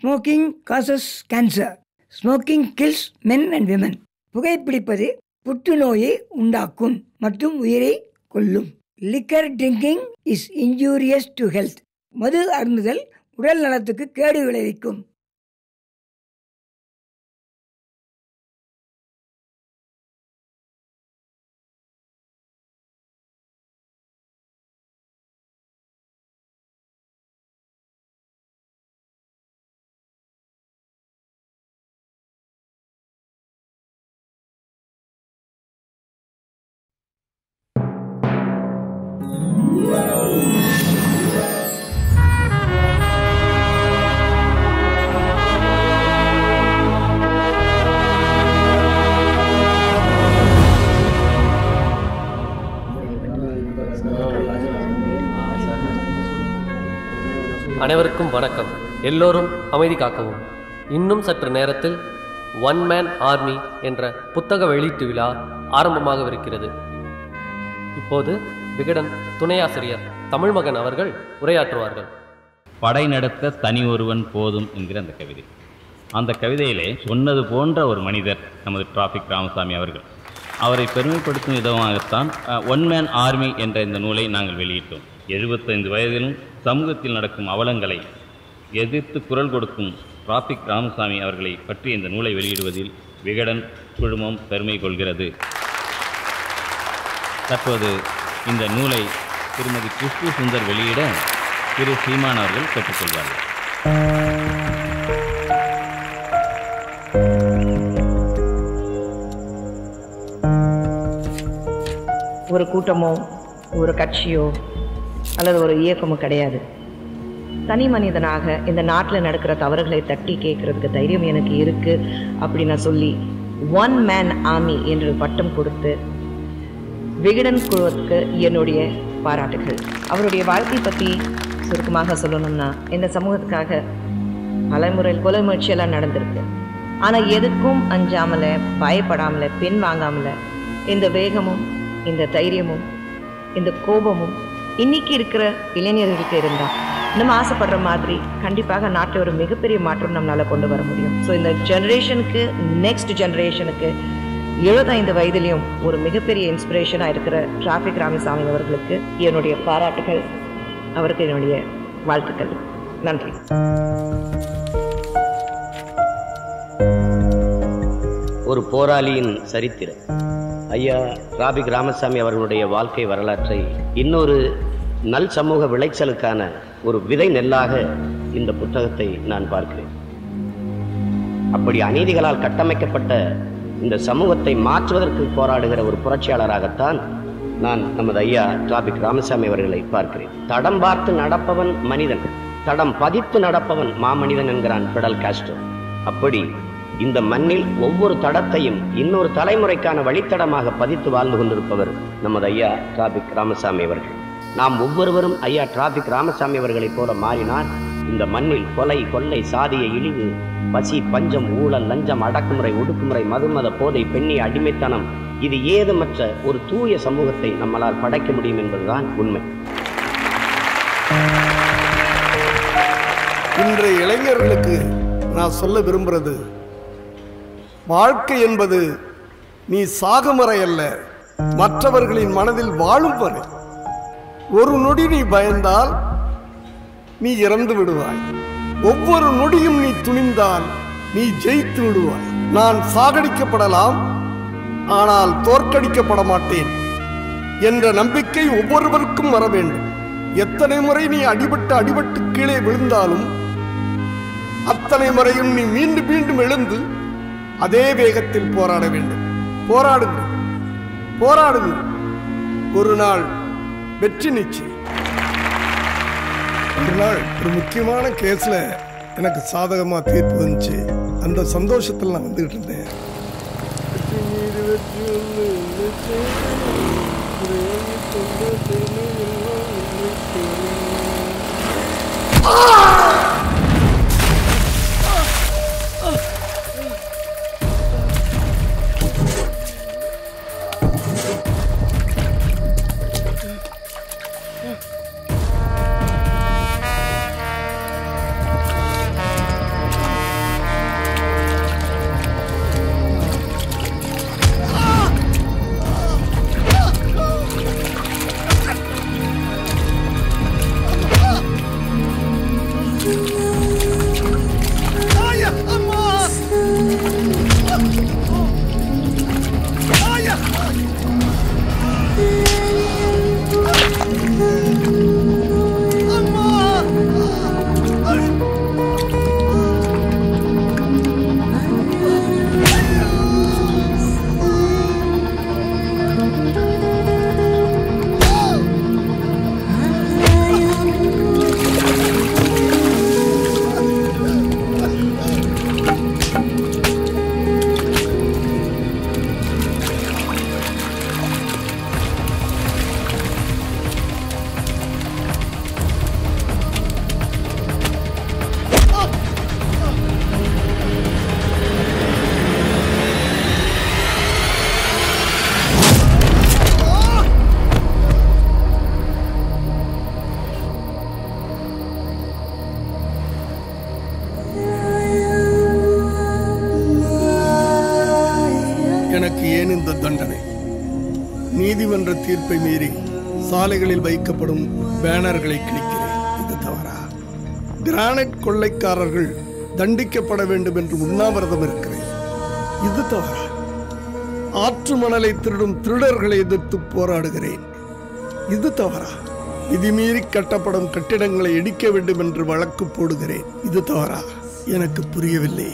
Smoking causes cancer. Smoking kills men and women. புகைப்பிடிப்பது புற்றுநோயை உண்டாக்கும் மற்றும் உயிரை கொல்லும். Liquor drinking is injurious to health. மது அருந்துதல் உடல் நலத்துக்கு கேடு விளைவிக்கும். அனைவருக்கும் வணக்கம். எல்லோரும் அமைதி காக்கவும். இன்னும் சற்று நேரத்தில் ஒன் மேன் ஆர்மி என்ற புத்தக வெளியீட்டு விழா ஆரம்பமாகவிருக்கிறது. இப்போது விகடன் துணையாசிரியர் தமிழ்மகன் அவர்கள் உரையாற்றுவார்கள். படை நடத்த தனி ஒருவன் போதும் என்கிற அந்த கவிதை. அந்த கவிதையிலே சொன்னது போன்ற ஒரு மனிதர் நமது டிராபிக் ராமசாமி அவர்கள். அவரை பெருமைப்படுத்தும் விதமாகத்தான் ஒன் மேன் ஆர்மி என்ற இந்த நூலை நாங்கள் வெளியிட்டோம். 75 வயதிலும் சமூகத்தில் நடக்கும் அவலங்களை எதிர்த்து குரல் கொடுக்கும் டிராபிக் ராமசாமி அவர்களை பற்றி இந்த நூலை வெளியிடுவதில் விகடன் குழுமம் பெருமை கொள்கிறது. தற்போது இந்த நூலை திருமதி குஷ்பு சுந்தர் வெளியிட திரு சீமான் அவர்கள் பெற்றுக்கொள்வார்கள். ஒரு கூட்டமோ ஒரு கட்சியோ அல்லது ஒரு இயக்கமோ கிடையாது. தனி மனிதனாக இந்த நாட்டில் நடக்கிற தவறுகளை தட்டி கேட்கறதுக்கு தைரியம் எனக்கு இருக்கு அப்படி நான் சொல்லி ஒன் மேன் ஆர்மி என்று பட்டம் கொடுத்து விகடன் குழுவுக்கு என்னுடைய பாராட்டுகள். அவருடைய வாழ்க்கை பற்றி சுருக்கமாக சொல்லணும்னா, இந்த சமூகத்துக்காக பலமுறை கொலை முயற்சியெல்லாம் நடந்திருக்கு. ஆனால் எதுக்கும் அஞ்சாமல, பயப்படாமல, பின் வாங்காமல இந்த வேகமும் இந்த தைரியமும் இந்த கோபமும் இன்னைக்கு இருக்கிற இளைஞர்களுக்கு இருந்தால் நம்ம ஆசைப்படுற மாதிரி கண்டிப்பாக நாட்டில் ஒரு மிகப்பெரிய மாற்றம் நம்மளால் கொண்டு வர முடியும். ஸோ இந்த ஜெனரேஷனுக்கு, நெக்ஸ்ட் ஜெனரேஷனுக்கு 75 வயதிலையும் ஒரு மிகப்பெரிய இன்ஸ்பிரேஷனாக இருக்கிற டிராபிக் ராமசாமி அவர்களுக்கு என்னுடைய பாராட்டுகள், அவருக்கு என்னுடைய வாழ்த்துக்கள். நன்றி. ஒரு போராளியின் சரித்திரம். ஐயா டிராபிக் ராமசாமி அவர்களுடைய வாழ்க்கை வரலாற்றை இன்னொரு நல் சமூக விளைச்சலுக்கான ஒரு விதை நெல்லாக இந்த புத்தகத்தை நான் பார்க்கிறேன். அப்படி அநீதிகளால் கட்டமைக்கப்பட்ட இந்த சமூகத்தை மாற்றுவதற்கு போராடுகிற ஒரு புரட்சியாளராகத்தான் நான் நமது ஐயா டிராபிக் ராமசாமி அவர்களை பார்க்கிறேன். தடம் பார்த்து நடப்பவன் மனிதன், தடம் பதித்து நடப்பவன் மாமனிதன் என்கிறான் பிடல் காஸ்ட்ரோ. அப்படி இந்த மண்ணில் ஒவ்வொரு தடத்தையும் இன்னொரு தலைமுறைக்கான வழித்தடமாக பதித்து வாழ்ந்து கொண்டிருப்பவர் நமது ஐயா டிராபிக் ராமசாமி அவர்கள். நாம் ஒவ்வொருவரும் ஐயா டிராபிக் ராமசாமி அவர்களைப் போல மாறினால் இந்த மண்ணில் கொலை, கொள்ளை, சாதிய இழிவு, பசி, பஞ்சம், ஊழல், லஞ்சம், அடக்குமுறை, ஒடுக்குமுறை, மதுமத போதை, பெண்ணிய அடிமைத்தனம், இது ஏதுமற்ற ஒரு தூய சமூகத்தை நம்மளால் படைக்க முடியும் என்பதுதான் உண்மை. இன்றைய இளைஞர்களுக்கு நான் சொல்ல விரும்புகிறது, வாழ்க்கை என்பது நீ சாகும் வரை அல்ல, மற்றவர்களின் மனதில் வாழும் வரை. ஒரு நொடி நீ பயந்தால் நீ இறந்து விடுவாய். ஒவ்வொரு நொடியும் நீ துணிந்தால் நீ ஜெயித்து விடுவாய். நான் சாகடிக்கப்படலாம், ஆனால் தோற்கடிக்கப்பட மாட்டேன் என்ற நம்பிக்கை ஒவ்வொருவருக்கும் வர வேண்டும். எத்தனை முறை நீ அடிபட்டு கீழே விழுந்தாலும் அத்தனை முறையும் நீ மீண்டும் மீண்டும் எழுந்து அதே வேகத்தில் போராட வேண்டும். போராடுங்கள், போராடுங்கள். ஒரு நாள் வெற்றி நிச்சயம். ஒரு நாள் ஒரு முக்கியமான கேஸ்ல எனக்கு சாதகமா தீர்ப்பு வந்துச்சு. அந்த சந்தோஷத்தில் நான் வந்துகிட்டு இருந்தேன். நீதிமன்ற தீர்ப்பை மீறி சாலைகளில் வைக்கப்படும் பேனர்களை கிழிக்கிறேன். இது தவறா? கிரானைட் கொள்ளைக்காரர்கள் தண்டிக்கப்பட வேண்டும் என்று உண்ணாவிரதம் இருக்கிறேன். இது தவறா? ஆற்று மணலை திருடும் திருடர்களை எதிர்த்து போராடுகிறேன். இது தவறா? விதிமீறி கட்டப்படும் கட்டிடங்களை இடிக்க வேண்டும் என்று வழக்கு போடுகிறேன். இது தவறா? எனக்கு புரியவில்லை.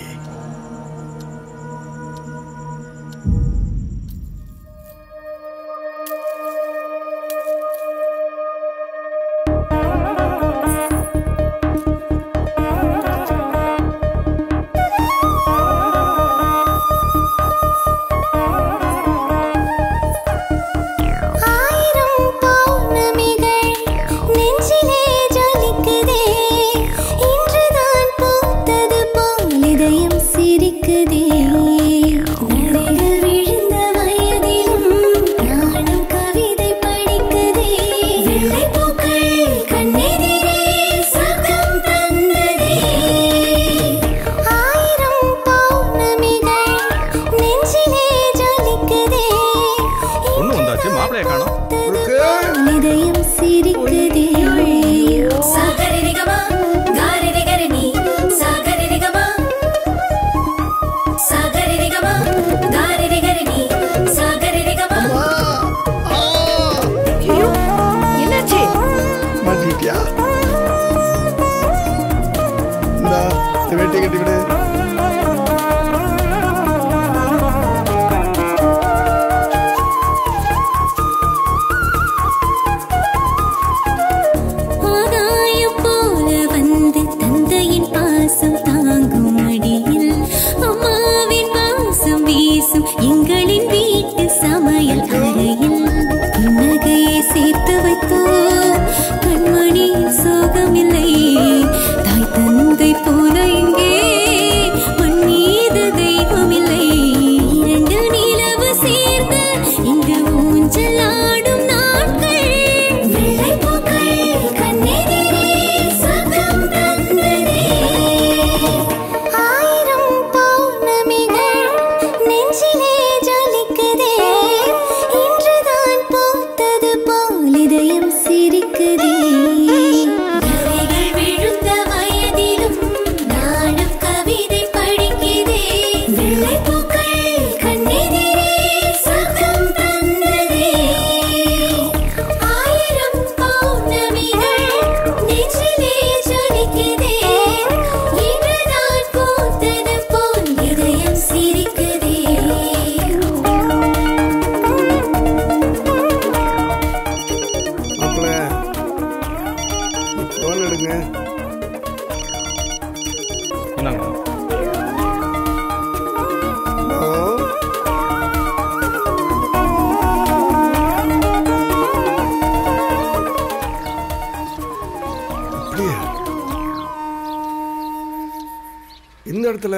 இந்த இடத்துல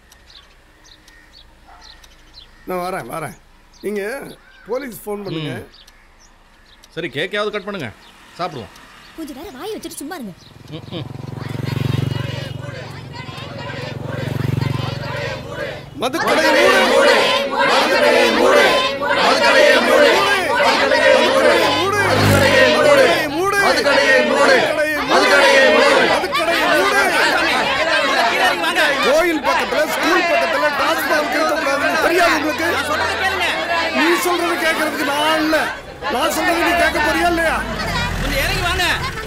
நான் வரேன். நீங்க போலீஸ் ஃபோன் பண்ணுங்க. சரி, கேக்கையாவது கட் பண்ணுங்க, சாப்பிடுவோம். கொஞ்ச நேரம் வாயை வச்சுட்டு சும்மா இருங்க. மதுக்கடையை மூடு, மதுக்கடையை மூடு, மதுக்கடையை மூடு, மதுக்கடையை மூடு, மதுக்கடையை மூடு, மதுக்கடையை மூடு, மதுக்கடையை மூடு, மதுக்கடையை மூடு. கோயில் பக்கத்துல, ஸ்கூல் பக்கத்துல டாஸ்மாக் இருக்கக்கூடாதுன்னு தெரியாது உங்களுக்கு? நீ சொல்றது கேட்கறதுக்கு நான் இல்ல, நான் சொல்றது நீ கேட்க போறியா இல்லையா? கொஞ்சம் இறங்கி வாங்க.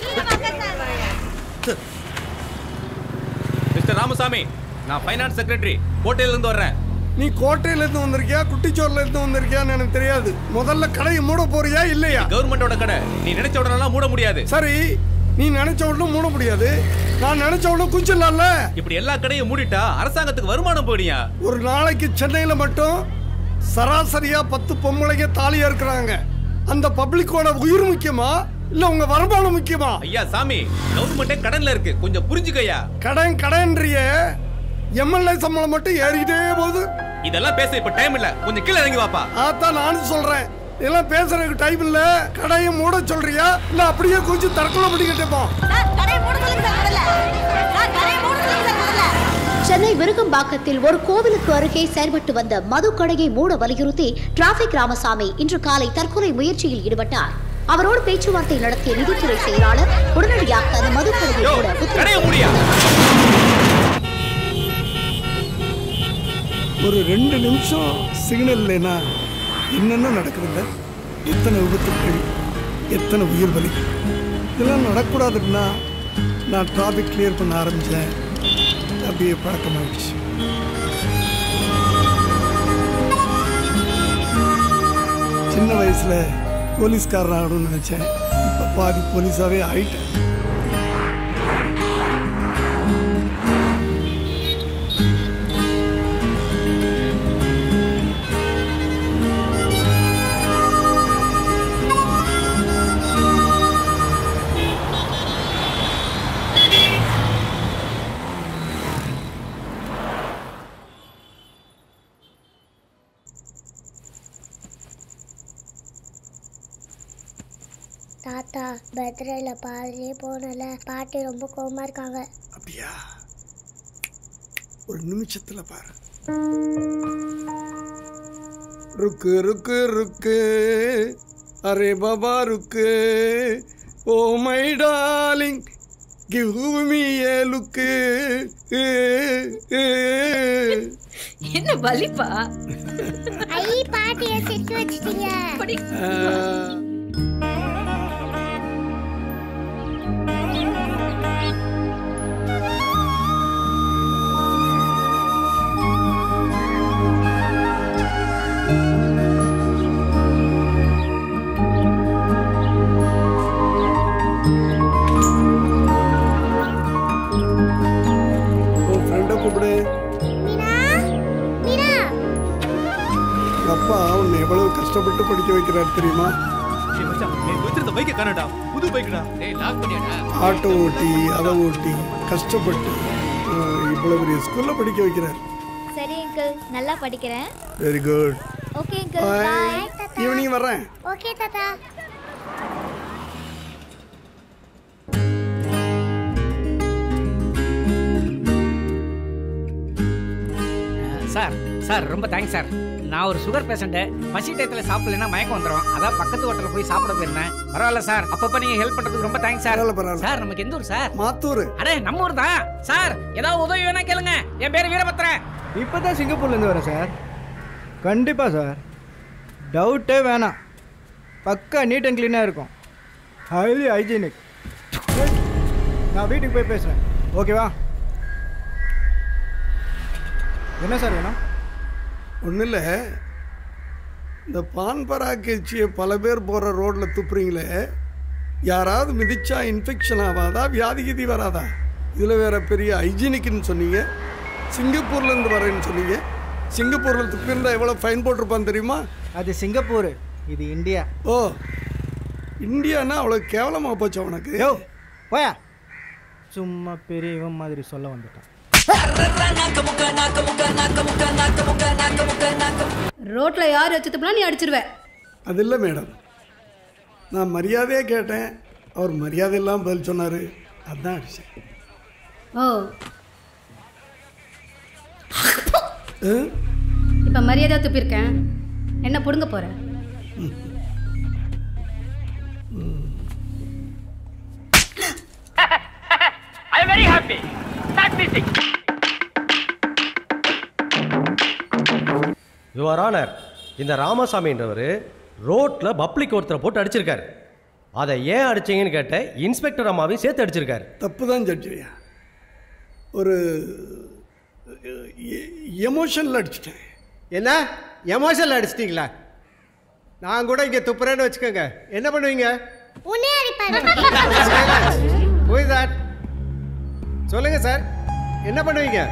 மிஸ்டர் ராமசாமி, நான் ஃபைனான்ஸ் செக்ரட்டரி, கோட்டையில இருந்து வர்றேன். நீ கோட்டையில இருந்து வந்திருக்கியா, குட்டிச்சோர்ல இருந்து வந்திருக்கியான்னு எனக்கு தெரியாது. முதல்ல கடையை மூட போறியா இல்லையா? கவர்மெண்டோட கடை, நீ நினைச்ச உடனே மூட முடியாது. சரி, நீ நினைச்ச உடனே மூட முடியாது, நான் நினைச்ச உடனே குச்சிடலாம்ல. இப்படி எல்லா கடையும் மூடிட்டா அரசாங்கத்துக்கு வருமானம் போடியா? ஒரு நாளைக்கு சென்னையில மட்டும் சராசரியா 10 பொம்பளைங்க தாலியா இருக்கிறாங்க. அந்த பப்ளிக்கோட உயிர் முக்கியமா இல்ல உங்க வருமானம் முக்கியமா? ஐயா சாமி, கவர்மெண்டே கடன்ல இருக்கு, கொஞ்சம் புரிஞ்சுக்கயா. கடன்றிய எம்எல்ஏ சம்பளம் மட்டும் ஏறிக்கிட்டே போகுது. இதெல்லாம் பேச இப்ப டைம் இல்ல, கொஞ்சம் கீழே இறங்கி வாப்பா. அதான் நானும் சொல்றேன், இதெல்லாம் பேசுறதுக்கு டைம் இல்ல. கடையை மூட சொல்றியா இல்ல அப்படியே கொஞ்சம் தற்கொலை பண்ணிக்கிட்டே போ. சென்னை விருகம்பாக்கத்தில் ஒரு கோவிலுக்கு அருகே செயல்பட்டு வந்த மதுக்கடையை மூட வலியுறுத்தி டிராபிக் ராமசாமி இன்று காலை தற்கொலை முயற்சியில் ஈடுபட்டார். அவரோடு பேச்சுவார்த்தை நடத்திய நிதித்துறை செயலாளர் உடனடியாக அந்த மதுக்கடையை மூட உத்தரவிட்டார். ஒரு 2 நிமிஷம் சிக்னல் இல்லைன்னா என்னென்ன நடக்குதுல்ல? எத்தனை விபத்துக்கள், எத்தனை உயிர் பலி. இதெல்லாம் நடக்கூடாதுன்னா நான் டிராஃபிக் கிளியர் பண்ண ஆரம்பித்தேன். அப்படியே பழக்கமாகிடுச்சு. சின்ன வயசில் போலீஸ்காரன் ஆகணும்னு நினச்சேன். இப்போ பாதி போலீஸாகவே ஆயிட்டேன். தாத்தா பர்த்டேல பாதிலே போனல, பாட்டி ரொம்ப கோவமா இருக்காங்க. அப்படியா? ஒரு நிமிஷத்துல பாரு. ருக்கு ருக்கு ருக்கு அரே பாபா ருக்கு, oh my darling give me a look. என்ன வலிப்பா? ஐ பாட்டியை சிரிக்க வச்சிட்டீங்க. அப்பா உன்னை எவ்வளவு கஷ்டப்பட்டு படிக்க வைக்கிறார் தெரியுமா? ஆட்டோ ஓட்டி அதை ஓட்டி கஷ்டப்பட்டு இவ்வளவு பெரிய ஸ்கூல்ல படிக்க வைக்கிறார். சரி அங்கிள், நல்லா படிக்கிறேன். Very good. Okay uncle, bye. Evening வரேன். ஓகே தாத்தா. சார் சார் ரொம்ப தேங்க்ஸ் சார். நான் ஒரு சுகர் பேஷண்ட்டு. பசி டயத்தில் சாப்பிடலன்னா மயக்கம் வந்துடும். அதான் பக்கத்து ஹோட்டலில் போய் சாப்பிட போயிருந்தேன். பரவாயில்ல சார், அப்பப்போ நீங்கள் ஹெல்ப் பண்ணுறதுக்கு ரொம்ப தேங்க்ஸ் சார். சார் நமக்கு எந்த ஊர் சார்? மாத்தூர். அடே நம்ம ஊர் தான் சார். ஏதாவது உதவி வேணா கேளுங்க. என் பேர் வீரபத்ரன். இப்போ தான் சிங்கப்பூர்லேருந்து வரேன் சார். கண்டிப்பாக சார், டவுட்டே வேணாம். பக்கா நீட் அண்ட் க்ளீனாக இருக்கும். Highly hygienic. நான் வீட்டுக்கு போய் பேசுகிறேன், ஓகேவா? என்ன சார் வேணும்? ஒன்றும் இல்லை, இந்த பான் பராக்கச்சியை பல பேர் போகிற ரோட்டில் துப்புறீங்களே, யாராவது மிதிச்சா இன்ஃபெக்ஷன் ஆகாதா, வியாதி கீதி வராதா? இதில் வேற பெரிய ஹைஜீனிக்னு சொன்னீங்க. சிங்கப்பூர்லேருந்து வரேன்னு சொன்னீங்க. சிங்கப்பூரில் துப்பியிருந்தா எவ்வளோ ஃபைன் போட்டிருப்பான்னு தெரியுமா? அது சிங்கப்பூர், இது இந்தியா. ஓ, இந்தியானா அவ்வளோ கேவலமாக போச்சு உனக்கு. யோ போயா, சும்மா பெரியவன் மாதிரி சொல்ல வந்துட்டான். ரோட்ல யார் வச்சுட்டுனா நீ அடிச்சிருவ. அது இல்லை மேடம், நான் மரியாதையாக கேட்டேன், அவர் மரியாதை இல்லாமல் பதில் சொன்னார், அதுதான் அடிச்சேன். ஓ, இப்ப மரியாதை துப்பிருக்கேன், என்ன புடுங்க போற? I am very happy. Start music. Your honour, இந்த ராமசாமின்றவர் ரோட்டில் பப்ளிக் ஒருத்தரை போட்டு அடிச்சிருக்காரு. அதை ஏன் அடிச்சிங்கன்னு கேட்ட இன்ஸ்பெக்டர் அம்மாவையும் சேர்த்து அடிச்சிருக்காரு. தப்பு தான் ஜட்ஜியா, ஒரு எமோஷனில் அடிச்சிட்டேன். என்ன எமோஷனில் அடிச்சிட்டிங்களா? நான் கூட இங்கே துப்புறேன்னு வச்சுக்கோங்க, என்ன பண்ணுவீங்க? சொல்லுங்க சார், என்ன பண்ணுவீங்க?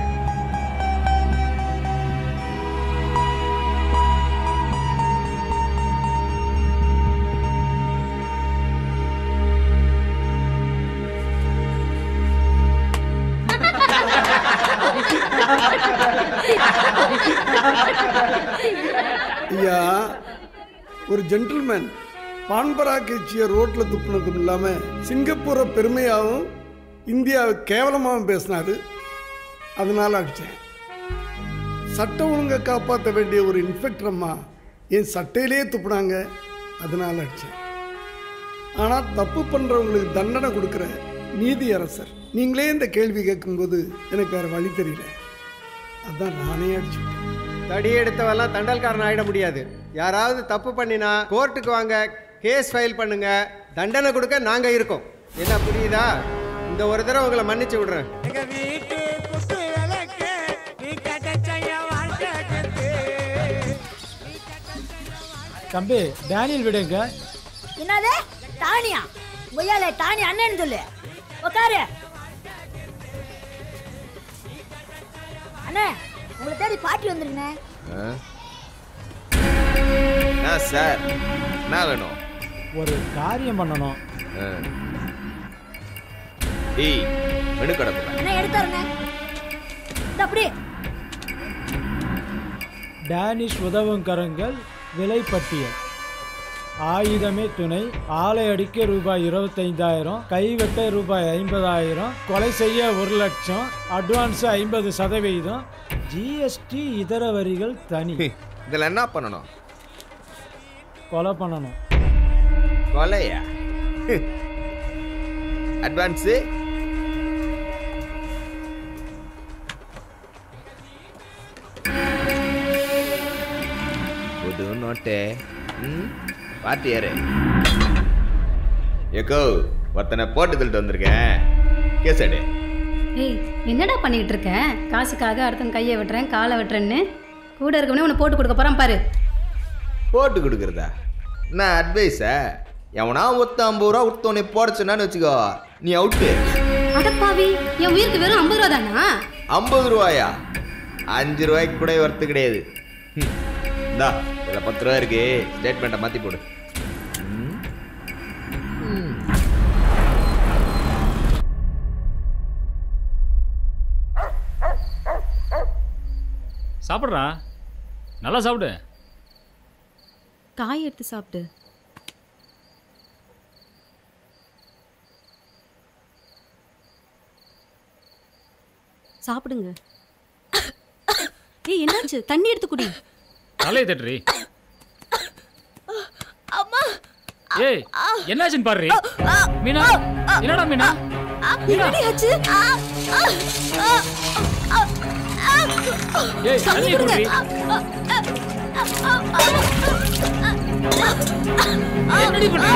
ஐயா, ஒரு ஜென்டில்மேன் பான்பராக்கச்சியை ரோட்டில் துப்புனதும் இல்லாமல் சிங்கப்பூரை பெருமையாகவும் இந்தியாவை கேவலமாகவும் பேசினாரு. அதனால அடித்தேன். சட்ட ஒழுங்கை காப்பாற்ற வேண்டிய ஒரு இன்ஸ்பெக்டர் அம்மா என் சட்டையிலே துப்புனாங்க, அதனால அடித்தேன். ஆனால் தப்பு பண்ணுறவங்களுக்கு தண்டனை கொடுக்குற நீதி அரசர் நீங்களே இந்த கேள்வி கேட்கும்போது எனக்கு வேறு வழி தெரியல, அதான் நானே அடிச்சுட்டேன். தடி எடுத்தவெல்லாம் தண்டல்காரன் ஆகிட முடியாது. யாராவது தப்பு பண்ணினா கோர்ட்டுக்கு வாங்க, கேஸ் ஃபைல் பண்ணுங்க, தண்டனை கொடுக்க நாங்கள் இருக்கோம். என்ன புரியுதா? இந்த ஒரு தடவை உங்களை மன்னிச்சு விடுறேன். தம்பி டேனியல் விடுங்க. என்னது டானியா? முயலே டானி அண்ணன் சொல்லு. உட்காரு அண்ணே, உங்களை தேடி பாட்டி வந்துருங்க. சார் என்ன வேணும்? ஒரு காரியம் பண்ணணும். மெனு கடை என்ன எடுத்தாருங்க? அப்படி டேனிஷ் உதவுங்கரங்கள் விலைப்பட்டியல். ஆயுதமே துணை, ஆலை அடிக்க ரூபாய் 25,000, கைவெட்ட ரூபாய் 50,000, கொலை செய்ய 1,00,000, அட்வான்ஸ் 50%, ஜிஎஸ்டி இதர வரிகள் தனி. இதில் என்ன பண்ணணும்? கொலை பண்ணணும். கொலையா? அட்வான்ஸு புது நோட்டு. பாத்து யாரு? ஏக்கோ ஒருத்தனை போட்டு தள்ளிட்டு வந்திருக்கேன், கேஸ் எடு. ஏய் என்னடா பண்ணிட்டு இருக்க? காசுக்காக அடுத்தவன் கையை வெட்டுறேன் காலை வெட்டுறேன்னு கூட இருக்கவனே உன்னை போட்டு கொடுக்க போறான் பாரு. போட்டு கொடுக்குறதா? என்ன அட்வைஸா? எவனா 50 ரூபா உடுத்தவனை போட சொன்னான்னு வச்சுக்கோ, நீ அவுட்டு. அடப்பாவி, என் உயிருக்கு வெறும் 50 ரூபா தானா? 50 ரூபாயா? 5 ரூபாய்க்கு கூட ஒர்த்து கிடையாது. இந்தா இதில் 10 ரூபா இருக்கு, ஸ்டேட்மெண்ட்டை மாற்றி போடு. சாப்பிட்றா, நல்லா சாப்பிடு. காய் எடுத்து சாப்பிடு. சாப்பிடுங்க. ஏய் என்னாச்சு? தண்ணி எடுத்து குடி. தலையை தட்டுறி. அம்மா, ஏய் என்னாச்சுன்னு பாரு. மீனா, என்னடா மீனா? என்னடி ஆச்சு? ஏய் தண்ணி குடி. என்னடி பண்ற?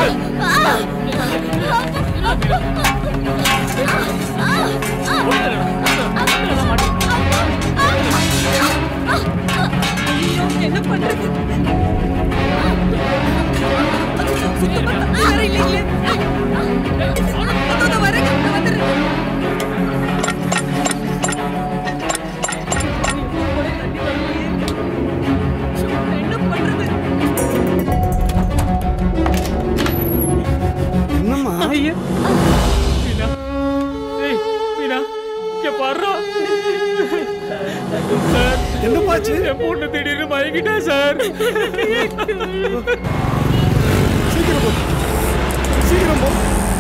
என்ன பண்றது? என்னம்மா? மீனா, ஏய் மீனா, இங்க பாருடா. சார் என்னப்பாச்சு? என் பொண்ணு திடீர்னு மயங்கிட்டா சார். சீக்கிரம் போ, சீக்கிரம் போ.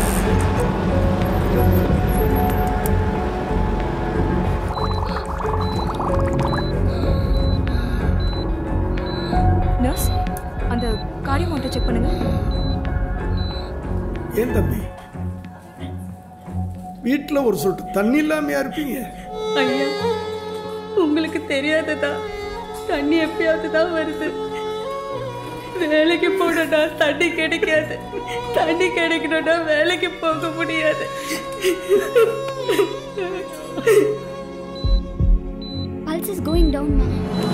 நர்ஸ், அந்த கார்டியோ மவுண்ட்டை செக் பண்ணுங்க. ஏன் தம்பி, வீட்டில் ஒரு சொட்டு தண்ணி இல்லாமையா இருப்பீங்க? ஐயா, உங்களுக்கு தெரியாததா? தண்ணி எப்பயாவது தான் வருது. வேலைக்கு போனடா தண்ணி கிடைக்காது. தண்ணி கிடைக்கணும்னா வேலைக்கு போக முடியாது. Pulse is going down now.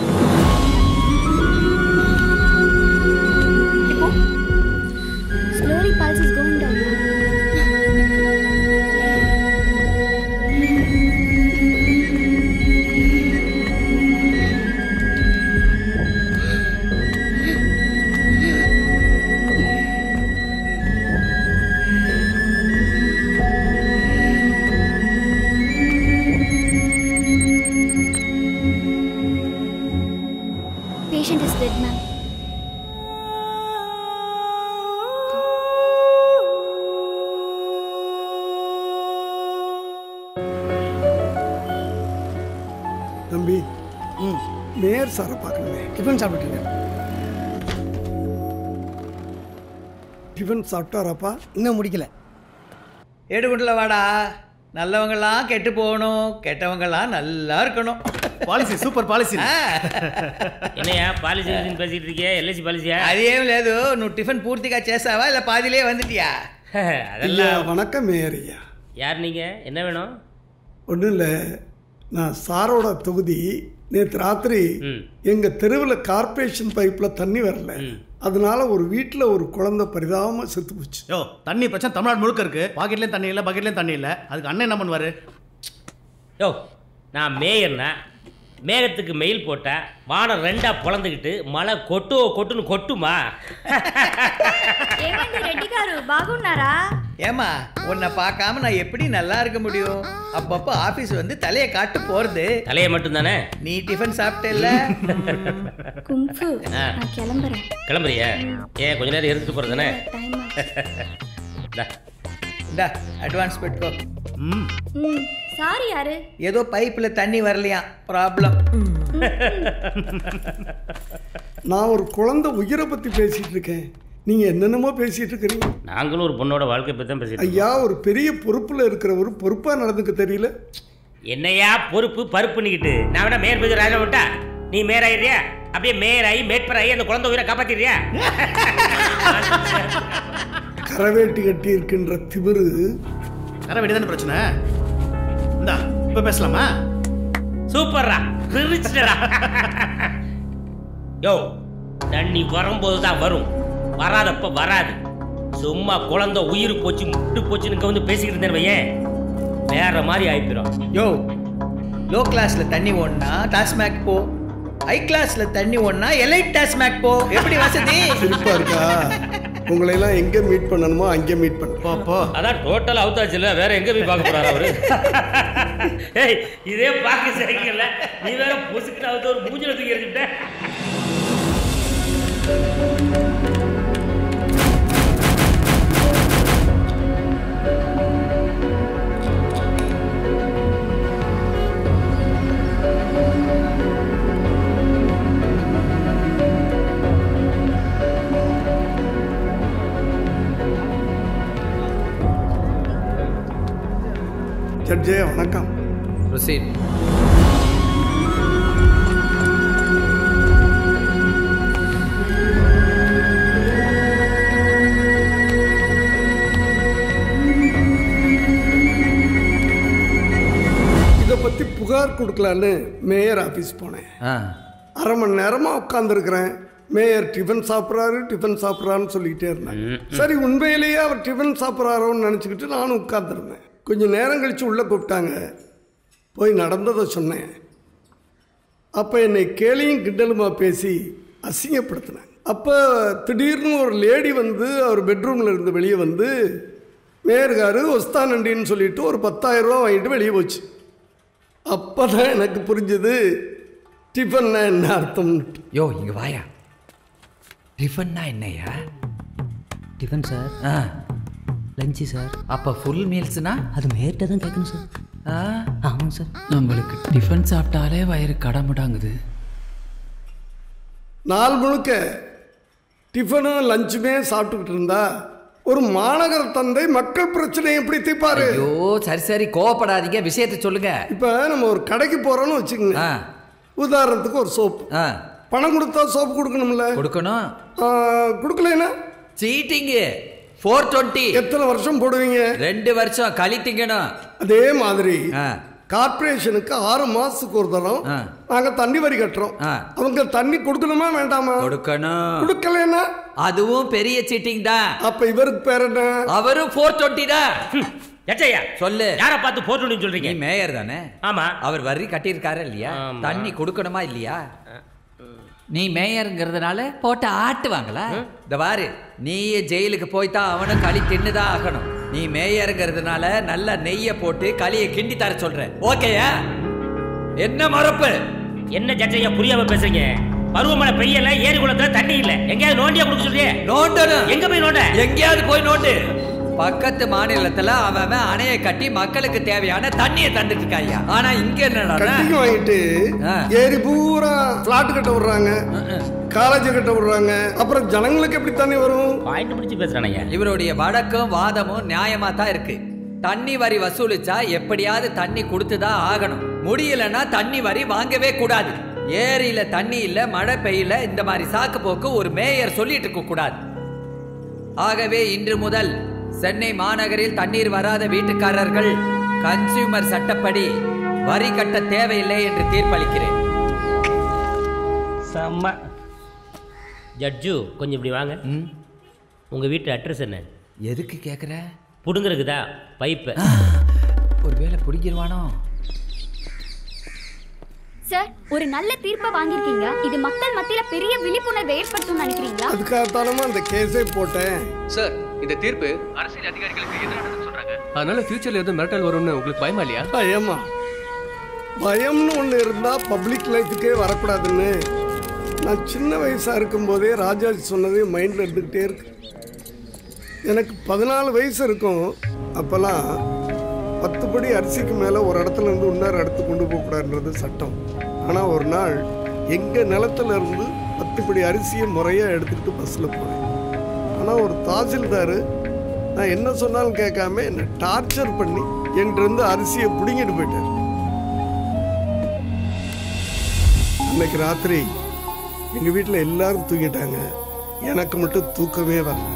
Slowly pulse is going down. Mayor சாரை பார்க்கணுமே. டிஃபன் சாப்பிட்டீங்க? டிஃபன் சாப்பிட்டாராப்பா? இன்னும் முடிக்கல. ஏடுகுண்டில் வாடா. நல்லவங்கெல்லாம் கெட்டு போகணும், கெட்டவங்கெல்லாம் நல்லா இருக்கணும். Policy super policy. என்னையா பாலிசி பேசிட்டு இருக்கியா? எல்ஐசி பாலிசியா? అదేం లేదు. నువ్వు టిఫిన్ పూర్తిగా చేసావా இல்ல பாதியிலே வந்துட்டியா? அதெல்லாம் வணக்கம் மேயர் ஐயா. யார் நீங்க? என்ன வேணும்? ஒன்றும் இல்லை, நான் சாரோட தொகுதி. நேற்று ராத்திரி எங்கள் தெருவில் கார்பரேஷன் பைப்பில் தண்ணி வரல. அதனால ஒரு வீட்டில் ஒரு குழந்தை பரிதாபமாக செத்து போச்சு. யோ, தண்ணி பிரச்சனை தமிழ்நாடு முழுக்க இருக்கு. பாக்கெட்லேயும் தண்ணி இல்லை, பக்கெட்லேயும் தண்ணி இல்லை. அதுக்கு அண்ணன் என்ன பண்ணுவார்? யோ, நான் மேயர்னா மேகத்துக்கு மெயில் போட்டா வானம் ரெண்டா பொழந்துக்கிட்டு மழை கொட்டுன்னு கொட்டுமா? రెడ్డి గారు బాగున్నారా? ஏமா உன்னை பார்க்காம நான் எப்படி நல்லா இருக்க முடியும்? அப்பப்போ ஆபீஸ் வந்து தலையை காட்டு போறது. தலையை மட்டும் தானே? நீ டிஃபன் சாப்பிட்டேல்ல? குங்ஃபு நான் கிளம்புறேன். கிளம்புறியா? ஏன் கொஞ்ச நேரம் இருந்துட்டு போறதானே? இந்தா அட்வான்ஸ் பெட்டுக்கோ. சாரி யாரு? ஏதோ பைப்ல தண்ணி வரலையா, ப்ராப்ளம். நான் ஒரு குழந்தை உயிரை பத்தி பேசிட்டு இருக்கேன். நீங்க என்னென்னமோ பேசிட்டு இருக்கிறீங்க. நாங்களும் ஒரு பொண்ணோட வாழ்க்கை பத்தி தான் பேசிட்டு. ஐயா, ஒரு பெரிய பொறுப்புல இருக்கிறவர் பொறுப்பா நடந்துக்க தெரியல. என்னையா பொறுப்பு பருப்புன்னுக்கிட்டு? நான் வேணா மேயர் பேஜ் ராஜா விட்டா நீ மேயர் ஆயிடுறியா? அப்படியே மேயர் ஆகி மேற்பர் ஆகி அந்த குழந்தை உயிரை காப்பாத்திடுறியா? கரவேட்டி கட்டி இருக்கின்ற திமிரு. கரவேட்டி தானே பிரச்சனை. இந்தா இப்ப பேசலாமா? சூப்பர்ரா, பிரிச்சுடா. யோ, தண்ணி வரும்போது தான் வரும், வராதப்ப வராது. சும்மா குழந்தை உயிர் போச்சு முட்டு போச்சுன்னு வந்து பேசிக்கிட்டு இருந்தேன் வையேன், வேற மாதிரி ஆயிப்பிடும். யோ, லோ கிளாஸ்ல தண்ணி ஓடனா டாஸ்மாக் போ, ஹை கிளாஸ்ல தண்ணி ஓடனா எலைட் டாஸ்மாக் போ. எப்படி வசதி? சிரிப்பா இருக்கா? உங்களை எல்லாம் எங்க மீட் பண்ணணுமோ அங்கே மீட் பண்ண. அதான் டோட்டல் அவுத்தாச்சு இல்ல, வேற எங்க போய் பார்க்க போறாரு அவரு? ஏய், இதே பார்க்க சரியில்லை, நீ வேற பொசுக்கிட்டு அவுத்த ஒரு மூஞ்சில தூக்கி எறிஞ்சுட்ட. ஜட்ஜே வணக்கம். ப்ரொசீட். இதை பத்தி புகார் கொடுக்கலான்னு மேயர் ஆபீஸ் போனேன். அரை மணி நேரமா உட்காந்துருக்கிறேன். மேயர் டிஃபன் சாப்பிட்றாருன்னு சொல்லிக்கிட்டே இருந்தேன். சரி, உண்மையிலேயே அவர் டிஃபன் சாப்பிட்றாரோன்னு நினச்சிக்கிட்டு நானும் உட்காந்துருந்தேன். கொஞ்சம் நேரம் கழித்து உள்ளே கூப்பிட்டாங்க. போய் நடந்ததை சொன்னேன். அப்போ என்னை கேலியும் கிண்டலுமா பேசி அசிங்கப்படுத்தினாங்க. அப்போ திடீர்னு ஒரு லேடி வந்து அவர் பெட்ரூமில் இருந்து வெளியே வந்து மேயர்காரு ஒஸ்தானண்டின்னு சொல்லிட்டு ஒரு 10,000 ரூபா வாங்கிட்டு வெளியே போச்சு. அப்போ தான் எனக்கு புரிஞ்சுது டிஃபன்னா என்ன அர்த்தம். யோ, இங்கே வாயா. டிஃபன்னா என்னையா? Tiffin sir, lunch sir. அப்போ ஃபுல் மீல்ஸ்னா அது மேர்கிட்ட தான் கேட்கணும் சார். ஆமாங்க சார். நம்மளுக்கு டிஃபன் சாப்பிட்டாலே வயிறு கடமுடாங்குது. நாள் முழுக்க டிஃபனும் லஞ்சுமே சாப்பிட்டுக்கிட்டு இருந்தா ஒரு மாநகர தந்தை மக்கள் பிரச்சனை எப்படி தீர்ப்பாரு? ஐயோ, சரி கோவப்படாதீங்க, விஷயத்தை சொல்லுங்க. இப்போ நம்ம ஒரு கடைக்கு போறோம்னு வச்சுக்கோங்க. உதாரணத்துக்கு ஒரு சோப்பு. பணம் கொடுத்தா சோப்பு கொடுக்கணும்ல? கொடுக்கணும். கொடுக்கலன்னா சீட்டிங்கு 420. எத்தனை வருஷம் போடுவீங்க? 2 வருஷம் கழித்தீங்கணும். அதே மாதிரி கார்பரேஷனுக்கு 6 மாசத்துக்கு ஒரு தரம் நாங்க தண்ணி வரி கட்டுறோம். அவங்க தண்ணி கொடுக்கணுமா வேண்டாமா? கொடுக்கணும். கொடுக்கலன்னா அதுவும் பெரிய சீட்டிங் தான். அப்ப இவருக்கு பேர் என்ன? அவரும் 420 தான். எச்சையா சொல்லு, யாரை பார்த்து 420 சொல்றீங்க? நீ மேயர் தானே? ஆமா. அவர் வரி கட்டியிருக்காரு இல்லையா? தண்ணி கொடுக்கணுமா இல்லையா? நீ மேயருங்கிறதுனால போட்டு ஆட்டுவாங்களா? இந்த பாரு, நீ ஜெயிலுக்கு போய்தான் அவனும் களி தின்னுதான் ஆகணும். நீ மேயருங்கிறதுனால நல்ல நெய்ய போட்டு களியை கிண்டி தர சொல்ற. ஓகேயா? என்ன மறப்பு? என்ன ஜட்ஜையா புரியாம பேசுறீங்க? பருவமழை பெய்யல, ஏரி குளத்துல தண்ணி இல்ல, எங்கேயாவது நோண்டியா கொடுக்க சொல்றியே? நோண்டணும். எங்க போய் நோண்ட? எங்கேயாவது போய் நோண்டு. பக்கத்து மாநிலத்துல அவன் அணையை கட்டி மக்களுக்கு தேவையான தண்ணியை தந்துட்டு இருக்காயா. ஆனா இங்க என்னடா கட்டிங் வாங்கிட்டு ஏரி பூரா பிளாட் கட்ட விடுறாங்க, காலேஜ் கட்ட விடுறாங்க. அப்புறம் ஜனங்களுக்கு எப்படி தண்ணி வரும்? பாயிண்ட் பிடிச்சு பேசுறானே. இவருடைய வழக்கும் வாதமும் நியாயமா தான் இருக்கு. தண்ணி வரி வசூலிச்சா எப்படியாவது தண்ணி கொடுத்துதான் ஆகணும். முடியலன்னா தண்ணி வரி வாங்கவே கூடாது. ஏரியில தண்ணி இல்ல, மழை பெய்யல, இந்த மாதிரி சாக்கு போக்கு ஒரு மேயர் சொல்லிட்டு இருக்க கூடாது. ஆகவே இன்று முதல் சென்னை மாநகரில் தண்ணீர் வராத வீட்டுக்காரர்கள் கன்சியூமர் சட்டப்படி வரி கட்ட தேவையில்லை என்று தீர்ப்பளிக்கிறேன். செம்ம. ஜட்ஜு கொஞ்சம் இப்படி வாங்க. உங்க வீட்டு அட்ரஸ் என்ன? எதுக்கு கேக்குற? புடுங்கிறதுக்குதா பைப்பு. ஒருவேளை புடிங்கிருவானோ? சார், ஒரு நல்ல தீர்ப்பை வாங்கியிருக்கீங்க. இது மக்கள் மத்தியில பெரிய விழிப்புணர்வை ஏற்படுத்தும் நினைக்கிறீங்களா? அதுக்காகத்தானமா அந்த கேஸே போட்டேன். சார், இந்த தீர்ப்பு அரசியல் அதிகாரிகளுக்கு எதிரானதுன்னு சொல்றாங்க. அதனால ஃபியூச்சர்ல எதுவும் மிரட்டல் வரும்னு உங்களுக்கு பயமா இல்லையா? பயமா? பயம்னு ஒன்று இருந்தா பப்ளிக் லைஃபுக்கே வரக்கூடாதுன்னு நான் சின்ன வயசா இருக்கும் போதே ராஜாஜி சொன்னதே மைண்ட்ல இருந்துகிட்டே இருக்கு. எனக்கு 14 வயசு இருக்கும். அப்பெல்லாம் 10 படி அரிசிக்கு மேலே ஒரு இடத்துல இருந்து இன்னொரு இடத்துக்கு கொண்டு போகக்கூடாதுன்றது சட்டம். ஆனால் ஒரு நாள் எங்கள் நிலத்துல இருந்து 10 படி அரிசியை முறையாக எடுத்துக்கிட்டு பஸ்ஸில் போனேன். ஆனால் ஒரு தாசில்தார் நான் என்ன சொன்னாலும் கேட்காம என்னை டார்ச்சர் பண்ணி என்கிட்ட அரிசியை பிடுங்கிட்டு போயிட்டார். அன்னைக்கு ராத்திரி எங்கள் வீட்டில் எல்லாரும் தூங்கிட்டாங்க. எனக்கு மட்டும் தூக்கமே வரல.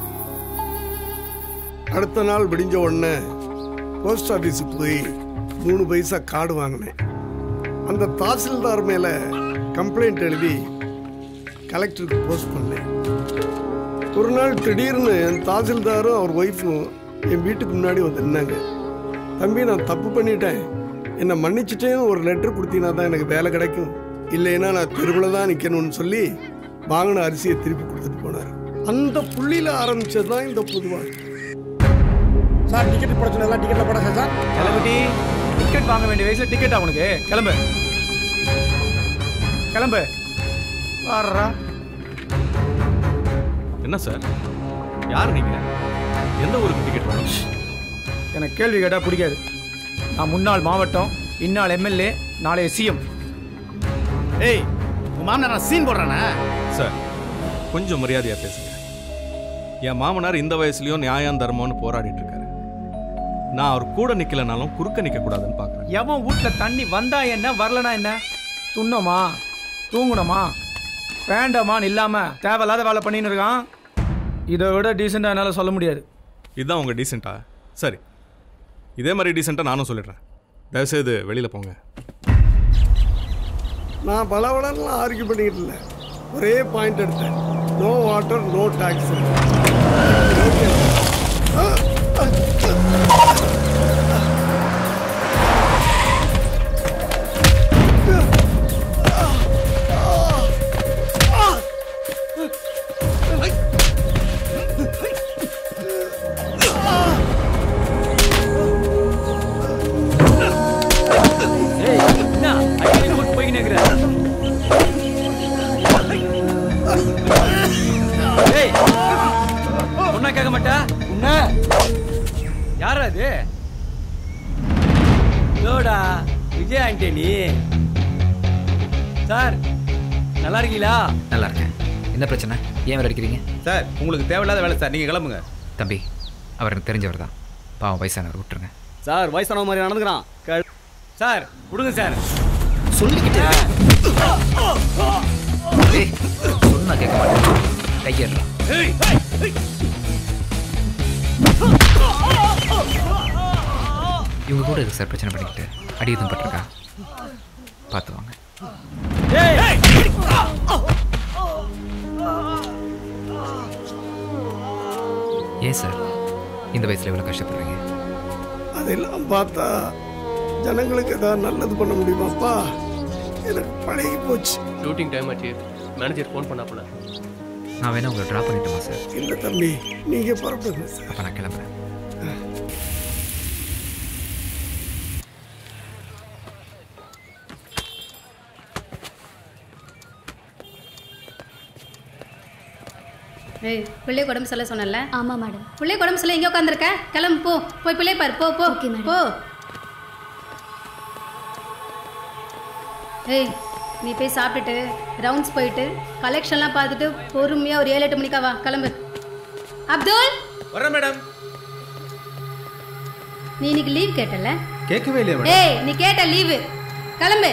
அடுத்த நாள் விடிஞ்ச உடனே போஸ்ட் ஆஃபீஸுக்கு போய் 3 பைசா கார்டு வாங்கினேன். அந்த தாசில்தார் மேலே கம்ப்ளைண்ட் எழுதி கலெக்டருக்கு போஸ்ட் பண்ணேன். ஒரு நாள் திடீர்னு என் தாசில்தாரும் அவர் ஒய்ஃபும் என் வீட்டுக்கு முன்னாடி வந்து நின்னாங்க. தம்பி, நான் தப்பு பண்ணிட்டேன், என்னை மன்னிச்சுட்டேன்னு ஒரு லெட்டர் கொடுத்தீங்கன்னா தான் எனக்கு வேலை கிடைக்கும், இல்லைன்னா நான் தெருவில் தான் நிற்கணும்னு சொல்லி வாங்கின அரிசியை திருப்பி கொடுத்துட்டு போனார். அந்த புள்ளியில் ஆரம்பிச்சது தான் இந்த புது வாழ்க்கை. சார், டிக்கெட் போட சொன்னதெல்லாம் டிக்கெட்ல போட சார். கிளம்புடி. டிக்கெட் வாங்க வேண்டிய வயசுல டிக்கெட் அவனுக்கு. கிளம்பு கிளம்பு. வர்றா. என்ன சார், யார் நீங்க? எந்த ஊருக்கு டிக்கெட் வேணும்? எனக்கு கேள்வி கேட்டால் பிடிக்காது. நான் முன்னாள் மாவட்டம், இந்நாள் எம்எல்ஏ, நாளைய சிஎம். ஏய், உன் மாமனார் சீன் போடுறானே. சார், கொஞ்சம் மரியாதையா பேசுங்க. என் மாமனார் இந்த வயசுலயும் நியாயம் தர்மம்னு போராடிட்டு இருக்காரு. நான் அவர் கூட நிக்கலனாலும் குறுக்க நிக்க கூடாதுன்னு பாக்குறேன். எவன் வீட்டுல தண்ணி வந்தா என்ன, வரலனா என்ன? துண்ணோமா, தூங்கணுமா, வேண்டாமான்னு இல்லாம தேவையில்லாத வேலை பண்ணின்னு இருக்கான். இதை விட டீசெண்டா என்னால சொல்ல முடியாது. இதுதான் உங்க டீசெண்டா? சரி, இதே மாதிரி டீசெண்டா நானும் சொல்லிடுறேன். தயவுசெய்து வெளியில போங்க. நான் பலவளர்லாம் ஆர்கியூ பண்ணிக்கிட்டு இல்லை, ஒரே பாயிண்ட் எடுத்தேன். No water, no tax. கேட்க மாட்டா உன்ன யாரா அது? லோடா விஜய் ஆண்டனி. சார், நல்லா இருக்கீங்களா? நல்லா இருக்கேன். என்ன பிரச்சனை? ஏன் வேலை அடிக்கிறீங்க? சார், உங்களுக்கு தேவையில்லாத வேலை சார், நீங்கள் கிளம்புங்க. தம்பி, அவர் எனக்கு தெரிஞ்சவர் தான். பாவம் வயசானவர், விட்டுருங்க. சார், வயசானவ மாதிரி நடந்துக்கிறான். சார், விடுங்க சார். சொல்லிக்கிட்டு சொன்னா கேட்க மாட்டேன். கையேறா. இவங்க கூட இருக்கு சார் பிரச்சனை பண்ணிக்கிட்டு. அடி எதுவும் பட்டிருக்கா? பார்த்து வாங்க. ஏன் சார் இந்த வயசுல எவ்வளவு கஷ்டப்படுறீங்க? அதெல்லாம் பார்த்தா ஜனங்களுக்கு ஏதாவது நல்லது பண்ண முடியுமாப்பா? எனக்கு பழகி போச்சு. ஷூட்டிங் டைம் ஆச்சு, மேனேஜர் ஃபோன் பண்ணாப்புல. நான் வேணா உங்களை ட்ராப் பண்ணிட்டுமா சார்? இல்லை தம்பி, நீங்க புறப்படுங்க சார். அப்போ நான் கிளம்புறேன். ஏய் பிள்ளை உடம்பு சொல்ல சொன்னல? ஆமா மேடம். பிள்ளை உடம்பு சொல்ல எங்கே உட்காந்துருக்க? கிளம்பு போ, போய் பிள்ளை பாரு, போ போ போ. ஏய் நீ போய் சாப்பிட்டுட்டு ரவுண்ட்ஸ் போயிட்டு கலெக்ஷன்லாம் பார்த்துட்டு பொறுமையாக ஒரு 7-8 மணிக்கா வா, கிளம்பு. அப்துல் வரேன் மேடம். நீ இன்னைக்கு லீவ் கேட்டல? கேட்கவே இல்லையா மேடம்? ஏய் நீ கேட்ட லீவு, கிளம்பு.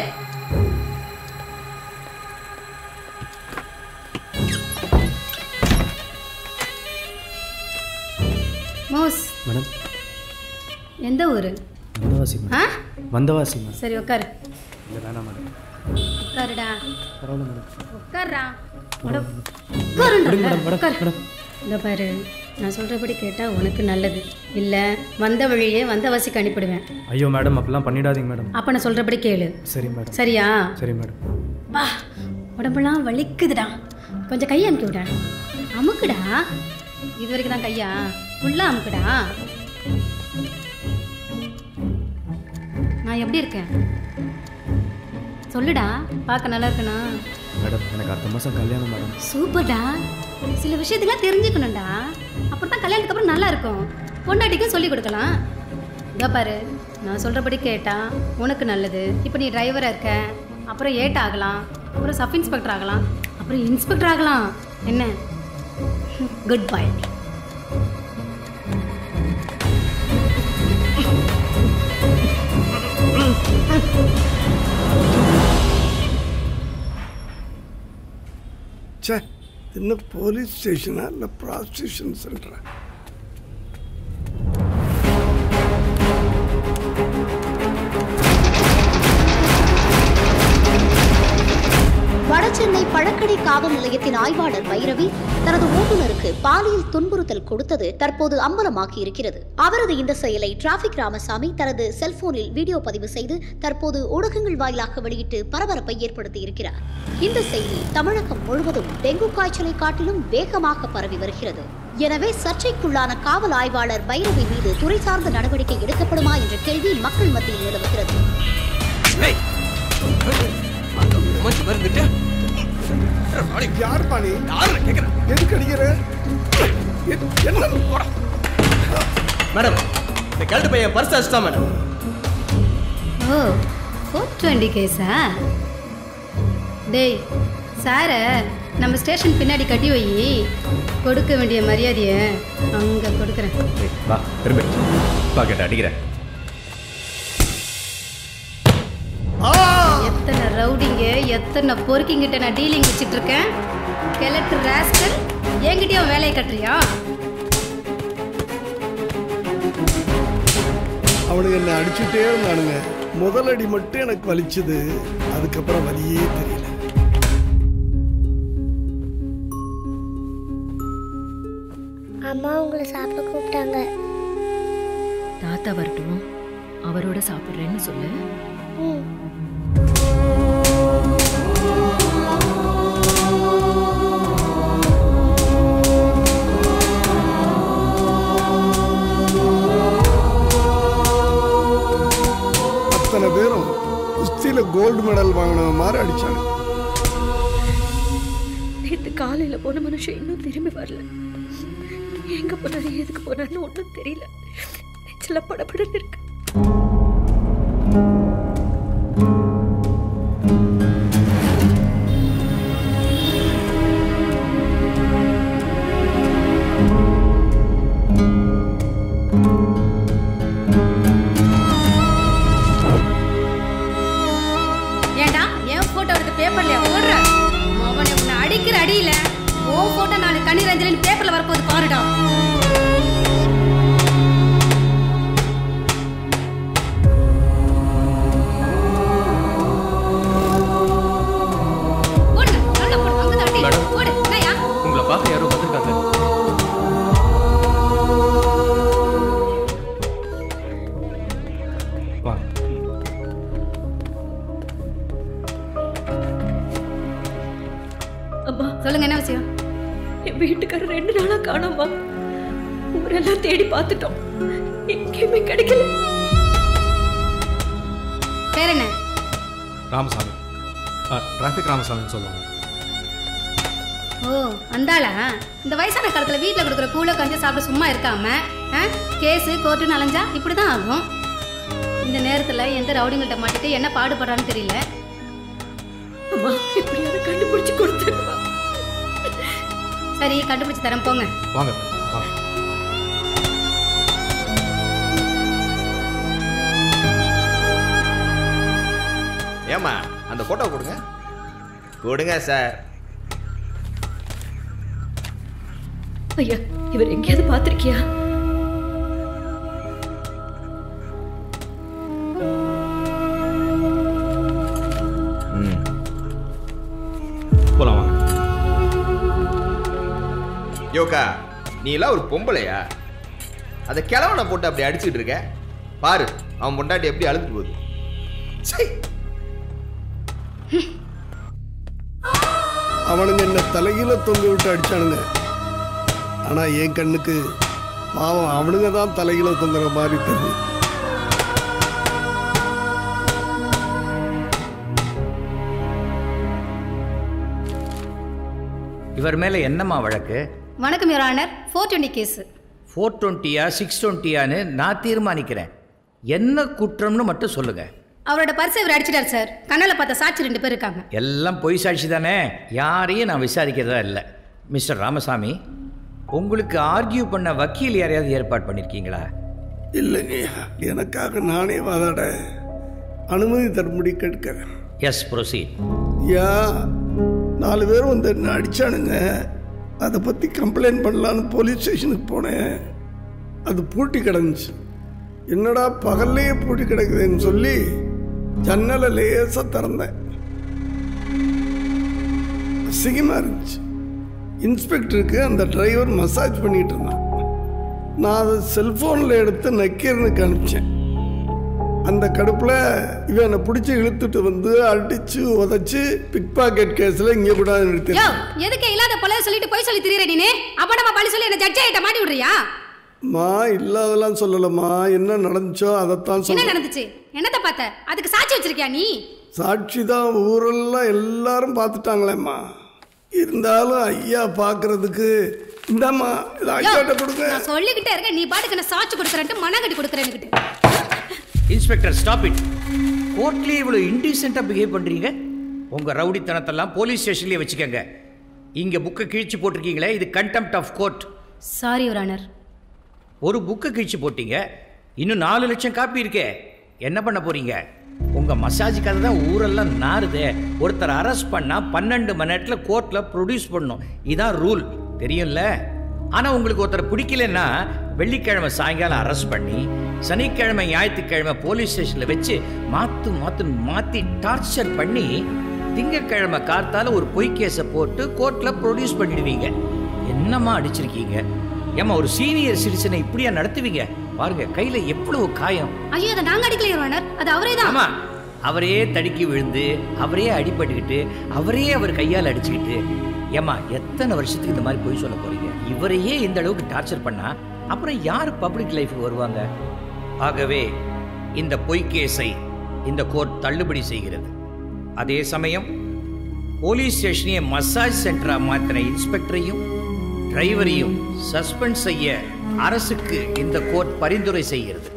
மோஸ் மேடம். எந்த ஊர்? வந்தவாசி ஆ? வந்தவாசி மேடம். சரி உட்காரு. இல்லை வேணாம் மேடம். உட்காருடா. பரவாயில்ல மேடம். உட்காருடா. மேடம். இந்த பாரு, நான் சொல்கிறபடி கேட்டால் உனக்கு நல்லது. இல்லை வந்த வழியே வந்தவாசிக்கு அனுப்பிடுவேன். ஐயோ மேடம் அப்படிலாம் பண்ணிடாதீங்க மேடம். அப்போ நான் சொல்கிறபடி கேளு. சரி மேடம். சரியா? சரி மேடம். வா, உடம்பெல்லாம் வலிக்குதுடா. கொஞ்சம் கையை அமுக்கி விட. அமுக்குடா. இது வரைக்கும் தான் கையா? ஃபுல்லாக அமுக்குடா. நான் எப்படி இருக்கேன் சொல்லுடா, பார்க்க நல்லா இருக்கணா? மேடம் எனக்கு அடுத்த மாதம் கல்யாணம் மேடம். சூப்பர்டா. சில விஷயத்துக்குலாம் தெரிஞ்சுக்கணும்டா, அப்புறம் தான் கல்யாணத்துக்கு அப்புறம் நல்லா இருக்கும். பொண்டாட்டிக்கும் சொல்லி கொடுக்கலாம். இதோ பாரு, நான் சொல்கிறபடி கேட்டா உனக்கு நல்லது. இப்போ நீ டிரைவராக இருக்க, அப்புறம் ஏட் ஆகலாம், அப்புறம் சப் இன்ஸ்பெக்டர் ஆகலாம், அப்புறம் இன்ஸ்பெக்டர் ஆகலாம். என்ன? Good bye. சே, என்ன போலீஸ் ஸ்டேஷனா இல்லை ப்ராஸ்டியூஷன் சென்டரா? வடசென்னை பழக்கடை காவல் நிலையத்தின் ஆய்வாளர் பைரவி தனது ஓட்டுநருக்கு பாலியல் துன்புறுத்தல் கொடுத்தது தற்போது அம்பலமாகி இருக்கிறது. அவரது இந்த செயலை டிராபிக் ராமசாமி தனது செல்போனில் வீடியோ பதிவு செய்து தற்போது ஊடகங்கள் வாயிலாக வெளியிட்டு பரபரப்பை ஏற்படுத்தி இருக்கிறார். இந்த செய்தி தமிழகம் முழுவதும் டெங்கு காய்ச்சலை காட்டிலும் வேகமாக பரவி வருகிறது. எனவே சர்ச்சைக்குள்ளான காவல் ஆய்வாளர் பைரவி மீது துறை சார்ந்த நடவடிக்கை எடுக்கப்படுமா என்ற கேள்வி மக்கள் மத்தியில் நிலவுகிறது. யார் பாணி? எதுக்கு அடிக்கிற? மேடம், இந்த கழுட்டு பையன் பர்ஸ் அடிச்சிட்டா மேடம். ஓ 420 கேஸா? டேய் சாரை நம்ம ஸ்டேஷன் பின்னாடி கட்டி வை. கொடுக்க வேண்டிய மரியாதையை அங்கே கொடுக்குறேன். வா திரும்ப பாக்கெட் அடிக்கிறேன். எத்தனை ரவுடிங்க, எத்தனை பொறுக்கிங்கிட்ட நான் டீலிங் வச்சுட்டு இருக்கேன். கெலக்டர் ராஸ்கல், என்கிட்டயும் வேலையை கட்டுறியா? அவனுக்கு என்ன அடிச்சுட்டே இருந்தானுங்க. முதல் அடி மட்டும் எனக்கு வலிச்சது, அதுக்கப்புறம் வலியே தெரியல. அம்மா உங்களை சாப்பிட கூப்பிட்டாங்க. தாத்தா வரட்டும், அவரோட சாப்பிட்றேன்னு சொல்லு. அத்தனை பேரும் குஸ்தியில கோல்டு மெடல் வாங்கின மாதிரி அடிச்சாங்க. நேற்று காலையில் போன மனுஷன் இன்னும் திரும்பி வரல. எங்க போனாரு, எதுக்கு போனாருன்னு ஒன்றும் தெரியல. நெச்சில படப்படன்னு இருக்கு. ஏண்டா என் போட்டோ எடுத்து பேப்பர்ல போடுற? அவனை உன்னை அடிக்கிற அடியில ஓ போட்டோ நாலு கண்ணீர் அஞ்சலின்னு பேப்பர்ல வரப்போது பாருடா. உங்களை பார்க்க யாரோ வந்திருக்காங்க. அம்மா சொல்லுங்க, என்ன விஷயம்? என் வீட்டுக்காரர் 2 நாளா காணோம்மா. ஊரெல்லாம் தேடி பார்த்துட்டோம், எங்கேயுமே கிடைக்கல. பேர் என்ன? ராமசாமி. டிராஃபிக் ராமசாமின்னு சொல்லுவாங்க. ஓ அந்தாளா இந்த வயசான காலத்தில் வீட்டில் கொடுக்குற கூழ கஞ்சி சாப்பிட சும்மா இருக்காம கேஸு கோர்ட்டுன்னு அலைஞ்சா இப்படி தான் ஆகும். இந்த நேரத்தில் எந்த ரவுடிங்கள்ட்ட மாட்டிட்டு என்ன பாடுபடுறான்னு தெரியல. அம்மா எப்படியாவது கண்டுபிடிச்சு கொடுத்துருவா. சரி கண்டுபிடிச்சு தரேன் போங்க. வாங்க வாங்க. ஏமா அந்த போட்டோ கொடுங்க. கொடுங்க சார். ஐயா இவர் எங்கேயாவது பார்த்திருக்கியா? போலாம் வாங்க. யோகா நீ எல்லாம் ஒரு பொம்பளையா? அதை கிழவனை போட்டு அப்படி அடிச்சுட்டு இருக்க பாரு. அவன் பொண்டாட்டி எப்படி அழுதுட்டு போகுது. அவனுங்க என்ன தலையில தொங்க விட்டு அடிச்சானுங்க. ஆனா என் கண்ணுக்கு பாவம் அவனுங்க தான் தலையில தொங்குற மாதிரி தெரியுது. இவர் மேல என்னம்மா வழக்கு? வணக்கம் யுவர் ஆனர். 420 கேஸ். 420யா 620யான்னு நான் தீர்மானிக்கிறேன். என்ன குற்றம்னு மட்டும் சொல்லுங்க. அவரோட பர்ஸை இவர் அடிச்சிட்டார் சார். கண்ணால் பார்த்த சாட்சி 2 பேர் இருக்காங்க. எல்லாம் பொய் சாட்சி தானே, யாரையும் நான் விசாரிக்கிறதா இல்லை. மிஸ்டர் ராமசாமி, உங்களுக்கு ஆர்கியூ பண்ண வக்கீல் யாரையாவது ஏற்பாடு பண்ணியிருக்கீங்களா? இல்லைங்க, எனக்காக நானே வாதாட அனுமதி தரும்படி கேட்கிறேன். Yes proceed. யா 4 பேர் வந்து என்ன அடிச்சானுங்க. அதை பற்றி கம்ப்ளைண்ட் பண்ணலான்னு போலீஸ் ஸ்டேஷனுக்கு போனேன். அது பூட்டி கிடந்துச்சு. என்னடா பகல்லையே பூட்டி கிடக்குதுன்னு சொல்லி ஜன்னலை லேசாக திறந்தேன். அசிங்கமாக இருந்துச்சு. இன்ஸ்பெக்டருக்கு அந்த டிரைவர் மசாஜ் பண்ணிட்டு இருந்தான். நான் அதை செல்ஃபோனில் எடுத்து நக்கீரனுக்கு அனுப்பிச்சேன். அந்த கடுப்பில் இவன் என்னை பிடிச்சி இழுத்துட்டு வந்து அடிச்சு உதச்சி பிக் பாக்கெட் கேஸில் இங்கே கூட நிறுத்தி. எதுக்கு இல்லாத பழைய சொல்லிட்டு போய் சொல்லி திரியற நீ? அப்ப நம்ம பழி சொல்லி என்ன ஜட்ஜ் ஆயிட்ட மாட்டி விடுறியா? மா இல்லாதெல்லாம் சொல்லலம்மா, என்ன நடந்துச்சோ அதைத்தான் சொல்ல. என்ன நடந்துச்சு? என்னத்தை பார்த்த? அதுக்கு சாட்சி வச்சிருக்கியா நீ? சாட்சி தான் ஊரெல்லாம் எல்லாரும் பார்த்துட்டாங்களேம்மா. இருந்தாலும் ஐயா பார்க்கறதுக்கு இந்தாம்மா இதை ஐயாட்ட கொடுங்க. நான் சொல்லிக்கிட்டே இருக்கேன், நீ பாட்டுக்கு நான் சாட்சி கொடுக்குறேன்ட்டு மனக்கட்டி கொடுக்குறேன்னுக்கிட்டு. Inspector stop it. கோர்ட்லேயே இவ்வளோ இன்டீசெண்டாக பிஹேவ் பண்ணுறீங்க. உங்கள் ரவுடித்தனத்தெல்லாம் போலீஸ் ஸ்டேஷன்லேயே வச்சுக்கோங்க. இங்கே புக்கை கிழிச்சு போட்டிருக்கீங்களே, இது contempt of court. Sorry your honour. ஒரு புக்கை கிழிச்சு போட்டீங்க, இன்னும் 4 லட்சம் காப்பி இருக்கே, என்ன பண்ண போறீங்க? உங்கள் மசாஜ் கதை தான் ஊரெல்லாம் நாறுதே. ஒருத்தர் அரெஸ்ட் பண்ணால் 12 மணி நேரத்தில் கோர்ட்டில் ப்ரொடியூஸ் பண்ணணும். இதான் ரூல், தெரியும்ல? ஆனால் உங்களுக்கு ஒருத்தர் பிடிக்கலன்னா வெள்ளிக்கிழமை சாயங்காலம் அரெஸ்ட் பண்ணி சனிக்கிழமை ஞாயிற்றுக்கிழமை போலீஸ் ஸ்டேஷனில் வச்சு மாற்றி டார்ச்சர் பண்ணி திங்கக்கிழமை கார்த்தால ஒரு பொய் கேஸை போட்டு கோர்ட்டில் ப்ரொடியூஸ் பண்ணிடுவீங்க. என்னம்மா அடிச்சிருக்கீங்க? ஏமா ஒரு சீனியர் சிட்டிசனை இப்படியா நடத்துவீங்க? பாருங்க கையில எவ்வளவு காயம். ஐயோ அதை நாங்க அடிக்கல யுவர் ஆனர், அது அவரே தான். ஆமா, அவரே தடுக்கி விழுந்து அவரே அடிபட்டுக்கிட்டு அவரே அவர் கையால் அடிச்சுக்கிட்டு. ஏமா எத்தனை வருஷத்துக்கு இந்த மாதிரி பொய் சொல்ல போறீங்க? இவரையே இந்த அளவுக்கு டார்ச்சர் பண்ணா அப்புறம் யார் பப்ளிக் லைஃபுக்கு வருவாங்க? ஆகவே இந்த பொய் கேஸை இந்த கோர்ட் தள்ளுபடி செய்கிறது. அதே சமயம் போலீஸ் ஸ்டேஷனையே மசாஜ் சென்டரா மாத்தின இன்ஸ்பெக்டரையும் டிரைவரையும் சஸ்பெண்ட் செய்ய அரசுக்கு இந்த கோர்ட் பரிந்துரை செய்கிறது.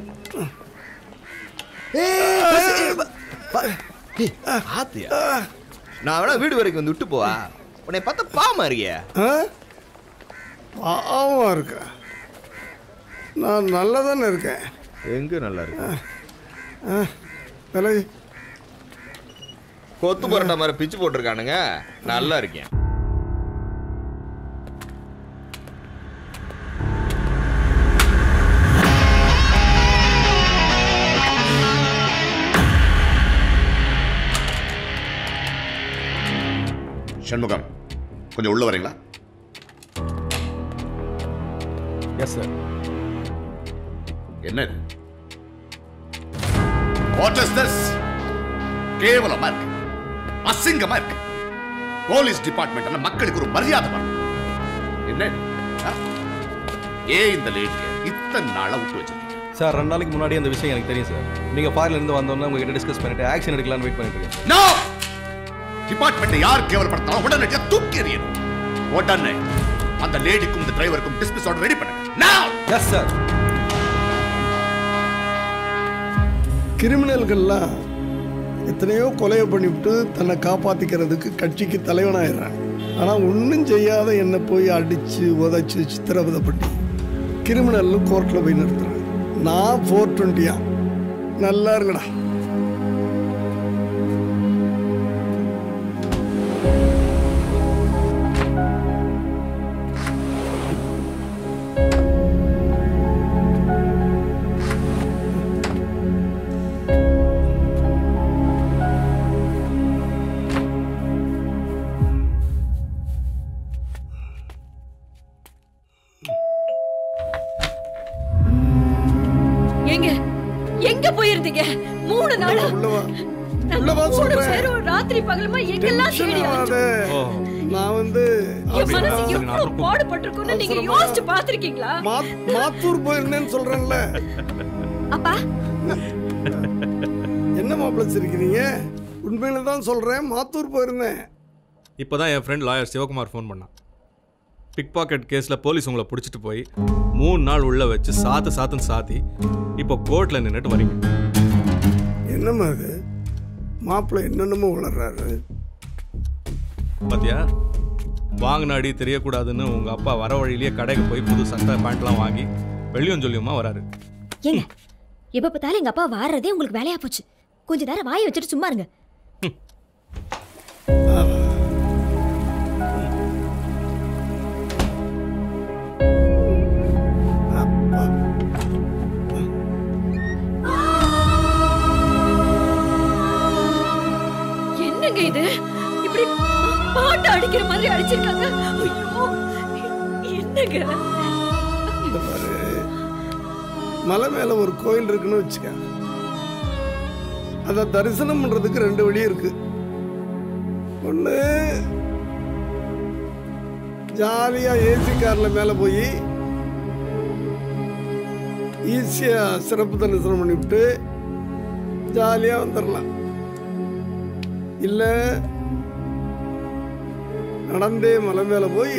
நான் வேணா வீடு வரைக்கும் வந்து விட்டு போவா. உன்னை பார்த்தா பாவமா இருக்கியா? பாவமா இருக்க? நான் நல்லா தானே இருக்கேன். எங்க நல்லா இருக்கேன்? கொத்து பரண்ட மாதிரி பிச்சு போட்டிருக்கானுங்க. நல்லா இருக்கேன். சண்முகம், கொஞ்சம் உள்ள வரீங்களா? Yes sir. என்ன வாட் இஸ் திஸ்? கேவலமா இருக்கு, அசிங்கமா இருக்கு. போலீஸ் டிபார்ட்மெண்ட்ல மக்களுக்கு ஒரு மரியாதை வரும். என்ன ஏன் இந்த லேடியை இத்தனை நாளா விட்டு வச்சிருக்கீங்க? சார் 2 நாளைக்கு முன்னாடி அந்த விஷயம் எனக்கு தெரியும் சார். நீங்க ஃபாரின்ல இருந்து வந்தோம்னா உங்ககிட்ட டிஸ்கஸ் பண்ணிட்டு ஆக்ஷன் எடுக்கலாம்னு வெயிட் பண்ணிட்டு இருக்கேன். நோ! டிபார்ட்மெண்ட் யார் கேவலப்படுத்தாலும் உடனடியாக தூக்கி எறியணும். உடனே அந்த லேடிக்கும் இந்த டிரைவருக்கும் டிஸ்மிஸ் ஆர்டர் ரெடி பண்ணுங்க. Now! Yes sir. கிரிமினல்கள்லாம் எத்தனையோ கொலையை பண்ணிவிட்டு தன்னை காப்பாத்திக்கிறதுக்கு கட்சிக்கு தலைவனாயிடுறாங்க. ஆனால் ஒன்றும் செய்யாத என்னை போய் அடித்து உதைச்சி சித்திரவதை பண்ணி கிரிமினல் கோர்ட்டில் போய் நிறுத்துறேன். நான் 420 நல்லா இருக்குடா. எங்க போயிருந்தீங்க 3 நாளா? ராத்திரி பகலுமா எங்கெல்லாம் நான் வந்து என் மனசு எவ்வளவு பாடுபட்டிருக்குன்னு நீங்க யோசிச்சு பாத்திருக்கீங்களா? மாத்தூர் போயிருந்தேன்னு சொல்றேன்ல. அப்பா என்ன மாப்பிள்ளை சிரிக்கிறீங்க? உண்மையில தான் சொல்றேன், மாத்தூர் போயிருந்தேன். இப்போதான் என் ஃப்ரெண்ட் லாயர் சிவகுமார் ஃபோன் பண்ணான். பிக் பாக்கெட் கேஸில் போலீஸ் உங்களை பிடிச்சிட்டு போய் 3 நாள் உள்ள வச்சு சாத்துன்னு சாத்தி இப்போ கோர்ட்டில் நின்றுட்டு வரீங்க. என்னம்மா அது? மாப்பிள்ளை என்னென்னமோ வளர்றாரு. பாத்தியா, வாங்கின அடி தெரியக்கூடாதுன்னு உங்கள் அப்பா வர வழியிலேயே கடைக்கு போய் புது சட்டை பேண்ட்லாம் வாங்கி வெளியும் சொல்லியுமா வராரு. ஏங்க எப்போ பார்த்தாலும் எங்கள் அப்பா வாடுறதே உங்களுக்கு வேலையா போச்சு. கொஞ்ச நேரம் வாயை வச்சுட்டு சும்மா இருங்க. என்னங்க இது இப்படி பாட்டு அடிக்கிற மாதிரி அடிச்சிருக்காங்க? ஐயோ என்னங்க? மலை மேல ஒரு கோயில் இருக்குன்னு வச்சுக்க. அத தரிசனம் பண்றதுக்கு 2 வழி இருக்கு. ஒண்ணு ஜாலியா ஏசி கார்ல மேல போய் ஈஸியா சிறப்பு தரிசனம் பண்ணிவிட்டு ஜாலியா வந்துடலாம். இல்ல நடந்தே மலை மேல போய்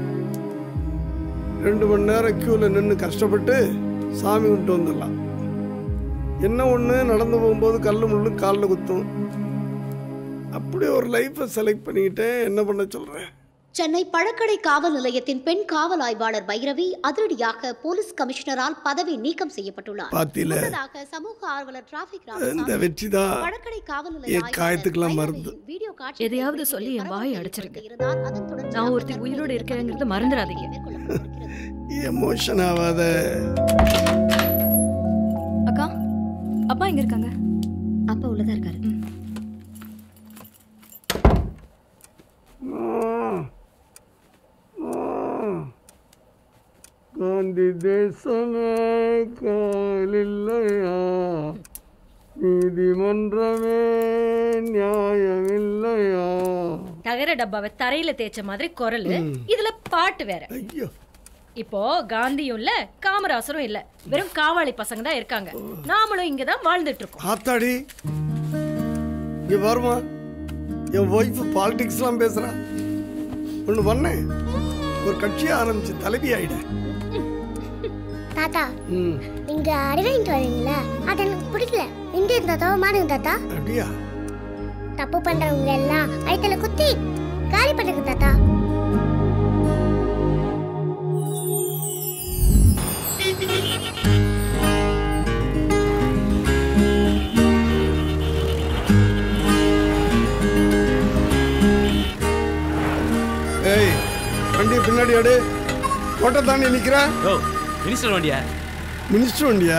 2 மணி நேரம் கியூல நின்று கஷ்டப்பட்டு சாமி விட்டு வந்துடலாம். என்ன ஒண்ணு, நடந்து போகும்போது கல்லு முள்ளு காலில் குத்தும். அப்படி ஒரு லைஃபை செலக்ட் பண்ணிக்கிட்டேன். என்ன பண்ண சொல்றேன்? சென்னை பழக்கடை காவல் நிலையத்தின் பெண் காவல் ஆய்வாளர் பைரவி அதிரடியாக போலீஸ் கமிஷனரால் பதவி நீக்கம் செய்யப்பட்டுள்ளார். முன்னதாக சமூக ஆர்வலர் டிராபிக் இந்த வெற்றிதான் பழக்கடை காவல் நிலைய என் காயத்துக்கெல்லாம் மருந்து. எதையாவது சொல்லி என் வாயை அடிச்சிருங்க. நான் ஒருத்தி உயிரோடு இருக்கிறேங்கிறத மறந்துடாதீங்க. எமோஷன் ஆகாத. அக்கா, அப்பா எங்க இருக்காங்க? அப்பா உள்ளதா இருக்காரு. காந்தி தேசமே காலில்லையா, நீதிமன்றமே நியாயமில்லையா. தகர டப்பாவை தரையில தேய்ச்ச மாதிரி குரல், இதுல பாட்டு வேற. இப்போ காந்தியும் இல்ல காமராசரும் இல்ல, வெறும் காவாளி பசங்க தான் இருக்காங்க. நாமளும் இங்கதான் வாழ்ந்துட்டு இருக்கோம். ஆத்தாடி, இங்க வருமா, என் ஒய்ஃப் பாலிடிக்ஸ் எல்லாம் பேசுறா. ஒண்ணு பண்ணேன், ஒரு கட்சியை ஆரம்பிச்சு தலைவி ஆயிட. தாத்தா, நீங்க அறிவாயிட்டு வரீங்களா? அது எனக்கு பிடிக்கல. இங்க இருந்தா மாடுங்க தாத்தா. அப்படியா? தப்பு பண்றவங்க எல்லாம் வயிற்றுல குத்தி காலி பண்ணுங்க தாத்தா. ஏய், வண்டி பின்னாடி அடு. கோட்டை தாண்டி நிக்கிறேன். மினிஸ்டர் வண்டியா? மினிஸ்டர் வண்டியா?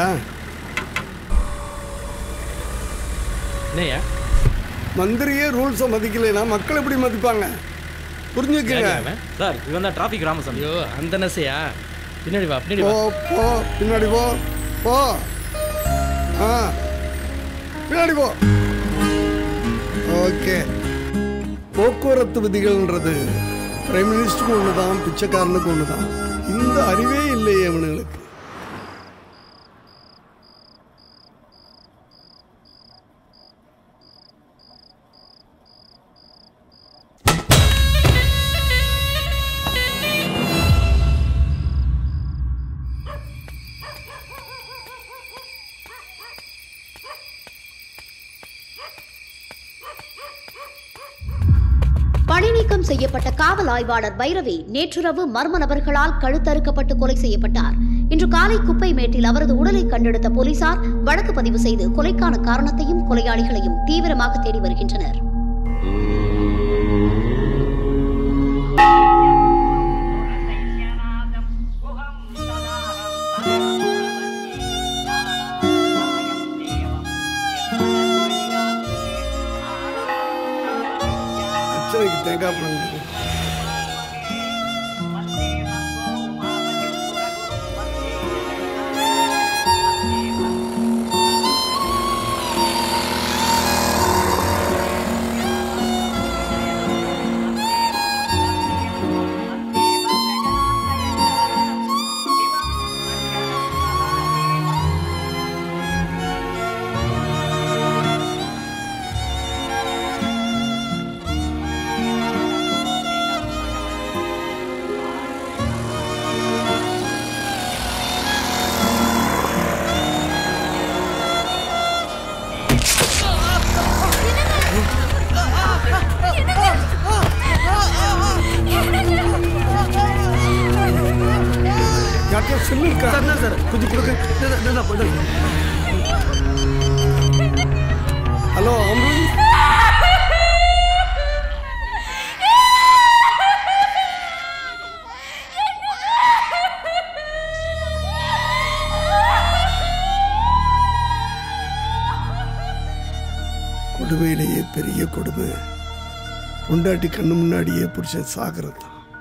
என்னையா? மந்திரியே ரூல்ஸை மதிக்கலைன்னா மக்கள் எப்படி மதிப்பாங்க? புரிஞ்சுக்கங்க சார். இவன் தான் டிராஃபிக் ராமசாமி. ஐயோ, அந்த நசையா? பின்னாடி வா, பின்னாடி போ போ, பின்னாடி போ போ. பின்னாடி போ. ஓகே. போக்குவரத்து விதிகள்ன்றது பிரைம் மினிஸ்டருக்கு ஒன்று தான், பிச்சைக்காரனுக்கு ஒன்று தான். இந்த அறிவே இல்லையே அவனுங்களுக்கு. பணிநீக்கம் செய்யப்பட்ட காவல் ஆய்வாளர் பைரவி நேற்றிரவு மர்ம நபர்களால் கழுத்தறுக்கப்பட்டு கொலை செய்யப்பட்டார். இன்று காலை குப்பை மேட்டில் அவரது உடலை கண்டெடுத்த போலீசார் வழக்கு பதிவு செய்து கொலைக்கான காரணத்தையும் கொலையாளிகளையும் தீவிரமாக தேடி வருகின்றனர். தேங்காய் பழம் ஹலோ ஆம்புலன்ஸ். கொடுமையிலேயே பெரிய கொடுமை பொண்டாட்டி கண்ணு முன்னாடியே புருஷன் சாகிறது.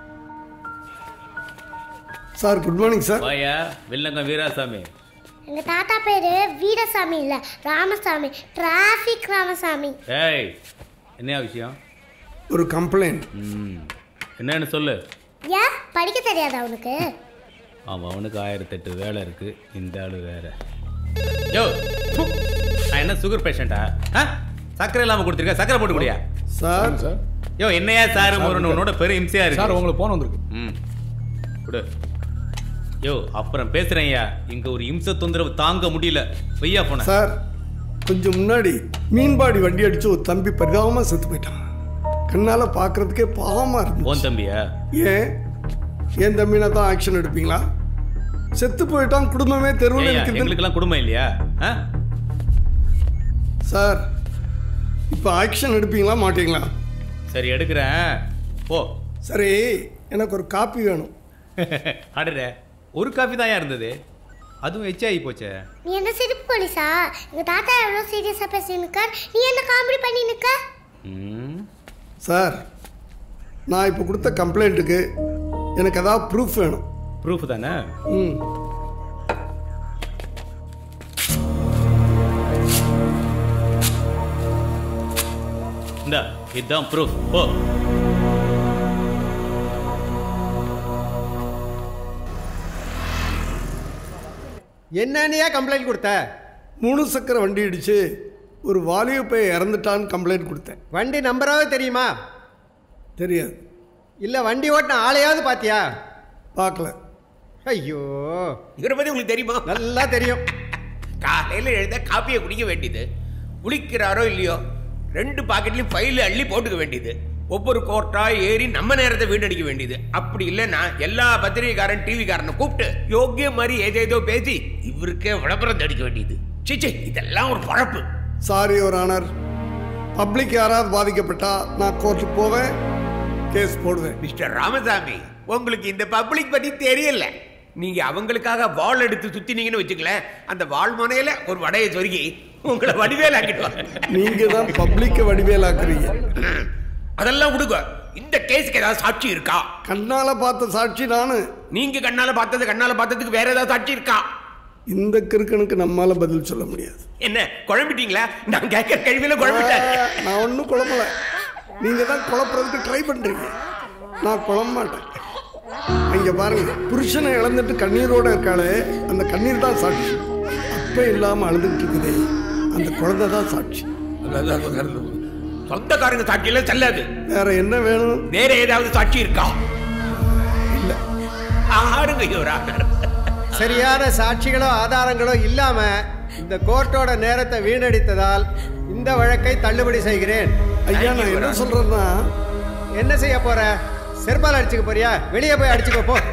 Sir good morning sir. வாயா வில்லங்க வீராசாமி. எங்க தாத்தா பேரு வீரசாமி இல்ல ராமசாமி, டிராஃபிக் ராமசாமி. ஏய் என்ன விஷயம்? ஒரு கம்ப்ளைண்ட். என்னன்னு சொல்லு. ஏன் படிக்க தெரியாதா உனக்கு? ஆமா அவனுக்கு 1008 வேலை இருக்கு, இந்த ஆளு வேற. யோ நான் என்ன சுகர் பேஷண்டா? சக்கரை இல்லாம கொடுத்துருக்க, சக்கரை போட்டு குடியா சார். யோ என்னையா சார் உன்னோட பெரிய இம்சையா இருக்கு சார். உங்களுக்கு போன் வந்திருக்கு. குடு. யோ அப்புறம் பேசுறேன்யா, இங்க ஒரு இம்ச தொந்தரவு தாங்க முடியல. வையா போன சார். கொஞ்சம் முன்னாடி மீன்பாடி வண்டி அடிச்சு ஒரு தம்பி பரிதாபமா செத்து போயிட்டான். கண்ணால பாக்குறதுக்கே பாவமா இருக்கு. உன் தம்பியா? ஏன் தம்பினா தான் ஆக்ஷன் எடுப்பீங்களா? செத்து போயிட்டான், குடும்பமே தெருவில் இருக்குது. எங்களுக்கெல்லாம் குடும்பம் இல்லையா சார்? இப்போ ஆக்ஷன் எடுப்பீங்களா மாட்டீங்களா? சரி எடுக்கிறேன் போ. சரி எனக்கு ஒரு காப்பி வேணும். அடடே ஒரு காஃபி தான் இருந்தது, அதுவும் எச்சாகி போச்சே. நீ என்ன சிரிப்பு போலீஸா? எங்க தாத்தா எவ்வளோ சீரியஸா பேசினுக்க, நீ என்ன காமெடி பண்ணி நிக்க? சார் நான் இப்போ கொடுத்த கம்ப்ளைண்ட்டுக்கு எனக்கு ஏதாவது ப்ரூஃப் வேணும். ப்ரூஃப் தானே? இந்தா இதுதான் ப்ரூஃப். போ. என்னன்னையா கம்ப்ளைண்ட் கொடுத்த? 3 சக்கர வண்டி இடிச்சு ஒரு வாலிப பையன் இறந்துட்டான்னு கம்ப்ளைண்ட் கொடுத்தேன். வண்டி நம்பராவது தெரியுமா? தெரியாது. இல்லை வண்டி ஓட்டின ஆளையாவது பார்த்தியா? பார்க்கல. ஐயோ, இவரை பற்றி உங்களுக்கு தெரியுமா? நல்லா தெரியும். காலையில் எழுத காப்பியை குடிக்க வேண்டியது, குளிக்கிறாரோ இல்லையோ 2 பாக்கெட்லையும் ஃபைல் அள்ளி போட்டுக்க வேண்டியது, ஒவ்வொரு கோர்ட்டா ஏறி நம்ம நேரத்தை வீணடிக்க வேண்டியது. அப்படி இல்லைன்னா எல்லா பத்திரிகைக்காரன் டிவிக்காரனை கூப்பிட்டு யோக்கிய மாதிரி ஏதேதோ பேசி இவருக்கே விளம்பரம் அடிக்க வேண்டியது. சிச்சி, இதெல்லாம் ஒரு பழப்பு. Sorry your honour. பப்ளிக் யாராவது பாதிக்கப்பட்டா நான் கோர்ட்டுக்கு போவேன், கேஸ் போடுவேன். மிஸ்டர் ராமசாமி, உங்களுக்கு இந்த பப்ளிக் பத்தி தெரியல. நீங்க அவங்களுக்காக வால் எடுத்து சுத்தினீங்கன்னு வச்சுக்கல, அந்த வால் முனையில ஒரு வடையை சொருகி உங்களை வடிவேலாக்கிடுவாங்க. நீங்க தான் பப்ளிக்க வடிவேலாக்குறீங்க. அதெல்லாம் விடுங்க. இந்த கேஸுக்கு ஏதாவது சாட்சி இருக்கா? கண்ணால பார்த்த சாட்சி நானு. நீங்க கண்ணால பார்த்ததுக்கு வேற ஏதாவது சாட்சி இருக்கா? இந்த கிறுக்கனுக்கு நம்மால பதில் சொல்ல முடியாது. என்ன குழம்பிட்டீங்களா? நான் கேட்கிற கேள்வியில குழம்பிட்டேன். நான் ஒன்றும் குழம்பல. நீங்க தான் குழப்பறதுக்கு ட்ரை பண்றீங்க. நான் குழம்ப மாட்டேன். இங்க பாருங்க, புருஷனை இழந்துட்டு கண்ணீரோட இருக்காளே, அந்த கண்ணீர் தான் சாட்சி. அப்ப இல்லாம அழுதுட்டு இருக்குதே, அந்த குழந்தை தான் சாட்சி. சொந்தக்காரங்க சாட்சியில செல்லாது. வேற என்ன வேணும்? வேற ஏதாவது சாட்சி இருக்கா? இல்ல. ஆடுங்க யுவரானர். சரியான சாட்சிகளோ ஆதாரங்களோ இல்லாம இந்த கோர்ட்டோட நேரத்தை வீணடித்ததால் இந்த வழக்கை தள்ளுபடி செய்கிறேன். ஐயா நான் என்ன சொல்றேன்னா, என்ன செய்ய போற? செருப்பால் அடிச்சுக்க போறியா? வெளியே போய் அடிச்சுக்கோ போ.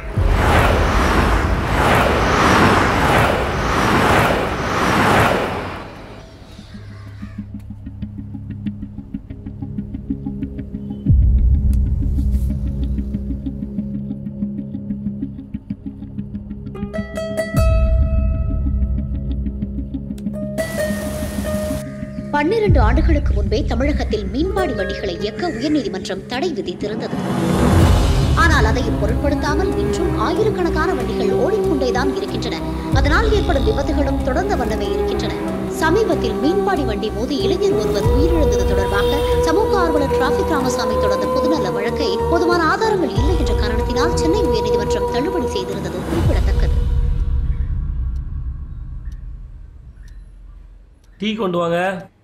பன்னிரண்டு ஆண்டுகளுக்கு முன்பே தமிழகத்தில் மீன்பாடி வண்டிகளை இயக்க உயர்நீதிமன்றம் தடை விதித்திருந்தது. ஆனால் அதையும் பொருட்படுத்தாமல் இன்றும் ஆயிரக்கணக்கான வண்டிகள் ஓடிக்கொண்டேதான் இருக்கின்றன. அதனால் ஏற்படும் விபத்துகளும் தொடர்ந்த வண்ணமே இருக்கின்றன. சமீபத்தில் மீன்பாடி வண்டி மோதி இளைஞர் ஒருவர் உயிரிழந்தது தொடர்பாக சமூக ஆர்வலர் டிராபிக் ராமசாமி தொடர்ந்த பொதுநல வழக்கை போதுமான ஆதாரங்கள் இல்லை என்ற காரணத்தினால் சென்னை உயர்நீதிமன்றம் தள்ளுபடி செய்திருந்தது குறிப்பிடத்தக்கது. டீ கொண்டு வாங்க.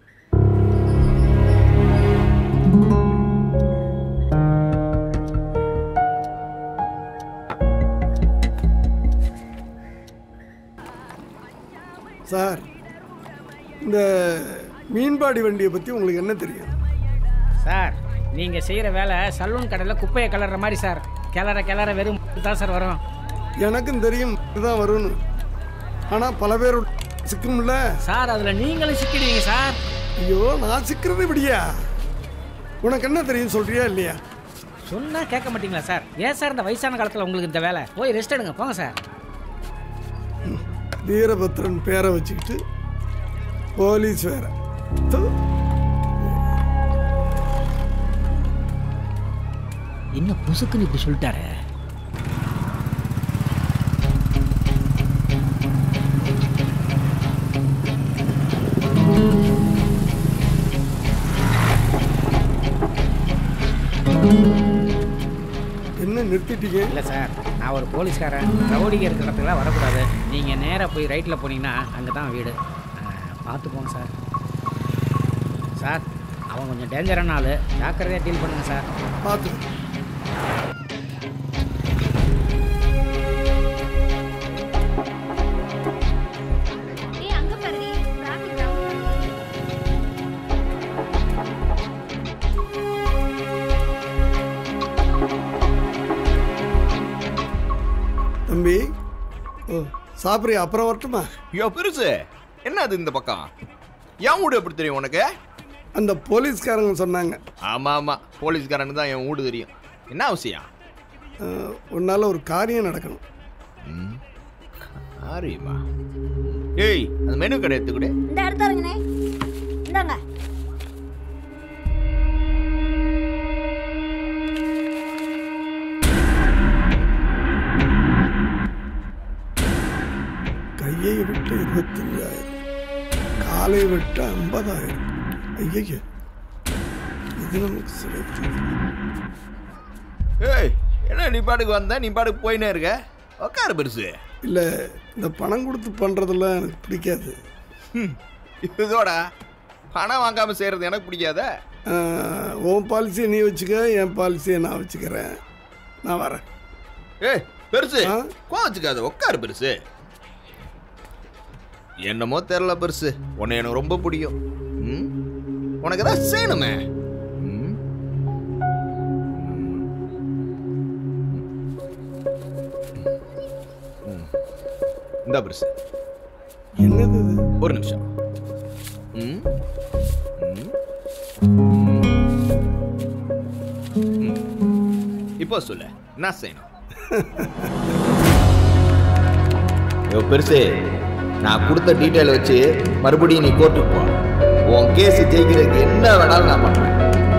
சார், இந்த மீன்பாடி வண்டியை பற்றி உங்களுக்கு என்ன தெரியும்? சார், நீங்கள் செய்கிற வேலை சலூன் கடையில் குப்பையை கிளற மாதிரி சார். கிளற வெறும் தான் சார் வரும். எனக்கும் தெரியும் இதுதான் வரும்னு. ஆனால் பல பேர் சிக்கும்ல சார். அதில் நீங்களும் சிக்கிடுவீங்க சார். ஐயோ, நான் சிக்கிறது இப்படியா? உனக்கு என்ன தெரியும் சொல்றியா இல்லையா? சொன்னால் கேட்க மாட்டீங்களா சார்? ஏன் சார் இந்த வயசான காலத்தில் உங்களுக்கு இந்த வேலை? போய் ரெஸ்ட் எடுங்க, போங்க சார். வீரபத்ரன் பேரை வச்சுக்கிட்டு போலீஸ் வேற. இன்னும் புசுக்குன்னு இப்படி சொல்லிட்டாரு. என்ன நிறுத்திட்டீங்க? இல்லை சார், நான் ஒரு போலீஸ்காரன். ரவுடிங்க இருக்கிற இடத்துக்குலாம் வரக்கூடாது. நீங்கள் நேராக போய் ரைட்டில் போனீங்கன்னா அங்கே தான் வீடு. பார்த்து போங்க சார். சார், அவன் கொஞ்சம் டேஞ்சரான ஆள். ஜாக்கிரதையாக டீல் பண்ணுங்க சார். பார்த்து. தம்பி, ஓ சாப்பிட்றியா? அப்புறம் வரட்டுமா? ஐயோ பெருசு, என்ன அது இந்த பக்கம்? என் வீடு எப்படி தெரியும் உனக்கு? அந்த போலீஸ்காரங்க சொன்னாங்க. ஆமாம் ஆமாம், போலீஸ்காரனுக்கு தான் என் வீடு தெரியும். என்ன அவசியம்? உன்னால ஒரு காரியம் நடக்கணும். காரியமா? ஏய், அந்த மெனு கடை எடுத்துக்கூட. இந்த எடுத்தாருங்கண்ணே, இந்தாங்க. கையை விட்டு 25,000, காலை விட்டு 50,000. ஐயா, இது நமக்கு சிலை. ஏய், என்ன நீ பாட்டுக்கு வந்த, நீ பாட்டுக்கு போயினே இருக்க? உட்காரு பெருசு. இல்லை, இந்த பணம் கொடுத்து பண்ணுறதெல்லாம் எனக்கு பிடிக்காது. இதோட பணம் வாங்காமல் செய்கிறது எனக்கு பிடிக்காத. உன் பாலிசியை நீ வச்சுக்க, என் பாலிசியை நான் வச்சுக்கிறேன். நான் வரேன். ஏய் பெருசு, கோவச்சுக்காத, உட்காரு பெருசு. என்னமோ தெரில பெருசு, உன்னை எனக்கு ரொம்ப பிடிக்கும். உனக்கு ஏதாவது செய்யணுமே. இந்த பெருசு என்னது? ஒரு நிமிஷம். இப்போ சொல்லு, என்ன செய்யணும்? பெருசு, நான் கொடுத்த டீட்டெயில் வச்சு மறுபடியும் நீ கோர்ட்டுக்கு போ. உன் கேஸ் ஜெயிக்கிறதுக்கு என்ன வேணாலும் நான் பண்றேன்.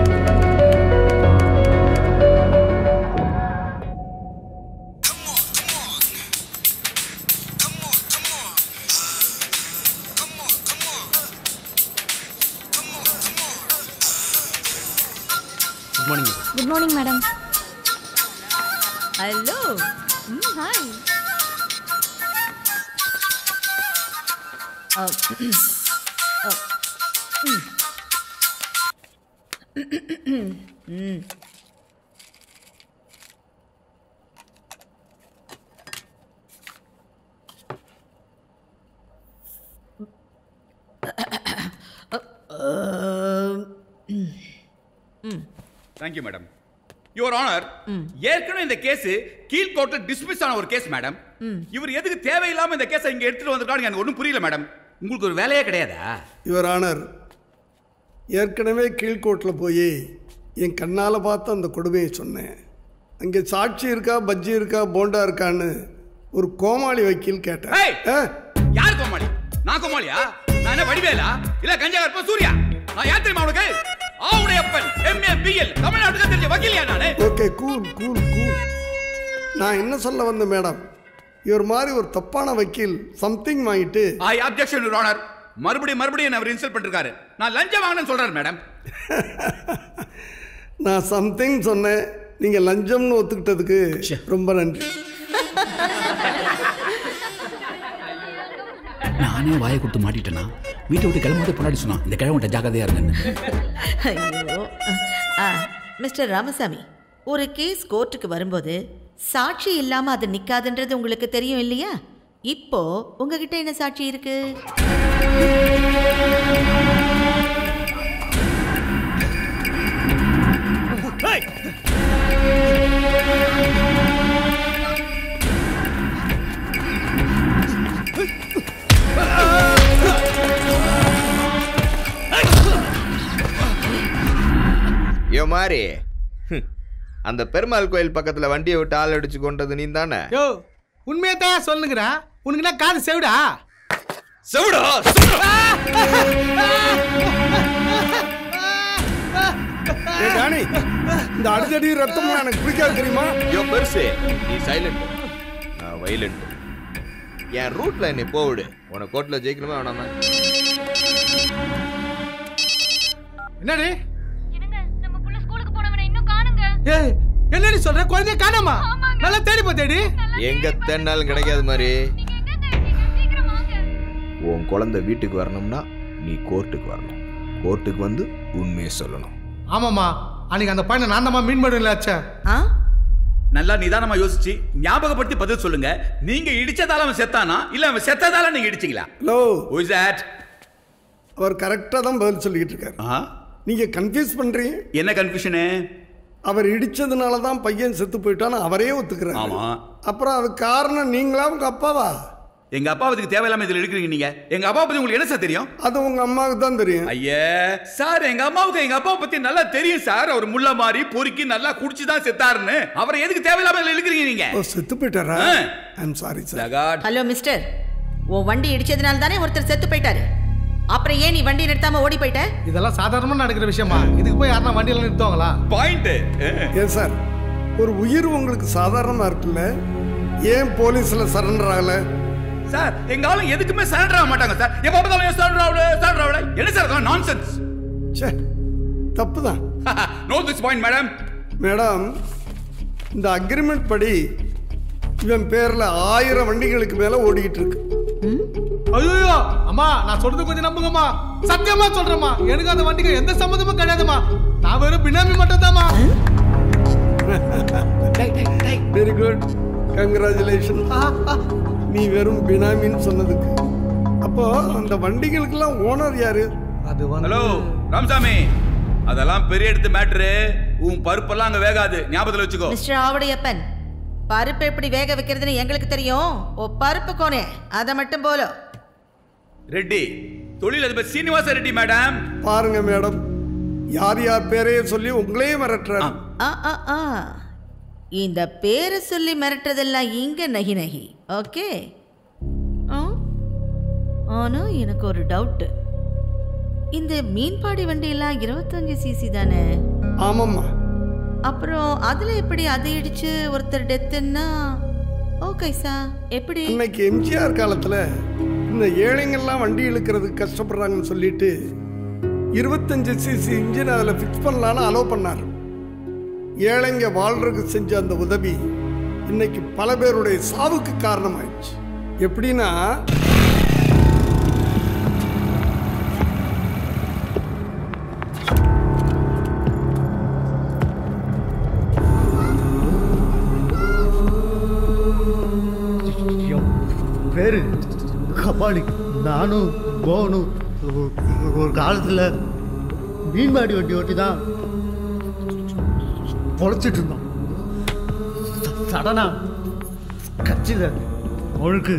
Good morning. Good morning madam. Hello. Hi. Thank you madam. Your honour, ஏற்கனவே இந்த கேஸ் கீழ்கோர்ட்ல டிஸ்மிஸ் ஆன ஒரு கேஸ் மேடம். இவர் எதுக்கு தேவையில்லாம இந்த கேஸை இங்க எடுத்துட்டு வந்திருக்காங்க எனக்கு ஒன்றும் புரியல மேடம். உங்களுக்கு ஒரு வேலையே கிடையாதா? யுவர் ஆனர், ஏற்கனவே கீழ்கோர்ட்டில் போய் என் கண்ணால் பார்த்து அந்த கொடுமையை சொன்னேன். அங்கே சாட்சி இருக்கா, பஜ்ஜி இருக்கா, போண்டா இருக்கான்னு ஒரு கோமாளி வக்கீல் கேட்டேன். யார் கோமாளி? நான் கோமாளியா? நான் என்ன வடிவேலா இல்ல கஞ்சா கற்ப சூர்யா? நான் யார் தெரியுமா உனக்கு? ஆவுடையப்பன் MA BL தமிழ்நாட்டுக்கு தெரிஞ்ச வக்கீலியா நானே? Okay, cool cool cool. நான் என்ன சொல்ல வந்தேன் மேடம், இவர் மாதிரி ஒரு தப்பான வக்கீல் சம்திங் வாங்கிட்டு ஐ அப்ஜெக்ஷன் யுவர் ஆனர். மறுபடியும் அவர் இன்சல்ட் பண்ணிருக்காரு. நான் லஞ்சம் வாங்கினேன்னு சொல்றாரு மேடம். நான் சம்திங் சொன்னேன், நீங்க லஞ்சம்னு ஒத்துக்கிட்டதுக்கு ரொம்ப நன்றி. நானே வாயை கொடுத்து மாட்டிட்டேன்னா வீட்டை விட்டு கிளம்பி பொன்னாடி சொன்னான் இந்த கிழவன்ட்ட ஜாக்கிரதையா இருங்கன்னு. ஐயோ, மிஸ்டர் ராமசாமி, ஒரு கேஸ் கோர்ட்டுக்கு வரும்போது சாட்சி இல்லாம அது நிக்காதுன்றது உங்களுக்கு தெரியும் இல்லையா? இப்போ உங்ககிட்ட என்ன சாட்சி இருக்கு? யோ மாறி, அந்த பெருமாள் கோயில் பக்கத்துல வண்டியை விட்டு ஆள் அடிச்சு கொண்டது நீ தானே? யோ, உண்மையத்தான் சொல்லுங்கடா. உனக்கு என்ன காது செவிடா? செவிடா? டானி, இந்த அடிதடி ரத்தம் எனக்கு பிடிக்காது தெரியுமா? யோ பெருசு, நீ சைலண்ட், நான் வைலண்ட். என் ரூட்ல என்னை போவிடு. உனக்கு கோர்ட்ல ஜெயிக்கணுமா வேணாமா? என்னடி நம்ம புள்ள ஸ்கூலுக்கு போனவனே இன்னும் காணுங்க. ஏய், என்னடி சொல்ற? குழந்தைய காணோமா? நல்லா தேடி போ. தேடி எங்க தேடினாலும் கிடைக்காது மாதிரி. உன் குழந்தை வீட்டுக்கு வரணும்னா நீ கோர்ட்டுக்கு வரணும். கோர்ட்டுக்கு வந்து உண்மையை சொல்லணும். ஆமாமா, அன்னைக்கு அந்த பையனை நான் தான் மீன் பண்ணுவீங்களா? ஆச்சா, நல்லா நிதானமா யோசிச்சு ஞாபகப்படுத்தி பதில் சொல்லுங்க. நீங்க இடிச்சதால அவன் செத்தானா இல்ல அவன் செத்ததால நீங்க இடிச்சீங்களா? Hello, who is that? அவர் கரெக்டா தான் பதில் சொல்லிட்டு இருக்காரு. நீங்க கன்ஃபியூஸ் பண்றீங்க. என்ன கன்ஃபியூஷனு? அவர் இடிச்சதுனால தான் பையன் செத்து போயிட்டான்னு அவரே ஒத்துக்கிறாரு. ஆமா. அப்புறம் அது காரணம் நீங்களா உங்க அப்பாவா? எங்க அப்பா பத்தி தேவையில்லாம இதுல எடுக்கிறீங்க நீங்க. எங்க அப்பா பத்தி உங்களுக்கு என்ன சார் தெரியும்? அது உங்க அம்மாவுக்கு தான் தெரியும். ஐயே சார், எங்க அம்மாவுக்கு எங்க அப்பா பத்தி நல்லா தெரியும் சார். அவர் முள்ள மாதிரி பொறுக்கி நல்லா குடிச்சு தான் செத்தாருன்னு. அவரை எதுக்கு தேவையில்லாம இதுல எடுக்கிறீங்க நீங்க? செத்து போயிட்டாரா? I am sorry sir. Hello mister, உன் வண்டி இடிச்சதுனால தானே ஒருத்தர் செத்து போயிட்டாரு. அப்புறம் ஏன் நீ வண்டி நிறுத்தாம ஓடி போயிட்ட? இதெல்லாம் சாதாரணமா நடக்கிற விஷயமா? இதுக்கு போய் யாரா வண்டியில நிறுத்துவாங்களா? பாயிண்ட். ஏன் சார், ஒரு உயிர் உங்களுக்கு சாதாரணமா இருக்குல்ல, ஏன் போலீஸ்ல சரண்டர் ஆகல? சார், எங்க ஆளு எதுக்குமே சரண்டர் ஆக மாட்டாங்க சார். எப்ப பார்த்தாலும் சரண்டர் ஆகல. என்ன சார் இதெல்லாம் நான்சென்ஸ்? ச்சே, தப்புதான். No this point madam. Madam, இந்த அக்ரிமெண்ட் படி இவன் பேர்ல 1000 வண்டிகளுக்கு மேல ஓடிக்கிட்டு இருக்கு. ஐயோ அம்மா, நான் சொல்றது கொஞ்சம் நம்புங்கம்மா. சத்தியமா சொல்றேம்மா, எனக்கு அந்த வண்டிக்கு எந்த சம்மந்தமும் கிடையாதுமா. நான் வெறும் பினாமி மட்டும் தான்மா. Very good, congratulation. நீ வெறும் பினாமின்னு சொன்னதுக்கு. அப்போ அந்த வண்டிகளுக்கெல்லாம் ஓனர் யாரு? அது ஹலோ ராமசாமி, அதெல்லாம் பெரிய எடுத்து மேட்ரு. உன் பருப்பெல்லாம் அங்க வேகாது, ஞாபகத்துல வச்சுக்கோ. மிஸ்டர் ஆவுடையப்பன், பருப்பு எப்படி வேக வைக்கிறதுன்னு எங்களுக்கு தெரியும். ஓ பருப்பு கோனே, அதை மட்டும் போல. ரெட்டி, தொழிலதிபர் சீனிவாச ரெட்டி மேடம். பாருங்க மேடம், யார் யார் பேரையே சொல்லி உங்களையே மிரட்டுறாரு. இந்த பேரை சொல்லி மிரட்டுறதெல்லாம் இங்க நகி நகி. ஓகே, ஆனா எனக்கு ஒரு டவுட். இந்த மீன்பாடி வண்டியெல்லாம் 25cc தானே? ஆமாம்மா. அப்புறம் அதுல எப்படி அதை இடிச்சு ஒருத்தர் டெத்துன்னா ஓகே சார், எப்படி? இன்னைக்கு எம்ஜிஆர் காலத்துல இந்த ஏழைங்கள்லாம் வண்டி இழுக்கிறதுக்கு கஷ்டப்படுறாங்கன்னு சொல்லிட்டு 25cc இன்ஜின் அதில் ஃபிக்ஸ் பண்ணலான்னு அலோவ் பண்ணார். ஏழைங்க வாழ்றதுக்கு செஞ்ச அந்த உதவி இன்னைக்கு பல பேருடைய சாவுக்கு காரணமாயிடுச்சு. எப்படின்னா, பேரு கபாடி. நானும் போனும் ஒரு காலத்தில் மீன்பாடி வண்டி ஓட்டி தான் பொழைச்சிட்டு இருந்தோம். சடனா கட்சியில் அவனுக்கு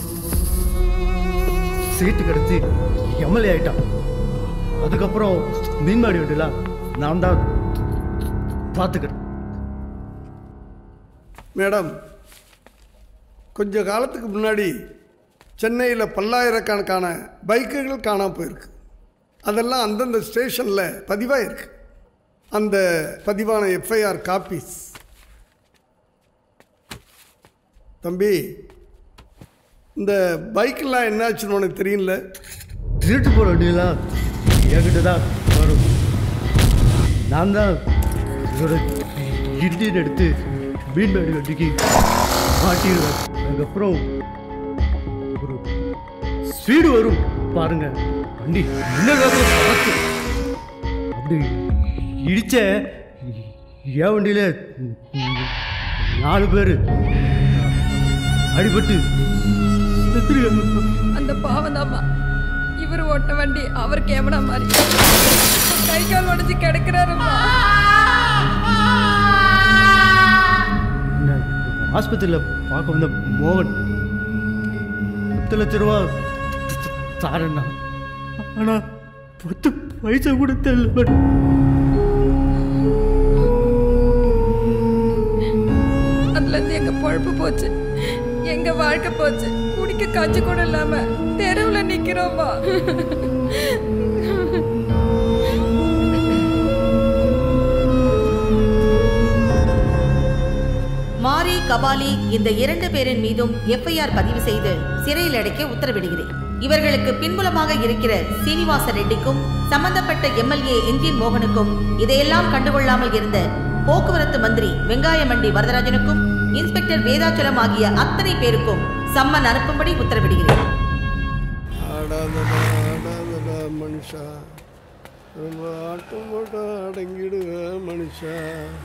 சீட்டு கிடச்சி எம்எல்ஏ ஆயிட்டான். அதுக்கப்புறம் மீன்மாடி வண்டிலாம் நான் தான் பார்த்துக்கிறேன். மேடம், கொஞ்ச காலத்துக்கு முன்னாடி சென்னையில் பல்லாயிரக்கணக்கான பைக்குகள் காணாமல் போயிருக்கு. அதெல்லாம் அந்தந்த ஸ்டேஷனில் பதிவாக இருக்கு. அந்த பதிவான எஃப்ஐஆர் காப்பீஸ். தம்பி, இந்த பைக்கெல்லாம் என்னாச்சுன்னு உனக்கு தெரியல? திருட்டு போகிற வண்டியெல்லாம் என்கிட்ட தான் வரும். நான் தான் இதோட இன்ஜின் எடுத்து மீன்மேடு வண்டிக்கு மாட்டிடுவேன். அதுக்கப்புறம் ஒரு ஸ்பீடு வரும் பாருங்க, வண்டி அப்படி இடிச்ச என் வண்டியில 4 பேர் அடிபட்டு அந்த பாவம் தாம்மா. இவர் ஓட்ட வண்டி அவர் கேமரா மாதிரி கை கால் உடஞ்சி கிடக்கிறாருமா. ஆஸ்பத்திரியில் பார்க்க வந்த மோகன் 10 லட்ச ரூபா தாரண்ணா, ஆனா 10 பைசா கூட தெரியல. அதுல இருந்து எங்க பொழப்பு போச்சு, எங்க வாழ்க்கை போச்சு. குடிக்க காய்ச்சி கூட இல்லாம தெருவுல நிக்கிறோமா. மாரி, கபாலி இந்த 2 பேரின் மீதும் எஃப்ஐஆர் பதிவு செய்து சிறையில் அடைக்க உத்தரவிடுகிறேன். இவர்களுக்கு பின்புலமாக இருக்கிற சீனிவாச ரெட்டிக்கும் சம்பந்தப்பட்ட எம்எல்ஏ என்ஜின் மோகனுக்கும் இதையெல்லாம் கண்டுகொள்ளாமல் இருந்த போக்குவரத்து மந்திரி வெங்காயமண்டி வரதராஜனுக்கும் இன்ஸ்பெக்டர் வேதாச்சலம் ஆகிய அத்தனை பேருக்கும் சம்மன் அனுப்பும்படி உத்தரவிடுகிறேன். மனுஷா அடங்கிடுவ மனுஷா.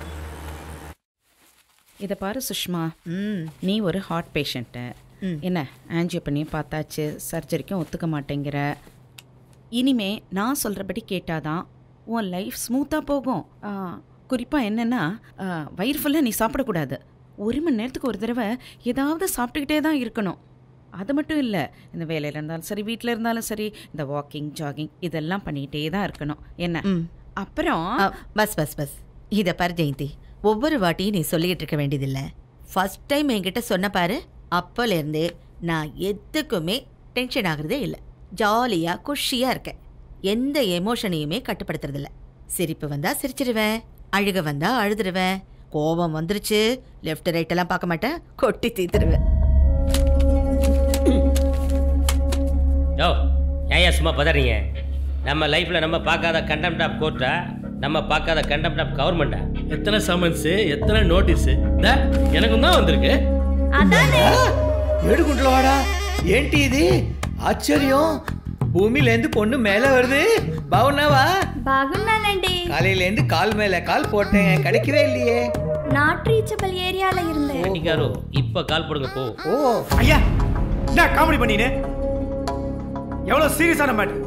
இதை பாரு சுஷ்மா, நீ ஒரு ஹார்ட் பேஷண்ட்டு. என்ன ஆன்ஜியோ பண்ணி பார்த்தாச்சு, சர்ஜரிக்கும் ஒத்துக்க மாட்டேங்கிற. இனிமே நான் சொல்கிறபடி கேட்டாதான் உன் லைஃப் ஸ்மூத்தாக போகும். குறிப்பாக என்னென்னா, வயிறு ஃபுல்லாக நீ சாப்பிடக்கூடாது. 1 மணி நேரத்துக்கு ஒரு தடவை ஏதாவது சாப்பிட்டுக்கிட்டே தான் இருக்கணும். அது மட்டும் இல்லை, இந்த வேலையில் இருந்தாலும் சரி, வீட்டில் இருந்தாலும் சரி, இந்த வாக்கிங் ஜாகிங் இதெல்லாம் பண்ணிக்கிட்டே தான் இருக்கணும். என்ன அப்புறம் பஸ் பஸ் பஸ் இதை பாரு ஜெயந்தி, ஒவ்வொரு வாட்டியும் நீ சொல்லிக்கிட்டு இருக்க வேண்டியதில்லை. ஃபர்ஸ்ட் டைம் என்கிட்ட சொன்ன பாரு, அப்போலேருந்தே நான் எதுக்குமே டென்ஷன் ஆகுறதே இல்லை. ஜாலியாக குஷியாக இருக்கேன். எந்த எமோஷனையுமே கட்டுப்படுத்துறதில்ல. சிரிப்பு வந்தால் சிரிச்சிருவேன், அழுக வந்தால் அழுதுருவேன். கோபம் வந்துருச்சு, லெஃப்ட் ரைட்டெல்லாம் பார்க்க மாட்டேன், கொட்டி தீத்துருவேன். யோ, ஏன் சும்மா பதறீங்க? நம்ம லைஃப்பில் நம்ம பார்க்காத கண்டெம்ட் ஆஃப் கோர்ட்டா, நம்ம பார்க்காத கண்டெம்ட் ஆஃப் கவர்மெண்டா? எத்தனை சமன்ஸு, எத்தனை நோட்டீஸு எனக்கும் தான் வந்திருக்கு. ఏడుకుంటున్నా వాడా ఏంటి ఇది ఆశ్చర్యం భూమిలేందు పొన్ను మేலே வருது బాగున్నావా బాగున్నానండి காலையிலேந்து கால் மேலே கால் போட்டேன் கிடைக்கவே இல்லையே நாட் ரீச்சபிள் ஏரியால இருந்தேன் அன்னிக்காரோ இப்ப கால் போடுங்க போ ஓ ஐயா என்ன காமெடி பண்ணினே எவ்வளவு சீரியஸான மேட்டர்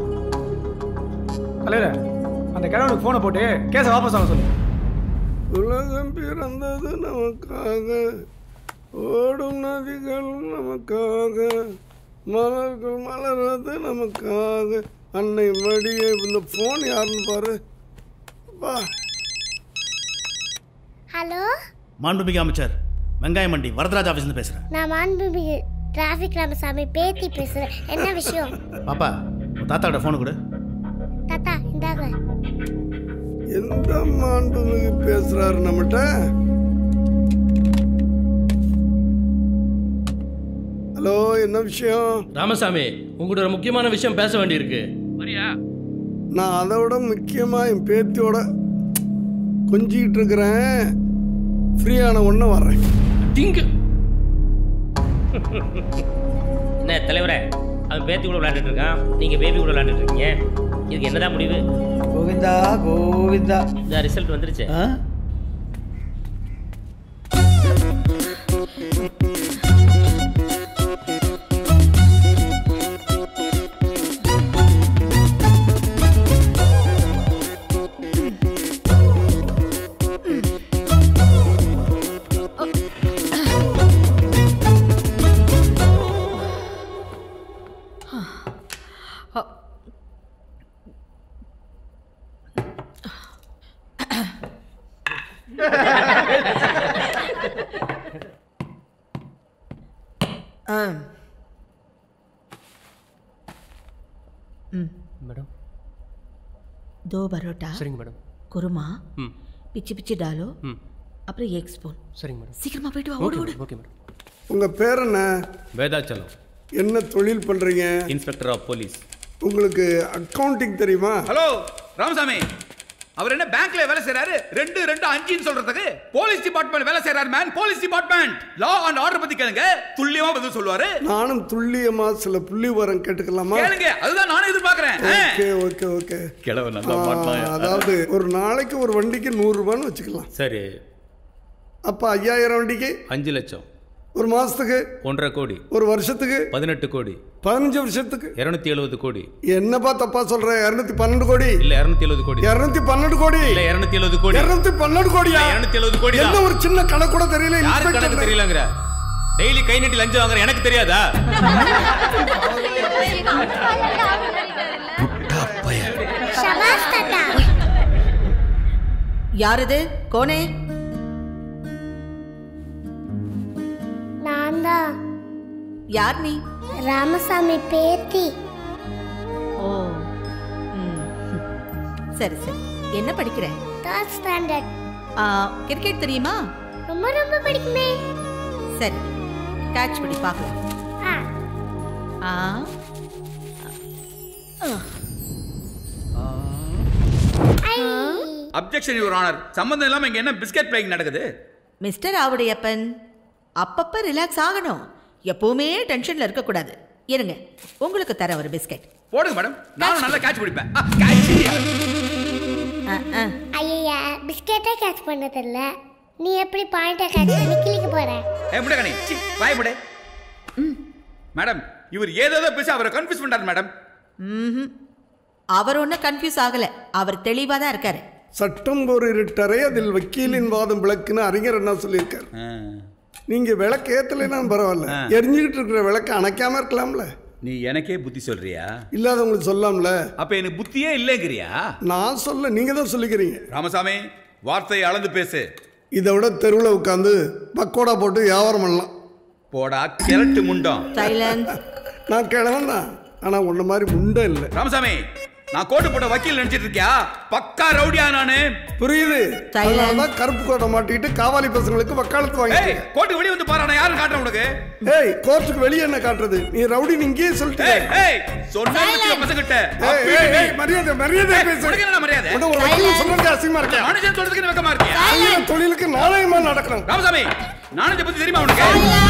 தலைவரே அந்த கிழவனுக்கு போனை போட்டு கேஸை வாபஸ் வாங்க சொல்லு உலகம் பிறந்தது நமக்காக ஓடும் நதிகள் நமக்காக மலர்கள் மலர்றது நமக்காக அன்னை மடியை இந்த போன் யாருன்னு பாரு ஹலோ மாண்புமிகு அமைச்சர் வெங்காயமண்டி வரதராஜ் ஆஃபீஸ்ல பேசுறேன். நான் மாண்புமிகு டிராஃபிக் ராமசாமி பேத்தி பேசுறேன். என்ன விஷயம்? பாப்பா தாத்தாவோட போன் கொடு. தாத்தா இந்தாங்க. எந்த மாண்புமிகு பேசுறாரு நம்மகிட்ட? ஹலோ, என்ன விஷயம்? ராமசாமி, உங்கள்கிட்ட ஒரு முக்கியமான விஷயம் பேச வேண்டியிருக்கு. வரியா? நான் அதை விட முக்கியமா என் பேத்தியோட கொஞ்சிக்கிட்டு இருக்கிறேன். ஃப்ரீயான ஒன்று வர்றேன். என்ன தலைவரே, அவன் பேத்தி கூட விளையாண்டுட்டு இருக்கான், நீங்க பேபி கூட விளையாண்டுட்டு இருக்கீங்க. இதுக்கு என்னதான் முடிவு? கோவிந்தா கோவிந்தா. இந்த ரிசல்ட் வந்துருச்சு. மேடம் 2 பரோட்டா. சரிங்க மேடம். குருமா. ம். பிச்சு பிச்சு டாலோ. ம். அப்புறம் எக் ஸ்பூன். சரிங்க மேடம். சீக்கிரமா போயிட்டு வா. ஓடு ஓடு. Okay madam. உங்க பேர் என்ன? வேதாச்சலம். என்ன தொழில் பண்றீங்க? Inspector of police. உங்களுக்கு அக்கவுண்டிங் தெரியுமா? ஹலோ ராமசாமி, அவர் என்ன பேங்க்ல வேலை செய்யறாரு? 2 2 5 சொல்றதுக்கு போலீஸ் டிபார்ட்மெண்ட் வேலை செய்யறாரு man. Police department law and order பத்தி கேளுங்க, துல்லியமா பதில் சொல்லுவாரு. நானும் துல்லியமா சில புள்ளி விவரம் கேட்டுக்கலாமா? கேளுங்க, அதுதான் நானும் எதிர்பார்க்கறேன். Okay okay okay. கிழவ நல்லா மாட்டலாம். அதாவது ஒரு நாளைக்கு ஒரு வண்டிக்கு 100 ரூபான்னு வச்சுக்கலாம். சரி. அப்ப 5000 வண்டிக்கு 5 லட்சம். ஒரு மாசத்துக்கு 1.5 கோடி. ஒரு வருஷத்துக்கு 18 கோடி. 15 வருஷத்துக்கு 270 கோடி. என்னப்பா தப்பா சொல்ற? 212 கோடி இல்ல 270 கோடி. 212 கோடி இல்ல 270 கோடி. 212 கோடியா? 270 கோடி. என்ன ஒரு சின்ன கணக்கு கூட தெரியல. யாரு கணக்கு தெரியலங்கற? டெய்லி கை நீட்டி லஞ்சம் வாங்குற எனக்கு தெரியாதா? ஷபாஷ் தாத்தா. யாரது? கோனே? நான்தான். யார் நீ? ராமசாமி பேத்தி. ஓ. சரி சரி. என்ன படிக்கிற? 3rd standard. கிரிக்கெட் தெரியுமா? ரொம்ப ரொம்ப பிடிக்குமே. சரி, கேட்ச் பண்ணி பார்க்கலாம். Objection your honour. சம்பந்தம் இல்லாம இங்க என்ன பிஸ்கட் பிளேயிங் நடக்குது? மிஸ்டர் ஆவுடையப்பன், அப்பப்ப ரிலாக்ஸ் ஆகணும். எப்பவுமே டென்ஷன்ல இருக்க கூடாது. இருங்க, உங்களுக்கு தர ஒரு பிஸ்கட். போடுங்க மேடம், நானும் நல்லா கேட்ச் பிடிப்பேன். ஐயா, பிஸ்கெட்டே கேட்ச் பண்ணது இல்ல. நீ எப்படி பாயிண்ட கேட்ச் பண்ணி கிளிக்க போற? ஏய் முடகனி, சி வாய் முடே. மேடம், இவர் ஏதோ பேசி அவரை கன்ஃபியூஸ் பண்றாரு மேடம். அவர் ஒன்றும் கன்ஃபியூஸ் ஆகல. அவர் தெளிவாக தான் இருக்காரு. சட்டம் ஒரு இருட்டறை, அதில் வக்கீலின் வாதம் விளக்குன்னு அறிஞர் என்ன சொல்லியிருக்காரு. நீங்க விளக்கு ஏத்தலைன்னா பரவாயில்ல, எரிஞ்சுக்கிட்டு இருக்கிற விளக்கு அணைக்காம இருக்கலாம்ல. நீ எனக்கே புத்தி சொல்றியா? இல்லாதவங்களுக்கு சொல்லலாம்ல. அப்ப எனக்கு புத்தியே இல்லைங்கிறியா? நான் சொல்ல, நீங்க தான் சொல்லிக்கிறீங்க. ராமசாமி, வார்த்தையை அளந்து பேசு. இதை விட தெருவில் உட்காந்து பக்கோடா போட்டு வியாபாரம் பண்ணலாம். போடா கிழட்டு முண்டம். நான் கிழவன் தான், ஆனா உன்ன மாதிரி முண்டம் இல்லை. ராமசாமி, நான் கோட்டு போட்ட வக்கீல் நினைச்சிட்டு இருக்கியா? பக்கா ரவுடியா நானு. புரியுது. கருப்பு கோட்டை மாட்டிட்டு காவாலி பசங்களுக்கு வக்காலத்து வாங்கி கோட்டு வெளியே வந்து பாரு, நான் யாரும் காட்டுறேன் உனக்கு. ஏய், கோர்ட்டுக்கு வெளியே என்ன காட்டுறது? நீ ரவுடி இங்கேயே சொல்லிட்டு. ஏய் சொன்னா பசங்கிட்ட மரியாதை மரியாதை பேசு. என்ன மரியாதை? ஒரு வக்கீல் சொல்றது அசிங்கமா இருக்கு. மனுஷன் சொல்றதுக்கு வெக்கமா இருக்கியா? தொழிலுக்கு நாணயமா நடக்கணும். ராமசாமி, நானே பத்தி தெரியுமா உனக்கு?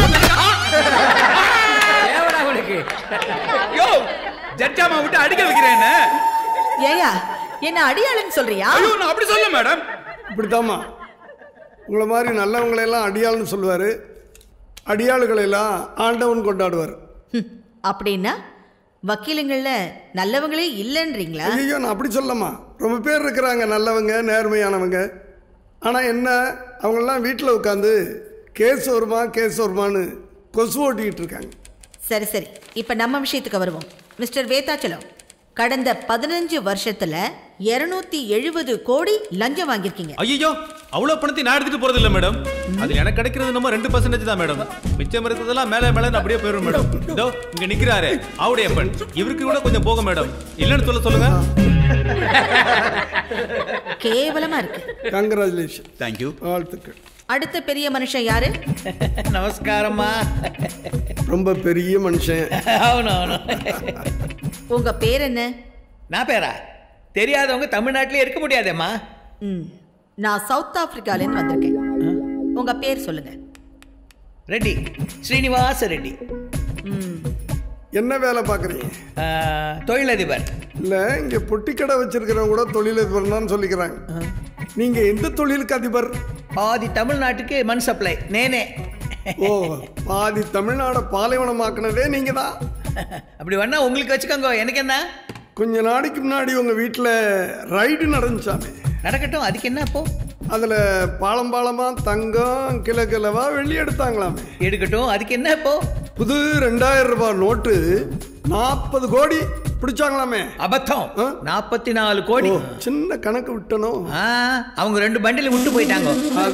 ஏவடா உனக்கு? யோ, ஜட்ஜாமா விட்டு அடிக்க வைக்கிறேன். ஏயா, என்ன அடியாளுன்னு சொல்றியா? ஐயோ, நான் அப்படி சொல்ல மேடம். இப்படித்தாம்மா உங்களை மாதிரி நல்லவங்களை எல்லாம் அடியாள்னு சொல்லுவாரு, அடியாளுகளை எல்லாம் ஆண்டவன் கொண்டாடுவார். அப்படின்னா வக்கீலுங்கள்ல நல்லவங்களே இல்லைன்றீங்களா? ஐயோ, நான் அப்படி சொல்லமா. ரொம்ப பேர் இருக்கிறாங்க நல்லவங்க, நேர்மையானவங்க. ஆனா என்ன, அவங்கெல்லாம் வீட்டில் உட்காந்து கேஸ் வருமான்னு கொசு ஓட்டிக்கிட்டு இருக்காங்க. சரி சரி, இப்ப நம்ம விஷயத்துக்கு வருவோம். மிஸ்டர் வேதாச்சலம், கடந்த 15 வருஷத்துல 270 கோடி லஞ்சம் வாங்கியிருக்கீங்க. ஐயோ, அவ்வளவு பணத்தை நான் எடுத்துட்டு போறது இல்ல மேடம். அது எனக்கு கிடைக்கிறது நம்ம 2% தான் மேடம். மிச்சம் இருக்கிறதெல்லாம் மேல மேல அப்படியே போயிடும் மேடம். இதோ இங்க நிக்கிறாரு ஆவுடையப்பன், இவருக்கு கூட கொஞ்சம் போக மேடம். இல்லன்னு சொல்லுங்க. கேவலமா இருக்கு. கங்க்ராச்சுலேஷன். Thank you. வாழ்த்துக்கள். அடுத்த பெரிய மனுஷன் யாரு? நமஸ்காரம்மா. ரொம்ப பெரிய மனுஷன். உங்க பேர் என்ன? நான் பேரா? தெரியாதவங்க தமிழ்நாட்டிலே இருக்க முடியாதேம்மா. நான் சவுத் ஆப்பிரிக்காலேருந்து வந்திருக்கேன். உங்க பேர் சொல்லுங்க. ரெட்டி, ஸ்ரீனிவாச ரெட்டி. என்ன வேலை பார்க்குறீங்க? தொழிலதிபர். இல்லை, இங்கே பொட்டி கடை வச்சிருக்கிறவங்க கூட தொழிலதிபர் தான் சொல்லிக்கிறாங்க. நீங்க எந்த தொழிலுக்கு அதிபர்? பாதி தமிழ்நாட்டுக்கு மண் சப்ளை நேனே. ஓ, பாதி தமிழ்நாடு பாலைவனமாக்குனதே நீங்க தான். அப்படி வேணா உங்களுக்கு வச்சுக்கோங்க, எனக்கு என்ன. கொஞ்ச நாளைக்கு முன்னாடி உங்க வீட்டில் ரைடு நடந்துச்சாமே. நடக்கட்டும், அதுக்கு என்ன அப்போ? அதுல பாலமா தங்கம் கிலோவா வெள்ளி எடுத்தாங்களாமே. எடுக்கட்டும், அதுக்கு என்ன இப்போ? புது 2000 ரூபாய் நோட்டு 40 கோடி பிடிச்சாங்களாமே. அபத்தம். 44 கோடி. சின்ன கணக்கு விட்டணும். அவங்க 2 பண்டில் விட்டு போயிட்டாங்க.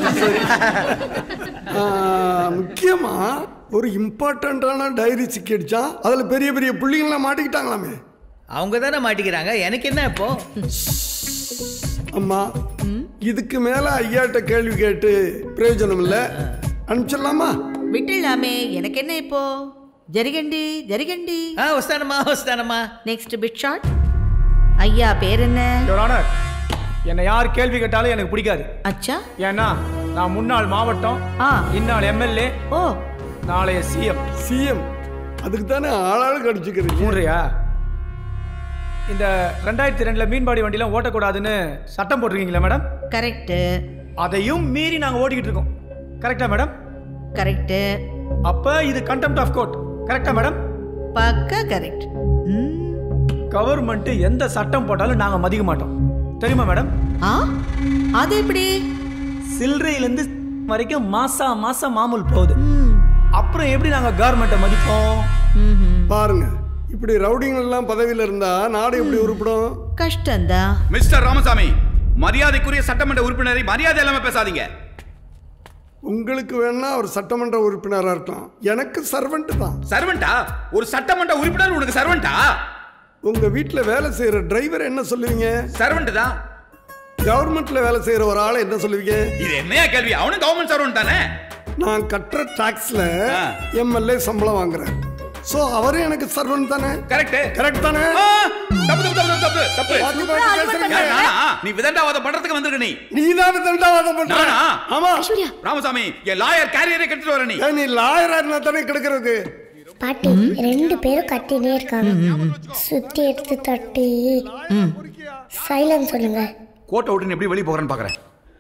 முக்கியமா ஒரு இம்பார்ட்டன்டான டைரி சிக்கிடுச்சா, அதுல பெரிய பெரிய புள்ளிங்களாம் மாட்டிக்கிட்டாங்களாமே. அவங்க தானே மாட்டிக்கிறாங்க, எனக்கு என்ன இப்போ? அம்மா, இதுக்கு மேல ஐயாட்ட கேள்வி கேட்டு பிரயோஜனம் இல்ல, அனுப்பிச்சிடலாமா? விட்டுலாமே, எனக்கு என்ன இப்போ? ஜரிகண்டி ஜரிகண்டி. வஸ்தானம்மா. Next bit shot. ஐயா பேர் என்ன? யுவர் ஆனர், என்னை யார் கேள்வி கேட்டாலும் எனக்கு பிடிக்காது. அச்சா? ஏன்னா நான் முன்னாள் மாவட்டம், இந்நாள் எம்எல்ஏ, நாளைய சிஎம். அதுக்கு தானே ஆளாளுக்கு அடிச்சுக்கிறீங்க. மூன்றியா? இந்த 2002 மீன்பாடி வண்டிலாம் ஓட்டக்கூடாதுன்னு சட்டம் போட்டிருக்கீங்களா மேடம்? கரெக்ட். அதையும் மீறி நாங்க ஓட்டிக்கிட்டு இருக்கோம். கரெக்டா மேடம்? கரெக்ட். அப்ப இது கண்டெம்ட் ஆஃப் கோர்ட். கரெக்டா மேடம்? பக்கா கரெக்ட். கவர்மெண்ட் எந்த சட்டம் போட்டாலும் நாங்க மதிக்க மாட்டோம், தெரியுமா மேடம்? அது எப்படி? சில்லறையிலிருந்து வரைக்கும் மாசம் மாமூல் போகுது. அப்புறம் எப்படி நாங்க கவர்மெண்ட்டை மதிப்போம்? பாருங்க, இப்படி ரவுடிங்க எல்லாம் பதவியில இருந்தா நாடு எப்படி உருப்படும்? கஷ்டம்தான். மிஸ்டர் ராமசாமி, மரியாதைக்குரிய சட்டமன்ற உறுப்பினரை மரியாதை இல்லாம பேசாதீங்க. உங்களுக்கு வேணா ஒரு சட்டமன்ற உறுப்பினரா இருக்கலாம், எனக்கு சர்வெண்ட் தான். சர்வெண்டா? ஒரு சட்டமன்ற உறுப்பினர் உனக்கு சர்வெண்டா? உங்க வீட்டுல வேலை செய்யற டிரைவர் என்ன சொல்லுவீங்க? சர்வெண்ட் தான். கவர்மெண்ட்ல வேலை செய்யற ஒரு ஆளை என்ன சொல்லுவீங்க? இது என்னையா கேள்வி? அவனும் கவர்மெண்ட் சர்வெண்ட் தானே. நான் கட்டுற டாக்ஸ்ல எம்எல்ஏ சம்பளம் வாங்குறேன், சோ அவரே எனக்கு சர்வெண்ட் தானே. கரெக்ட் தானே? தப்பு. நீ விதண்டாவாதம் பண்றதுக்கு வந்திருக்க. நீ தான் விதண்டாவாதம் பண்ற. ஆமா ராமசாமி, என் லாயர் கேரியரை கட்டிட்டு வர. நீ லாயரா இருந்தா தானே கெடுக்கிறது. பாட்டி 2 பேரும் கத்தினே இருக்காங்க. சுத்தி எடுத்து தட்டி சைலன்ஸ் சொல்லுங்க. கோட்டை விட்டு எப்படி வெளியே போகிறேன்னு பார்க்குறேன்.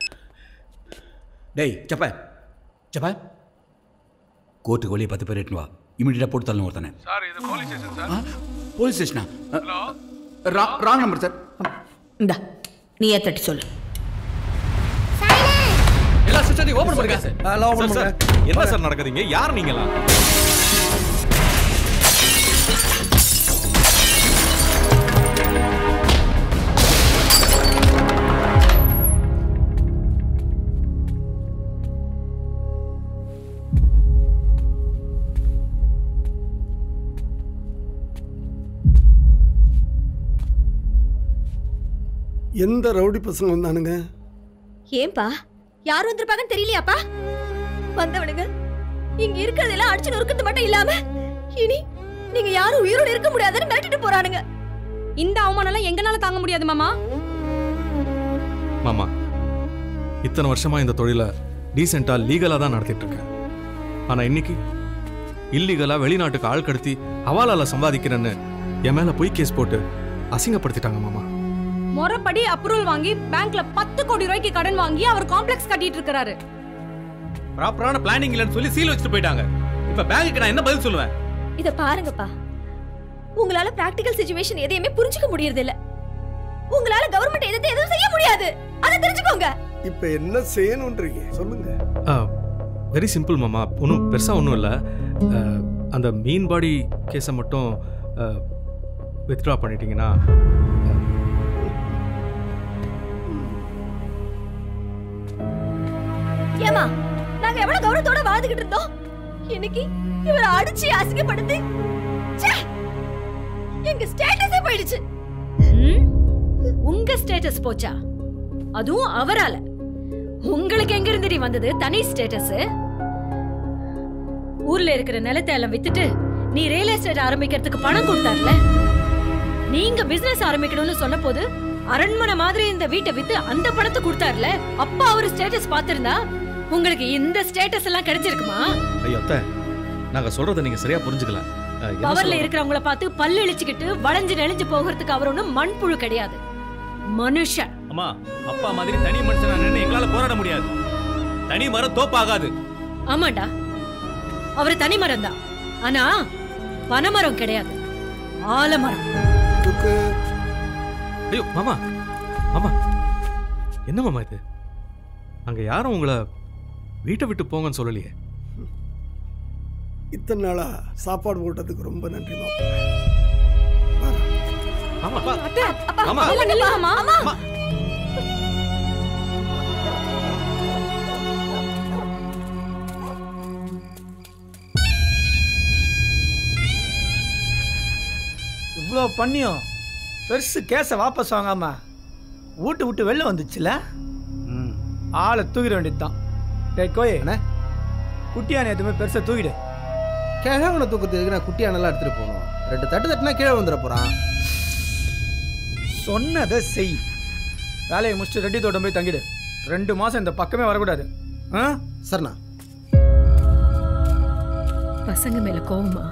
டேய் சப்ப கோர்ட்டுக்கு வெளியே 10 பேர் எட்டுன்னு வா. இமீடியட்டாக போட்டு தள்ளணும் ஒருத்தனை. சார், இது போலீஸ் ஸ்டேஷன் சார். போலீஸ் ஸ்டேஷனா? Wrong number sir. இந்தா நீ தட்டி சொல்லு. எல்லா சிஸ்டரையும் ஓபன் பண்ணுங்க சார். என்ன சார் நடக்குதுங்க? யார் நீங்களா? எந்த ரவுடி பசங்க வந்தானுங்க? ஏன்பா யார் வந்திருப்பாங்கன்னு தெரியலையாப்பா? வந்தவனுங்க இங்க இருக்கிறதெல்லாம் அடிச்சு நொறுக்கிறது மட்டும் இல்லாம இனி நீங்க யாரும் உயிரோட இருக்க முடியாதுன்னு மிரட்டிட்டு போறானுங்க. இந்த அவமானம் எங்கனால தாங்க முடியாது மாமா. மாமா, இத்தனை வருஷமா இந்த தொழிலை டீசெண்டா லீகலா தான் நடத்திட்டு இருக்கேன். ஆனா இன்னைக்கு இல்லீகலா வெளிநாட்டுக்கு ஆள் கடத்தி ஹவாலால சம்பாதிக்கிறேன்னு என் மேல பொய் கேஸ் போட்டு அசிங்கப்படுத்திட்டாங்க மாமா. முறைப்படி அப்ரூவல் வாங்கி பேங்க்ல 10 கோடி ரூபாய்க்கு கடன் வாங்கி அவர் காம்ப்ளெக்ஸ் கட்டிட்டு இருக்காரு. ப்ராப்பரான பிளானிங் இல்லன்னு சொல்லி சீல் வச்சுட்டு போயிட்டாங்க. இப்ப பேங்க்குக்கு நான் என்ன பதில் சொல்லுவேன்? இத பாருங்கப்பா, உங்களால பிராக்டிகல் சிச்சுவேஷன் எதையுமே புரிஞ்சுக்க முடியறது இல்ல. உங்களால கவர்மெண்ட் எதுவும் செய்ய முடியாது, அதை தெரிஞ்சுக்கோங்க. இப்ப என்ன செய்யணும்ன்றீங்க சொல்லுங்க. வெரி சிம்பிள் மாமா, ஒன்றும் பெருசா ஒன்றும் இல்லை. அந்த மீன்பாடி கேஸை மட்டும் வித்ட்ரா பண்ணிட்டீங்கன்னா. ஏமா, நாங்க எவ்வளவு கௌரவத்தோட வாழ்ந்துகிட்டு இருந்தோம், இன்னைக்கு இவரை அடிச்சு அசிங்கப்படுத்தி எங்க ஸ்டேட்டஸே போயிடுச்சு. உங்க ஸ்டேட்டஸ் போச்சா? அதுவும் அவரால. உங்களுக்கு எங்க இருந்து வந்தது தனி ஸ்டேட்டஸ்? ஊர்ல இருக்கிற நிலத்தை எல்லாம் வித்துட்டு நீ ரியல் எஸ்டேட் ஆரம்பிக்கிறதுக்கு பணம் கொடுத்தார்ல. நீங்க பிசினஸ் ஆரம்பிக்கணும்னு சொன்ன போது அரண்மனை மாதிரி இந்த வீட்டை வித்து அந்த பணத்தை கொடுத்தார்ல. அப்ப அவரு ஸ்டேட்டஸ் பாத்திருந்தா உங்களுக்கு இந்த ஸ்டேட்டஸ் எல்லாம் கிடைச்சிருக்குமா? ஐயோ அத்தை, நாங்க சொல்றத நீங்க சரியா புரிஞ்சுக்கல. பவர்ல இருக்கிறவங்கள பார்த்து பல்லு இழிச்சுக்கிட்டு வளைஞ்சு நெளிஞ்சு போகிறதுக்கு அவர் ஒன்றும் மண்புழு கிடையாது, மனுஷன். அம்மா, அப்பா மாதிரி தனி மனுஷனா நின்னு எங்களால போராட முடியாது. தனி மரம் தோப்பாகாது. ஆமாண்டா, அவரு தனி மரம் தான், ஆனா பனைமரம் கிடையாது, ஆலமரம். ஐயோ மாமா, மாமா என்ன மாமா இது? அங்க யாரும் உங்களை வீட்டை விட்டு போங்கன்னு சொல்லலையே. இத்தனை நாளா சாப்பாடு போட்டதுக்கு ரொம்ப நன்றி மாமா. இவ்வளோ பண்ணியும் பெருசு கேஸை வாபஸ் வாங்காம வீட்டு விட்டு வெளில வந்துச்சுல, ஆளை தூக்கிட வேண்டியதுதான். டேய் கோயே, குட்டியான எதுவுமே பெருசா தூக்கிடு. கிழவனை தூக்கத்துக்கு நான் குட்டியானெல்லாம் எடுத்துட்டு போகணும். 2 தட்டு தட்டுனா கீழே வந்துட போறான். சொன்னதை செய். வேலையை முடிச்சுட்டு ரெட்டி தோட்டம் போய் தங்கிடு. 2 மாசம் இந்த பக்கமே வரக்கூடாது. சரிண்ணா. பசங்க மேல கோவமா?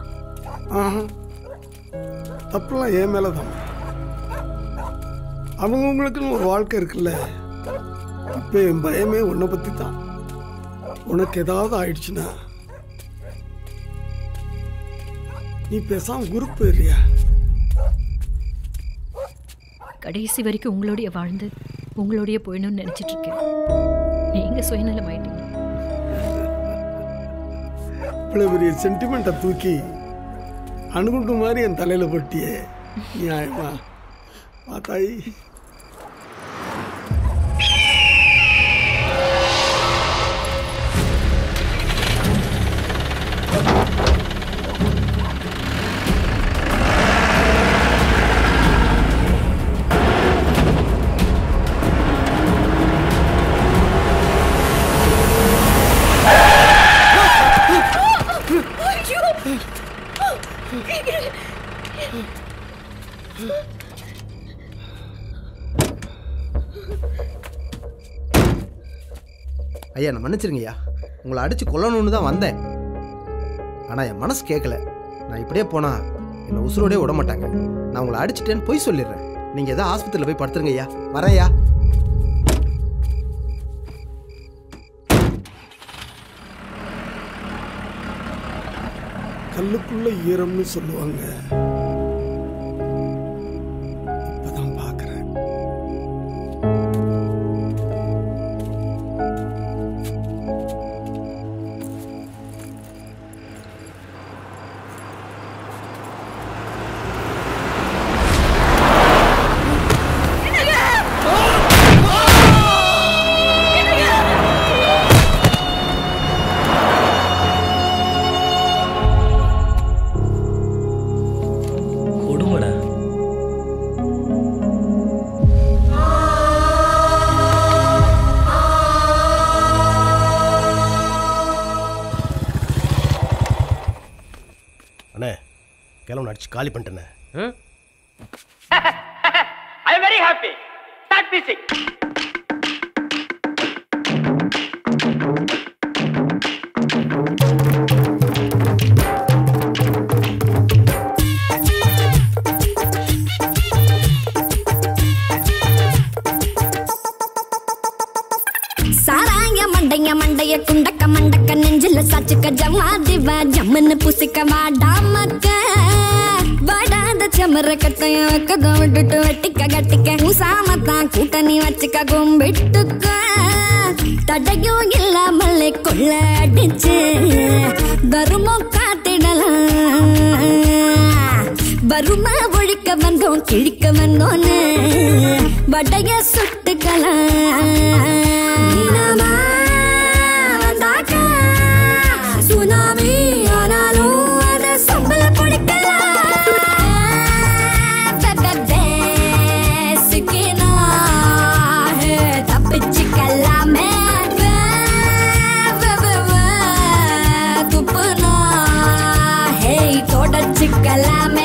தப்புலாம் என் மேலதான். அவங்கவுங்களுக்குன்னு ஒரு வாழ்க்கை இருக்குல்ல. இப்போ என் பயமே உன்னை பத்தி தான். உனக்கு ஏதாவது ஆயிடுச்சுன்னா நீ பேசாம குரூப் போயிடுறியா? கடைசி வரைக்கும் உங்களோடைய வாழ்ந்து உங்களோடைய போயிடணும்னு நினைச்சிட்டு இருக்கேன். நீங்க சுயநலம் ஆயிட்டீங்க. இவ்வளவு பெரிய சென்டிமெண்ட்டை தூக்கி அணுகுண்டு மாதிரி என் தலையில பட்டியே நியாயமா? பார்த்தாய் ஐயா, நான் மன்னிச்சிருங்கய்யா. உங்களை அடிச்சு கொல்லணும்னு தான் வந்தேன். ஆனால் என் மனசு கேட்கல. நான் இப்படியே போனா என்னை உசுரோடே விட மாட்டாங்க. நான் உங்களை அடிச்சுட்டேன்னு போய் சொல்லிடுறேன். நீங்கள் எதாவது ஆஸ்பத்திரியில் போய் படுத்துருங்க ஐயா. வரேன்யா. கல்லுக்குள்ள ஈரம்னு சொல்லுவாங்க. இப்பதான் பார்க்கிறேன். அடிச்சு காலி பண்ணிட்டேன். I am very happy. Start music. சாராய மண்டைய மண்டைய குண்டக்க மண்டக்க நெஞ்சில சாச்சுக்க ஜம்மா திவா ஜம்முன்னு புசிக்க வாடாமக்க வாடாத சமர கட்டையும் கதம் விட்டுட்டு வெட்டிக்க கட்டிக்க ஊசாமத்தான் கூட்டணி வச்சுக்க கும்பிட்டுக்க தடையும் இல்லாமலே கொள்ள அடிச்சு வருமோ காத்திடலாம் வருமா ஒழிக்க வந்தோம் கிழிக்க வந்தோன்னு வடைய சுட்டுக்கலாம் சுனாமி ஆனாலும் அத சம்பள பிடிக்கலாம் தப்பிச்சுக்கலாமே துப்புனா ஹே தொடச்சுக்கலாமே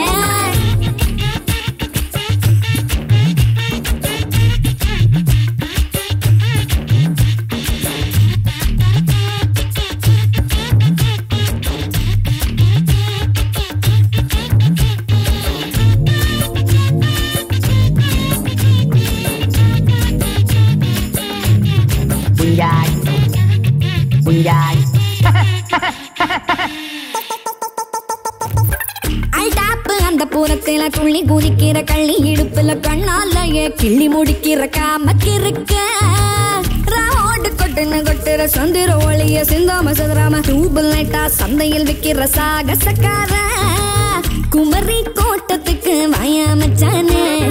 அந்த புறத்தில துள்ளி குதிக்கிற கள்ளி இடுப்புல கண்ணாலயே கிள்ளி முடிக்கிற காமக்கிருக்க ராவோடு கொட்டுன்னு கொட்டுற சந்திர ஒளிய சிந்தாம சதுராம டூபல் லைட்டா சந்தையில் விக்கிற சாகசக்கார குமரி கோட்டத்துக்கு வாயாமச்சானே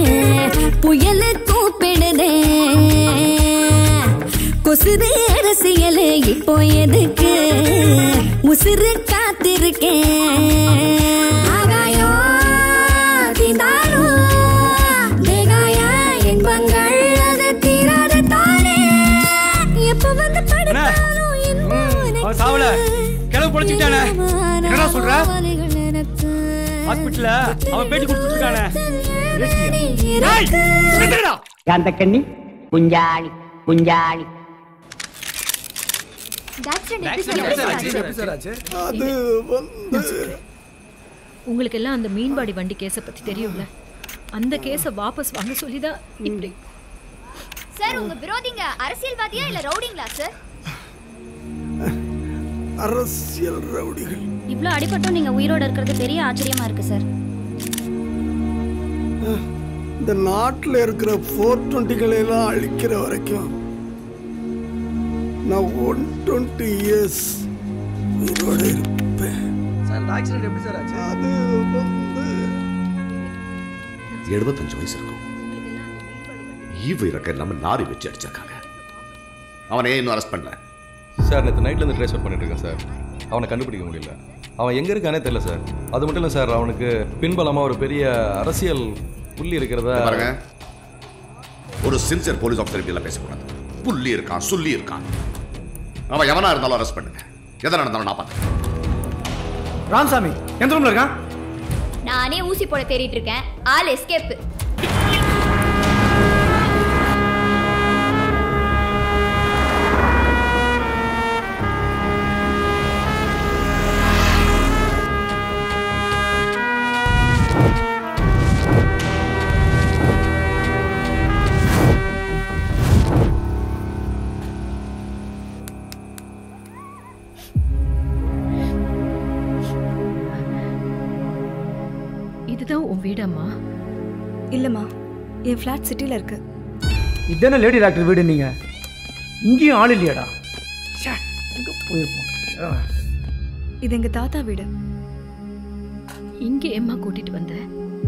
இப்போ எதுக்கு உசுறு காத்திருக்கேன் ஆகாயோ தீந்தாலும் தேகாயா என்பங்கள் அது தீராத தானே எப்ப வந்து படுத்தாலும் அவன் சாவல கிளவு பொழைச்சிட்டானே என்னடா சொல்ற ஹாஸ்பிடல்ல அவன் பேட்டி கொடுத்துட்டு இருக்கானே அந்த கண்ணி குஞ்சாணி குஞ்சாணி அது உங்களுக்கு எல்லாம் அந்த மீன்பாடி வண்டி கேஸை பத்தி தெரியும்ல, அந்த கேஸை வாபஸ் வாங்க சொல்லிதான் இப்படி. சார் உங்க விரோதிங்க அரசியல்வாதியா இல்ல ரவுடிங்களா சார்? அரசியல் ரவுடிகள். இவ்ளோ அடிபட்டும் நீங்க உயிரோட இருக்கிறது பெரிய ஆச்சரியமா இருக்கு சார். இந்த நாட்டில் இருக்கிற 420களை எல்லாம் அழிக்கிற வரைக்கும் நான் 120 இயர்ஸ் உயிரோட இருப்பேன். ஆக்சிடென்ட் எப்படி சார் ஆச்சு? அது 75 வயசு இருக்கும். ஈவு இறக்க இல்லாம லாரி வச்சு அடிச்சிருக்காங்க. அவனை இன்னும் அரெஸ்ட் பண்ணல சார். நேற்று நைட்ல இருந்து ட்ரேஸ் அவுட் பண்ணிட்டு இருக்கேன் சார். அவனை கண்டுபிடிக்க முடியல. அவன் எங்க இருக்கானே தெரியல சார். அது மட்டும் இல்லை சார், அவனுக்கு பின்பலமா ஒரு பெரிய அரசியல் புள்ளி இருக்கிறதா பாருங்க. ஒரு சின்சியர் போலீஸ் ஆஃபீஸர் இப்படி எல்லாம் பேசக்கூடாது. புள்ளி இருக்கான், சொல்லி இருக்கான். அவன் எவனா இருந்தாலும் அரெஸ்ட் பண்ணுங்க. எதை நடந்தாலும் நான் பார்த்துக்கிறேன். ராமசாமி எந்த ரூம்ல இருக்கான்? நானே ஊசி போட தேடிட்டு இருக்கேன். All escape. இதுதான் உன் வீடம்மா? இல்லம்மா, என் ஃப்ளாட் சிட்டில இருக்கு. இதானே லேடி டாக்டர் வீடு. நீங்க இங்கேயும் ஆள் இல்லையாடா? எங்க போயிருப்போம். இது எங்க தாத்தா வீடு. இங்கே ஏம்மா கூட்டிட்டு வந்த?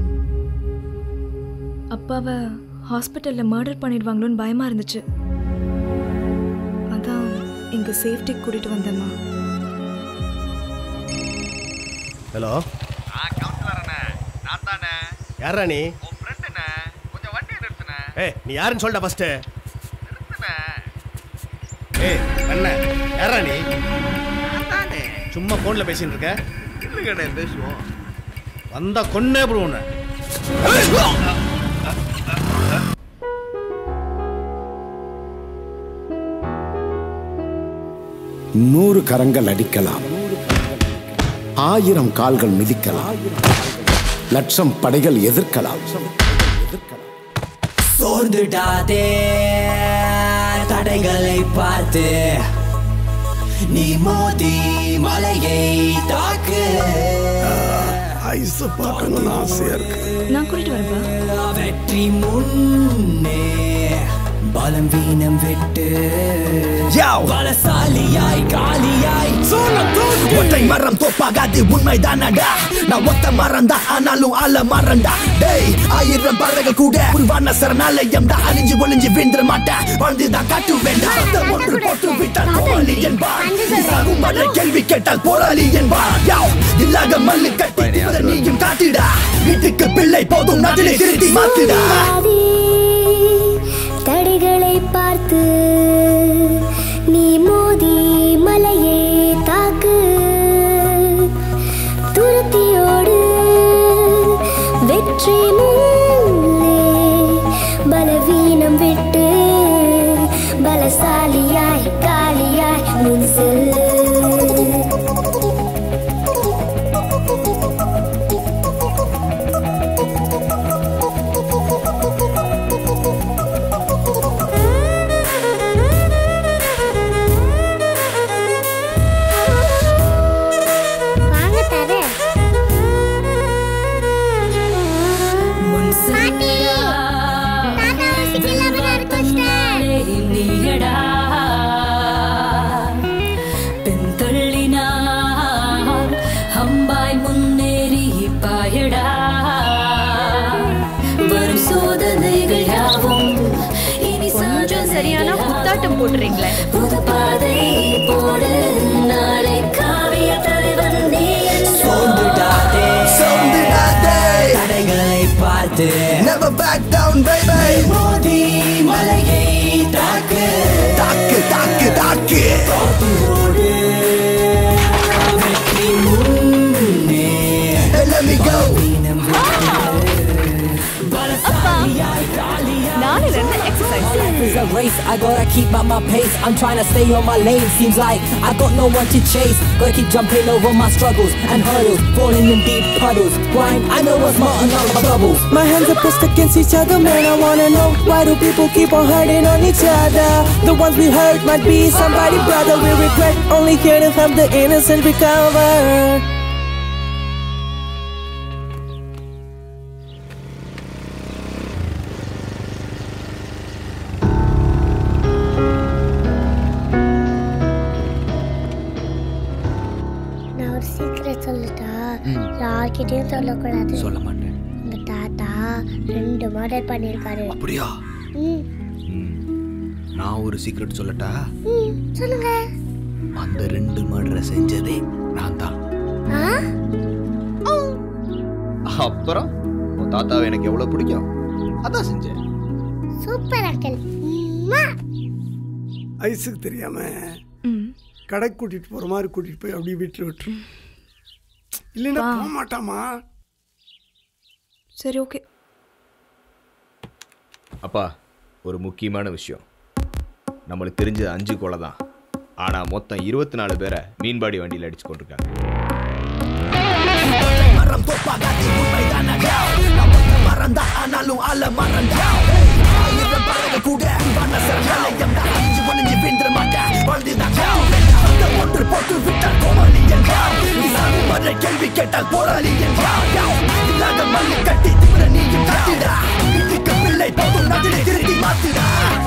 அப்பாவை ஹாஸ்பிட்டல்ல மர்டர் பண்ணிடுவாங்களோன்னு பயமா இருந்துச்சு. அதான் எங்க சேஃப்டி கூட்டிட்டு வந்தேம்மா. ஹலோ, யாரா நீ? ஏய், நீ யாருன்னு சொல்லிட்ட ஃபர்ஸ்ட். ஏய் அண்ணா, யாரா நீ? சும்மா போன்ல பேசிட்டு இருக்க? இல்லைங்கண்ணே, பேசுவோம். வந்தா கொன்னே போடுவோம். நூறு கரங்கள் அடிக்கலாம், 1000 கால்கள் மிதிக்கலாம், லட்சம் படைகள் எதிர்க்கலாம். சோர்ந்துடாதே தடைகளை பார்த்து, நீ மோதி மலையை தாக்கு. ஐஸ் பார்க்கணும்னு ஆசையா இருக்கு. நான் கூட்டிட்டு வரேன்ப்பா. வெற்றி முன்னே பலம் வீணம் விட்டு பலசாலியாய் காலியாய் ஒற்றை மரம் தோப்பாகாது, உண்மைதானடா. நான் ஒத்த மரம் தான், ஆனாலும் ஆல மரண்டா. டேய், 1000 பறவைகள் கூட உருவான சரணாலயம் தான். அழிஞ்சு ஒளிஞ்சு வீழ்ந்துட மாட்டேன், வாழ்ந்துதான் காட்டு வேண்டாம். ஒன்று போட்டு விட்டால் போராளி என்பார், சாகும் வரை கேள்வி கேட்டால் போராளி என்பார். இல்லாத மல்லு கட்டி நீயும் காட்டிடா. வீட்டுக்கு பிள்ளை போதும், நாட்டிலே திருத்தி மாத்திடா. தடைகளை பார்த்து நீ மோதி மலையை தாக்கு. துரத்தியோடு வெற்றி முன்னே பலவீனம் விட்டு பலசாலியாய் காலியாய் முன் செல்லு. சரியான புத்தாட்டம் போட்டுறீங்களே. புது பாதை பார்த்து Never back down baby மோதி மலையை தாக்கு தாக்கு தாக்கு தாக்கு பார்த்து ஓடு வெற்றி முன்னே let me go Life is a race, I gotta keep up my pace. I'm trying to stay on my lane. Seems like I got no one to chase. Gotta keep jumping over my struggles and hurdles, falling in deep puddles. Grind, I know what's more on my bubbles. My hands are pressed against each other, man. I wanna know why do people keep on hurting on each other? The ones we hurt might be somebody, brother. We regret only here to help the innocent recover. யார்கிட்டயும் சொல்லக்கூடாது. சொல்ல மாட்டேன். உங்க தாத்தா 2 murder பண்ணிருக்காரு. அப்படியா? நான் ஒரு சீக்ரெட் சொல்லட்டா? சொல்லுங்க. அந்த 2 மர்டரை செஞ்சதே நான் தான். அப்புறம் உன் தாத்தாவை எனக்கு எவ்வளவு பிடிக்கும், அதான் செஞ்சேன். Super uncle. ஐஸுக்கு தெரியாம கடை கூட்டிட்டு போற மாதிரி கூட்டிட்டு போய் அப்படியே வீட்டில் விட்டுரு. இல்லைன்னா போக மாட்டாமா? சரி ஓகே. அப்பா, ஒரு முக்கியமான விஷயம். நம்மளுக்கு தெரிஞ்சது 5 கொலை தான். ஆனால் மொத்தம் 24 பேரை மீன்பாடி வண்டியில் அடிச்சு கொண்டிருக்காங்க. கேள்வி கேட்டால் போராளி இல்லாத மல்லி கட்டி திமிர நீயும் கட்டிடா. வீட்டுக்கு பிள்ளை போதும் நதிலை திருத்தி மாத்திடா.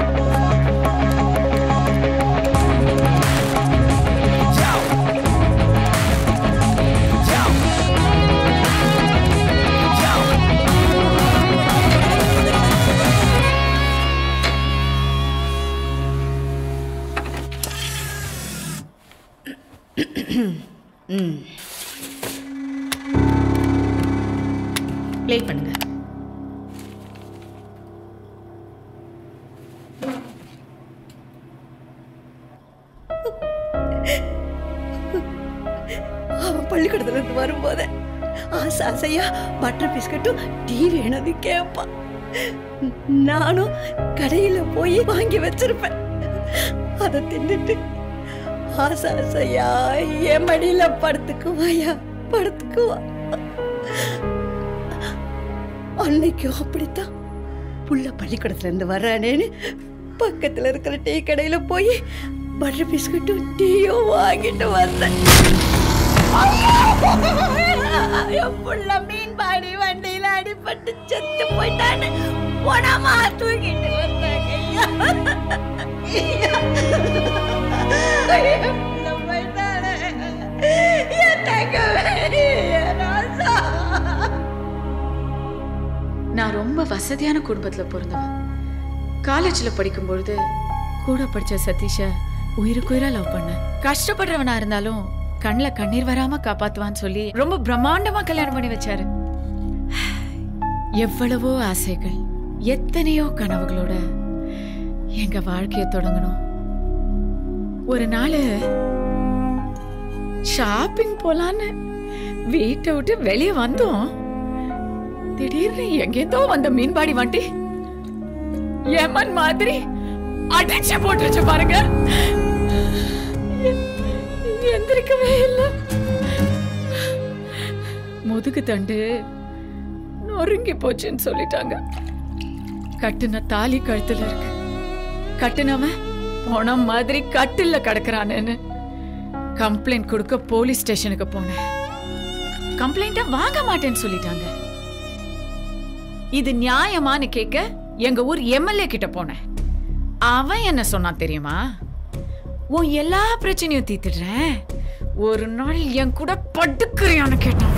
ப்ளே பண்ணுங்க. அவன் பள்ளிக்கூடத்துல இருந்து வரும்போது ஆசை ஆசையா பட்டர் பிஸ்கட்டும் டீ வேணும்னு கேட்பான். நானும் கடையில போய் வாங்கி வச்சிருப்பேன். அதை தின்னுட்டு ஆசை ஆசையா என் மடியில படுத்துக்குவாயா படுத்துக்குவா. அன்னைக்கும் அப்படித்தான். புள்ள பள்ளிக்கூடத்துல இருந்து வர்றானேன்னு பக்கத்துல இருக்கிற டீ கடையில போய் பட்டர் பிஸ்கட்டும் டீயும் வாங்கிட்டு வந்தேன். புள்ள மீன்பாடி வண்டியில அடிபட்டு செத்து போயிட்டான்னு உடமா தூக்கிட்டு வந்தாங்க. நான் ரொம்ப வசதியான குடும்பத்துல பிறந்தவன். காலேஜ்ல படிக்கும் பொழுது கூட படிச்ச சதீஷ உயிருக்குயிரா லவ் பண்ண. கஷ்டப்படுறவனா இருந்தாலும் கண்ணில் கண்ணீர் வராம காப்பாத்துவான்னு சொல்லி ரொம்ப பிரம்மாண்டமா கல்யாணம் பண்ணி வச்சாரு. எவ்வளவோ ஆசைகள், எத்தனையோ கனவுகளோட எங்க வாழ்க்கைய தொடங்கணும். ஒரு நாள் ஷாப்பிங் போலான்னு வீட்டை விட்டு வெளியே வந்தோம். திடீர்னு எங்கேதோ வந்த மீன்பாடி வண்டி ஏமன் மாதிரி அடிச்சு போட்டுருச்சு பாருங்க. எந்திரிக்கவே இல்லை. முதுகு தண்டு நொறுங்கி போச்சுன்னு சொல்லிட்டாங்க. கட்டுன தாலி கழுத்துல இருக்கு. கட்டுனவன் போன மாதிரி கட்டில்ல கிடக்குறானேன்னு கம்ப்ளைண்ட் கொடுக்க போலீஸ் ஸ்டேஷனுக்கு போனேன். கம்ப்ளைண்ட வாங்க மாட்டேன்னு சொல்லிட்டாங்க. இது நியாயமானு கேட்க எங்க ஊர் எம்எல்ஏ கிட்ட போனேன். அவன் என்ன சொன்னான் தெரியுமா? உன் எல்லா பிரச்சனையும் தீர்த்துடுறேன், ஒரு நாள் என் கூட படுக்கிறியான்னு கேட்டான்.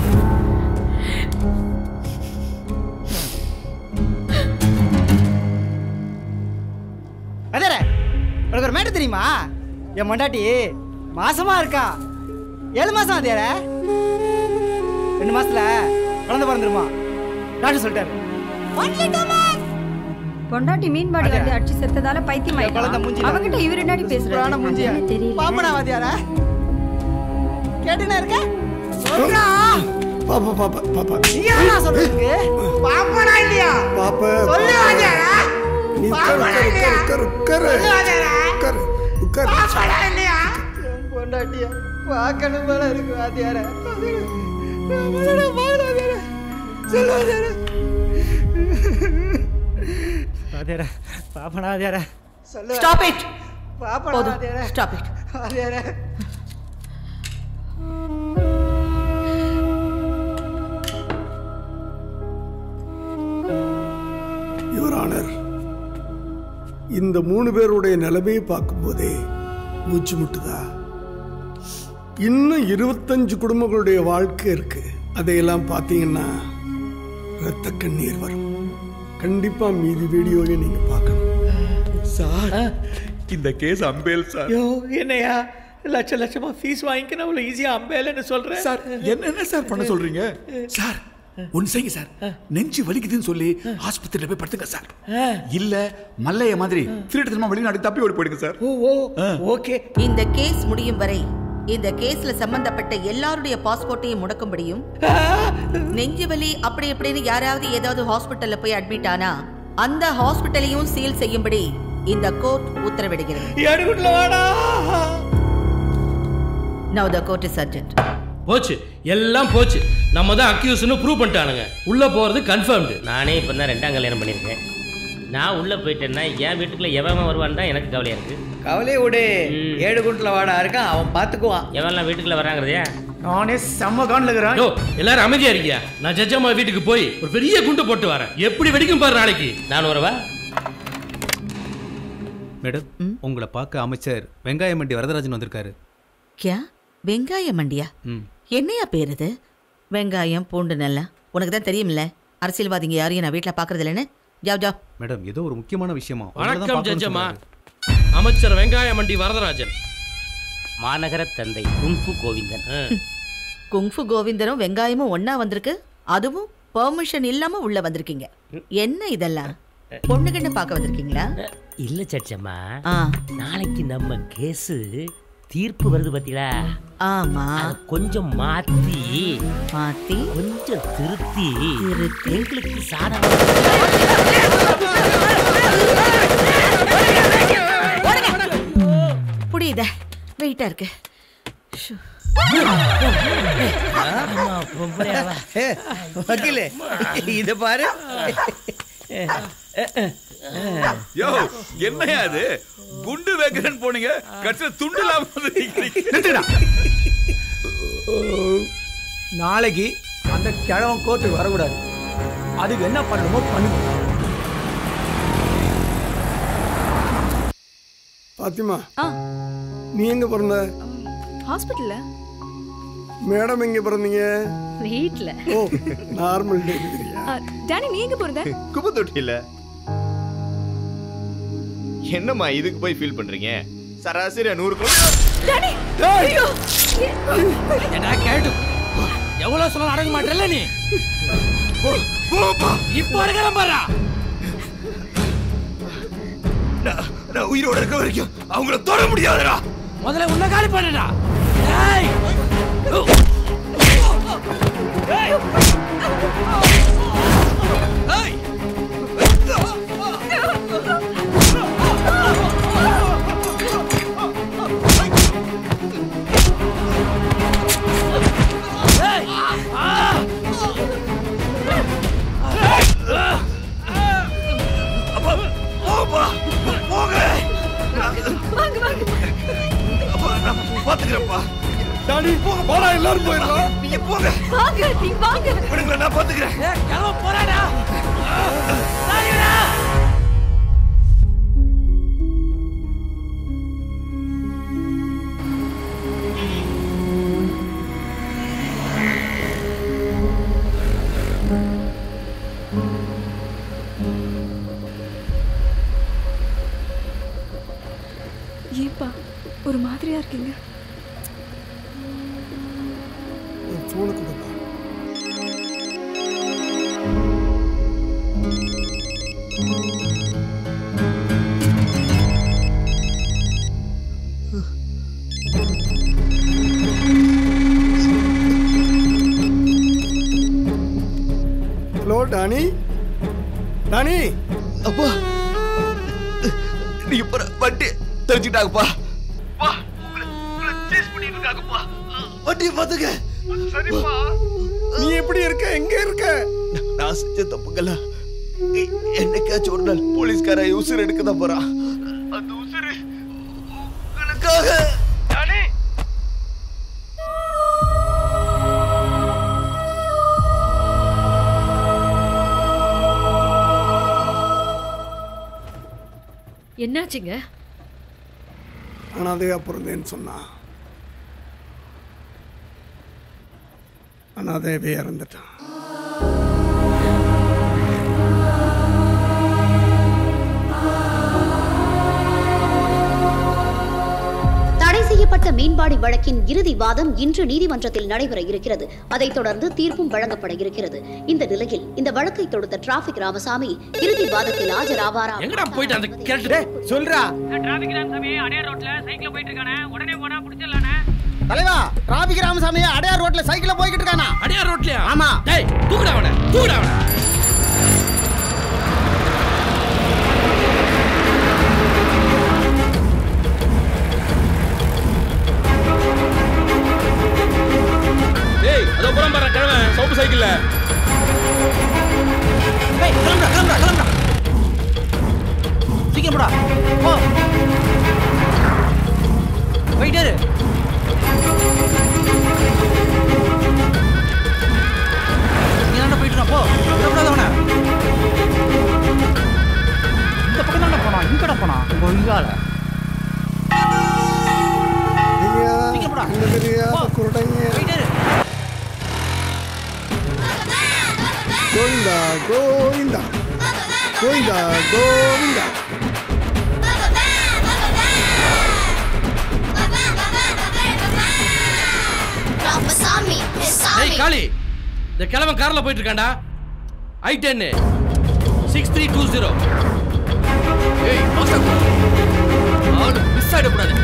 அதர உனக்கு ஒரு மேட்டர் தெரியுமா? என் மண்டாட்டி மாசமா இருக்கா. 7 மாசம் அதேற 2 மாசத்துல குழந்தை பிறந்துருமா டாக்டர் சொல்லிட்டாரு. பொண்டாட்டி மீன்பாடி வந்து அடிச்சு செத்ததால பைத்தியம் ஆயிட்டான். அவங்கிட்ட இவர் என்னடி பேசுறாரு? தெரியல. பாப்பனா வாத்தியாரா கேட்டுனா இருக்க சொல்றா. பாப்பா பாப்பா பாப்பா நீ என்ன சொல்றீங்க? பாப்பனா இல்லையா? பாப்பா சொல்லு வாத்தியாரா. நீ உட்காரு சொல்லு வாத்தியாரா. உட்காரு பாப்பனா இல்லையா? பொண்டாட்டியா பார்க்கணும் போல இருக்கு வாத்தியாரா. சொல்லு வாத்தியாரா. வாத்தியாரா பாப்பனா வாத்தியாரா சொல்லு. Stop it. பாப்பனா வாத்தியாரா. Stop it. வாத்தியாரா யுவர் ஆனர், இந்த 3 பேருடைய நிலைமையை பார்க்கும்போதே மூச்சு முட்டுதா. இன்னும் 25 குடும்பங்களுடைய வாழ்க்கை இருக்கு. அதையெல்லாம் பார்த்தீங்கன்னா ரத்த கண்ணீர் வரும். கண்டிப்பா மீதி வீடியோவை நீங்க பார்க்கணும். சார் இந்த கேஸ் அம்பேல் சார். யோ என்னையா லட்சமா ஃபீஸ் வாங்கிக்கணும் அவ்வளோ ஈஸியாக அம்பேலன்னு சொல்கிறேன் சார். என்ன சார் பண்ண சொல்றீங்க சார்? ஒன்னு செய்யுங்க சார், நெஞ்சு வலிக்குதுன்னு சொல்லி ஆஸ்பத்திரியில போய் படுத்துங்க சார். இல்ல மல்லைய மாதிரி திருட்டுத்தனமா வெளிநாடு தப்பி ஓடி போயிடுங்க சார். ஓகே. இந்த கேஸ் முடியும் வரை இந்த கேஸ்ல சம்பந்தப்பட்ட எல்லாருடைய பாஸ்போர்ட்டையும் முடக்கும்படியும், நெஞ்சு வலி அப்படி இப்படின்னு யாராவது ஏதாவது ஹாஸ்பிட்டல்ல போய் அட்மிட் ஆனா அந்த ஹாஸ்பிட்டலையும் சீல் செய்யும்படி இந்த கோர்ட் உத்தரவிடுகிறது. Now the court is adjourned. போச்சு, எல்லாம் போச்சு. நம்ம தான் அக்யூஸ்னு ப்ரூவ் பண்ணிட்டானுங்க. உள்ள போறது கன்ஃபர்ம்டு. நானே இப்போ தான் 2ஆம் கல்யாணம் பண்ணியிருக்கேன். நான் உள்ள போயிட்டேன்னா என் வீட்டுக்குள்ள எவன் வருவான்னு தான் எனக்கு கவலையா இருக்கு. கவலையை விடு, 7 குண்டில் வாடா இருக்கான், அவன் பார்த்துக்குவான். எவன்லாம் வீட்டுக்குள்ள வராங்கிறதையா? நானே செம்ம காண்டில் இருக்கிறான். எல்லாரும் அமைதியா இருக்கியா? நான் ஜட்ஜம்மா வீட்டுக்கு போய் ஒரு பெரிய குண்டு போட்டு வரேன். எப்படி வெடிக்கும் பாரு நாளைக்கு. நான் வரவா? மேடம், உங்களை பார்க்க அமைச்சர் வெங்காய மண்டி வரதராஜன் வந்திருக்காரு. கியா வெங்காய மண்டியா? என்னையா பேர் இது? வெங்காயம் பூண்டு நல்லா உனக்கு தான் தெரியும்ல. அரசியல்வாதிங்க யாரையும் நான் வீட்டில் பார்க்கறது இல்லைன்னு. ஜாவ் ஜாவ். மேடம், ஏதோ ஒரு முக்கியமான விஷயமா. வணக்கம் ஜட்ஜம்மா. அமைச்சர் வெங்காய மண்டி வரதராஜன். மாநகர தந்தை குங்ஃபு கோவிந்தன். குங்ஃபு கோவிந்தனும் வெங்காயமும் ஒன்னா வந்திருக்கு. அதுவும் பெர்மிஷன் இல்லாம உள்ள வந்திருக்கீங்க. என்ன இதெல்லாம்? பொண்ணுகன்னு பார்க்க வந்திருக்கீங்களா? இல்ல சச்சம்மா, நாளைக்கு நம்ம கேஸ் தீர்ப்பு வருது பாத்தீங்களா? ஆமா. கொஞ்சம் மாத்தி கொஞ்சம் திருத்தி எங்களுக்கு சாதகம். புரியுத, வெயிட்டா இருக்கு. வக்கீலே, இத பாரு. யோ, என்னையா அது? குண்டு வைக்கிறேன்னு போனீங்க, கடைசியில துண்டு இல்லாம நாளைக்கு அந்த கிழவன் கோர்ட்டுக்கு வரக்கூடாது. அதுக்கு என்ன பண்ணணுமோ பண்ணுங்க. பாத்திமா, நீ எங்க பிறந்த? ஹாஸ்பிட்டல்ல. மேடம் எங்க பிறந்தீங்க? வீட்ல. ஓ, நார்மல் டெலிவரியா? டானி, நீ எங்க பிறந்த? குப்பத்தொட்டியில. என்னம்மா இதுக்கு போய் ஃபீல் பண்றீங்க? சராசரியா 100 கிலோமீட்டர். டானி, ஐயோ! என்ன கேடு? எவ்வளவு சொல்ல அடங்க மாட்டேல்ல நீ? இப்போ வரகற பாரா. நான் உயிரோட இருக்க வரைக்கும் அவங்கள தொட முடியாதுடா. முதல்ல உன்னை காலி பண்ணுடா. ஏய்! ஏய்! ஏய்! பாத்துக்கிறப்பா. டாடி போடா, எல்லாரும் போயிடலாம். நீங்க போங்க. வாங்க, நீ வாங்க. விடுங்க, நான் பாத்துக்கிறேன். கிளம்ப போறாடா. சாயுடா. ஏப்பா ஒரு மாதிரியா இருக்கீங்க? போன கொடுப்பா. Hello Danny, Danny. அப்பா நீங்க வண்டி தெரிஞ்சுட்டாங்கப்பா. வண்டியை பாத்துக்க. சரிப்பா. நீ எப்படி இருக்க? எங்க இருக்க? நான் செஞ்ச தப்புங்களா என்னைக்காச்சும் ஒரு நாள் போலீஸ்கார உசுர் எடுக்க தான் போறான். அந்த உசுரு உங்களுக்காக. என்னாச்சுங்க? அனாதையா பிறந்தேன்னு சொன்னா அனாதையவே இறந்துட்டான். தடை செய்யப்பட்ட மீன்பாடி வழக்கின் இறுதி வாதம் இன்று நீதிமன்றத்தில் நடைபெற இருக்கிறது. அதைத் தொடர்ந்து தீர்ப்பும் வழங்கப்பட இருக்கிறது. இந்த நிலையில் இந்த வழக்கை தொடுத்த டிராபிக் ராமசாமி இறுதி வாதத்தில் ஆஜராவாரா? எங்கடா போயிட்டு அந்த கேரக்டர் சொல்றா. டிராபிக் ராமசாமி அடையார் ரோட்ல சைக்கிள்ல போயிட்டு இருக்கானே, உடனே போனா பிடிச்சிடலானே. தலைவா, டிராபிக் ராமசாமி அடையார் ரோட்ல சைக்கிள்ல போய்கிட்டு இருக்கானா? அடையார் ரோட்லயா? ஆமா. டேய் தூக்குடா அவனை, தூக்குடா அவனை. டேய் அதோ புறம் பாரு கிழமை சோப்பு சைக்கிள்ல. டேய் கிளம்புடா கிளம்புடா கிளம்புடா. சீக்கிரம் போடா. போ. போயிட்டே இரு. நீ என்ன போயிட்டு போ. விடக்கூடாது அவனை. இந்த பக்கம் தானே போனா, இங்கட போனா. கொய்யால. சீக்கிரம் போடா. குருடங்க. போயிட்டே இரு. கோவிந்தா கோவிந்தா கோவிந்தா கோவிந்தா. டேய் காளி, இந்த கிழவன் கார்ல போயிட்டு இருக்கான்டா. I10 6320. ஏய் மாஸ்டர், ஆளு மிஸ் ஆயிட கூடாது.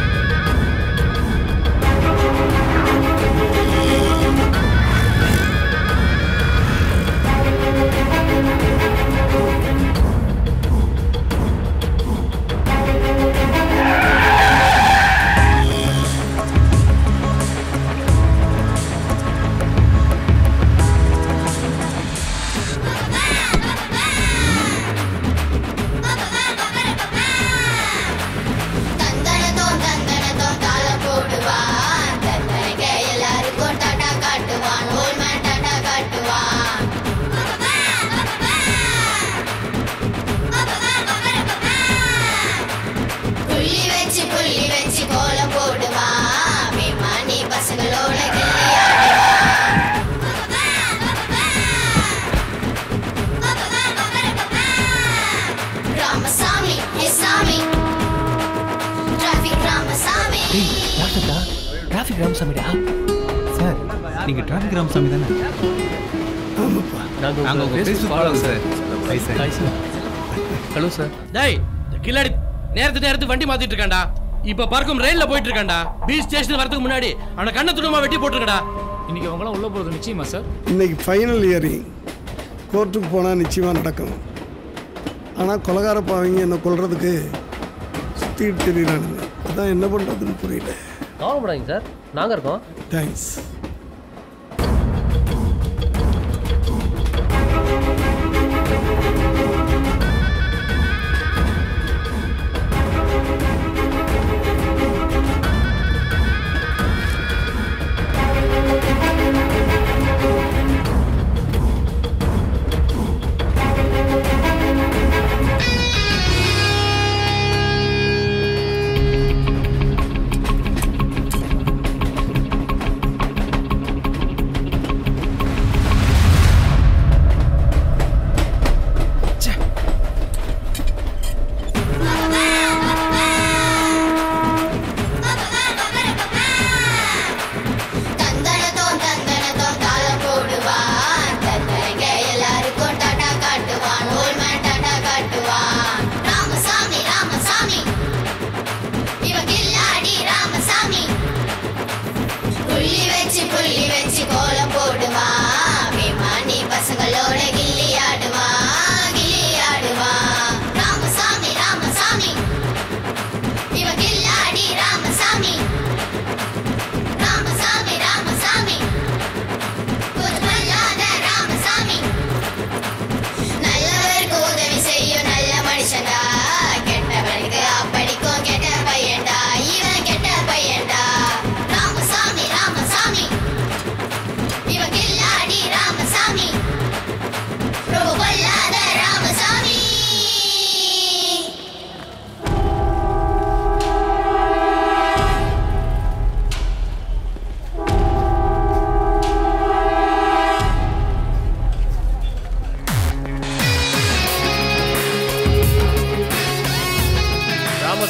டிராபிக் ராமசாமிடா. சார் நீங்க டிராபிக் ராமசாமி தானே? ஆமாப்பா. நாங்க உங்க Facebook follower sir. Hi sir. Hello sir. டேய் கில்லாடி நேரத்துக்கு வண்டி மாத்திட்டு இருக்கான்டா. இப்ப பார்க்கும் ரயில்ல போயிட்டு இருக்கான்டா. பீச் ஸ்டேஷன் வரதுக்கு முன்னாடி அவன கண்ண துணுமா வெட்டி போட்டுருக்கடா. இன்னைக்கு அவங்களாம் உள்ள போறது நிச்சயமா சார்? இன்னைக்கு ஃபைனல் இயரிங். கோர்ட்டுக்கு போனால் நிச்சயமாக நடக்கும். ஆனால் கொலகார பாவங்க என்னை கொல்றதுக்கு சுற்றிட்டு தெரியுறானுங்க. அதான் என்ன பண்ணுறதுன்னு புரியல. கவலைப்படாதீங்க சார், நாங்கள் இருக்கோம். தேங்க்ஸ்.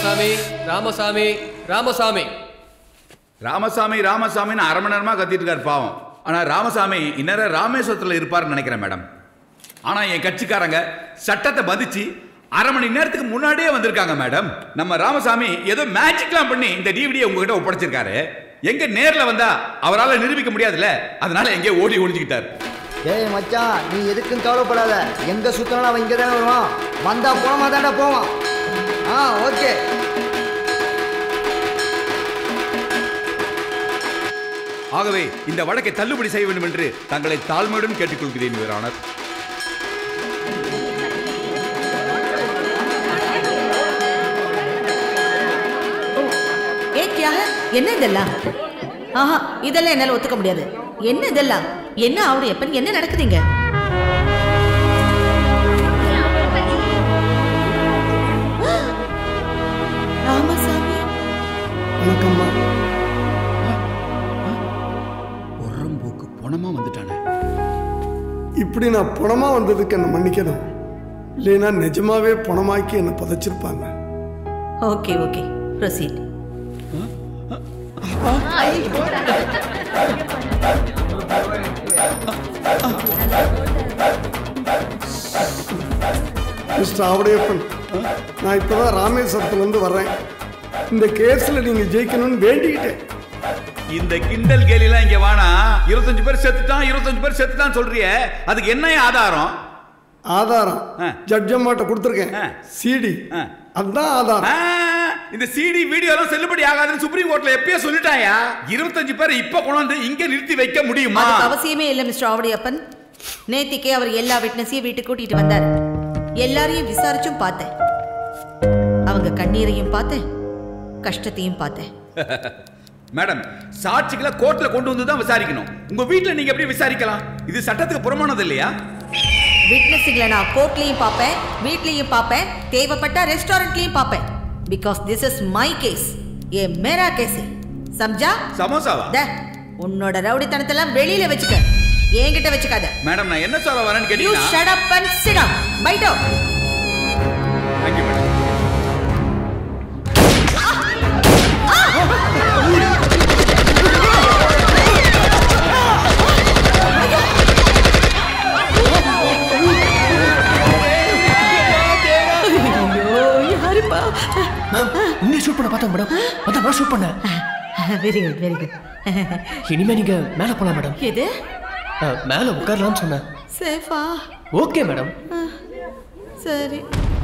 ராமசாமி ராமசாமி ராமசாமி ராமசாமி ராமசாமின்னு அரை மணி நேரமா கத்திட்டு இருக்காரு பாவம். ஆனா ராமசாமி இந்நேரம் ராமேஸ்வரத்தில் இருப்பாருன்னு நினைக்கிறேன் மேடம். ஆனா என் கட்சிக்காரங்க சட்டத்தை மதிச்சு அரை மணி நேரத்துக்கு முன்னாடியே வந்திருக்காங்க மேடம். நம்ம ராமசாமி ஏதோ மேஜிக்லாம் பண்ணி இந்த டிவிடியை உங்ககிட்ட ஒப்படைச்சிருக்காரு. எங்க நேர்ல வந்தா அவரால் நிரூபிக்க முடியாதுல்ல, அதனால எங்கே ஓடி ஒழிஞ்சுக்கிட்டாரு. ஏய் மச்சான், நீ எதுக்கும் கவலைப்படாத. எங்க சுத்தனாலும் அவன் இங்கே தானே வருவான். வந்தா போனமா தாண்டா போவான். ஓகே. ஆகவே இந்த வழக்கை தள்ளுபடி செய்ய வேண்டும் என்று தங்களை தாழ்மையுடன் கேட்டுக்கொள்கிறேன் யுவர் ஆனர். என்ன இதெல்லாம்? ஆஹா, இதெல்லாம் என்னால ஒத்துக்க முடியாது. என்ன இதெல்லாம்? என்ன ஆவுடைய எப்ப என்ன நடக்குதுங்க? ராமசாமி வணக்கம்மா. உரம்போக்கு பணமா வந்துட்டானே. இப்படி நான் பணமா வந்ததுக்கு என்ன மன்னிக்கணும். இல்லைன்னா நிஜமாவே பணமாக்கி என்ன புதைச்சிருப்பாங்க. Okay okay, proceed. Mister Avudaiyappan, நான் இப்பதான் ராமேஸ்வரத்துலேருந்து வர்றேன். இந்த கேஸ்ல நீங்க ஜெயிக்கணும்னு வேண்டிக்கிட்டேன். இந்த கிண்டல் கேலிலாம் இங்க வானா. 25 பேர் செத்துட்டான் 25 பேர் செத்துட்டான் சொல்றியே, அதுக்கு என்ன ஆதாரம்? ஆதாரம் ஜட்ஜ் அம்மாட்ட கொடுத்துருக்கேன். சிடி, அதுதான் ஆதாரம். இந்த சிடி வீடியோ எல்லாம் செல்லுபடி ஆகாதுன்னு சுப்ரீம் கோர்ட்ல எப்பயே சொல்லிட்டாயா. 25 பேர் இப்ப கொண்டு இங்க நிறுத்தி வைக்க முடியுமா? அவசியமே இல்லை மிஸ்டர் ஆவுடையப்பன். நேத்திக்கே அவர் எல்லா விட்னஸையும் வீட்டுக்கு கூட்டிட்டு வந்தார். எல்லாரையும் விசாரிச்சும் பார்த்தேன். அவங்க கண்ணீரையும் பார்த்தேன், கஷ்டத்தையும் பார்த்தேன். மேடம், சாட்சிகளை கோர்ட்ல கொண்டு வந்து தான் விசாரிக்கணும். உங்க வீட்டுல நீங்க எப்படி விசாரிக்கலாம்? இது சட்டத்துக்கு புறமானது இல்லையா? விட்னஸ்களை நான் கோர்ட்லயும் பார்ப்பேன், வீட்லயும் பார்ப்பேன், தேவைப்பட்ட ரெஸ்டாரண்ட்லயும் பார்ப்பேன். Because this is my case, ஏ மேரா கேஸ். சம்ஜா? சமோசாவா? உன்னோட ரவுடித்தனத்தெல்லாம் வெளியில வச்சுக்க, என்கிட்ட வச்சுக்காத. மேடம், நான் என்ன சொல்ல வரேன்னு You கேட்டீங்கன்னா shut up and sit down. Bite out. Thank you, madam. உன்னை ஷூட் பண்ண பார்த்தேன் மேடம். அதான் நான் ஷூட் பண்ணேன். Very good very good. இனிமே நீங்க மேல போலாம் மேடம். எது? மேல உட்காரலாம்னு சொன்னேன். சேஃபா? Okay madam. சரி.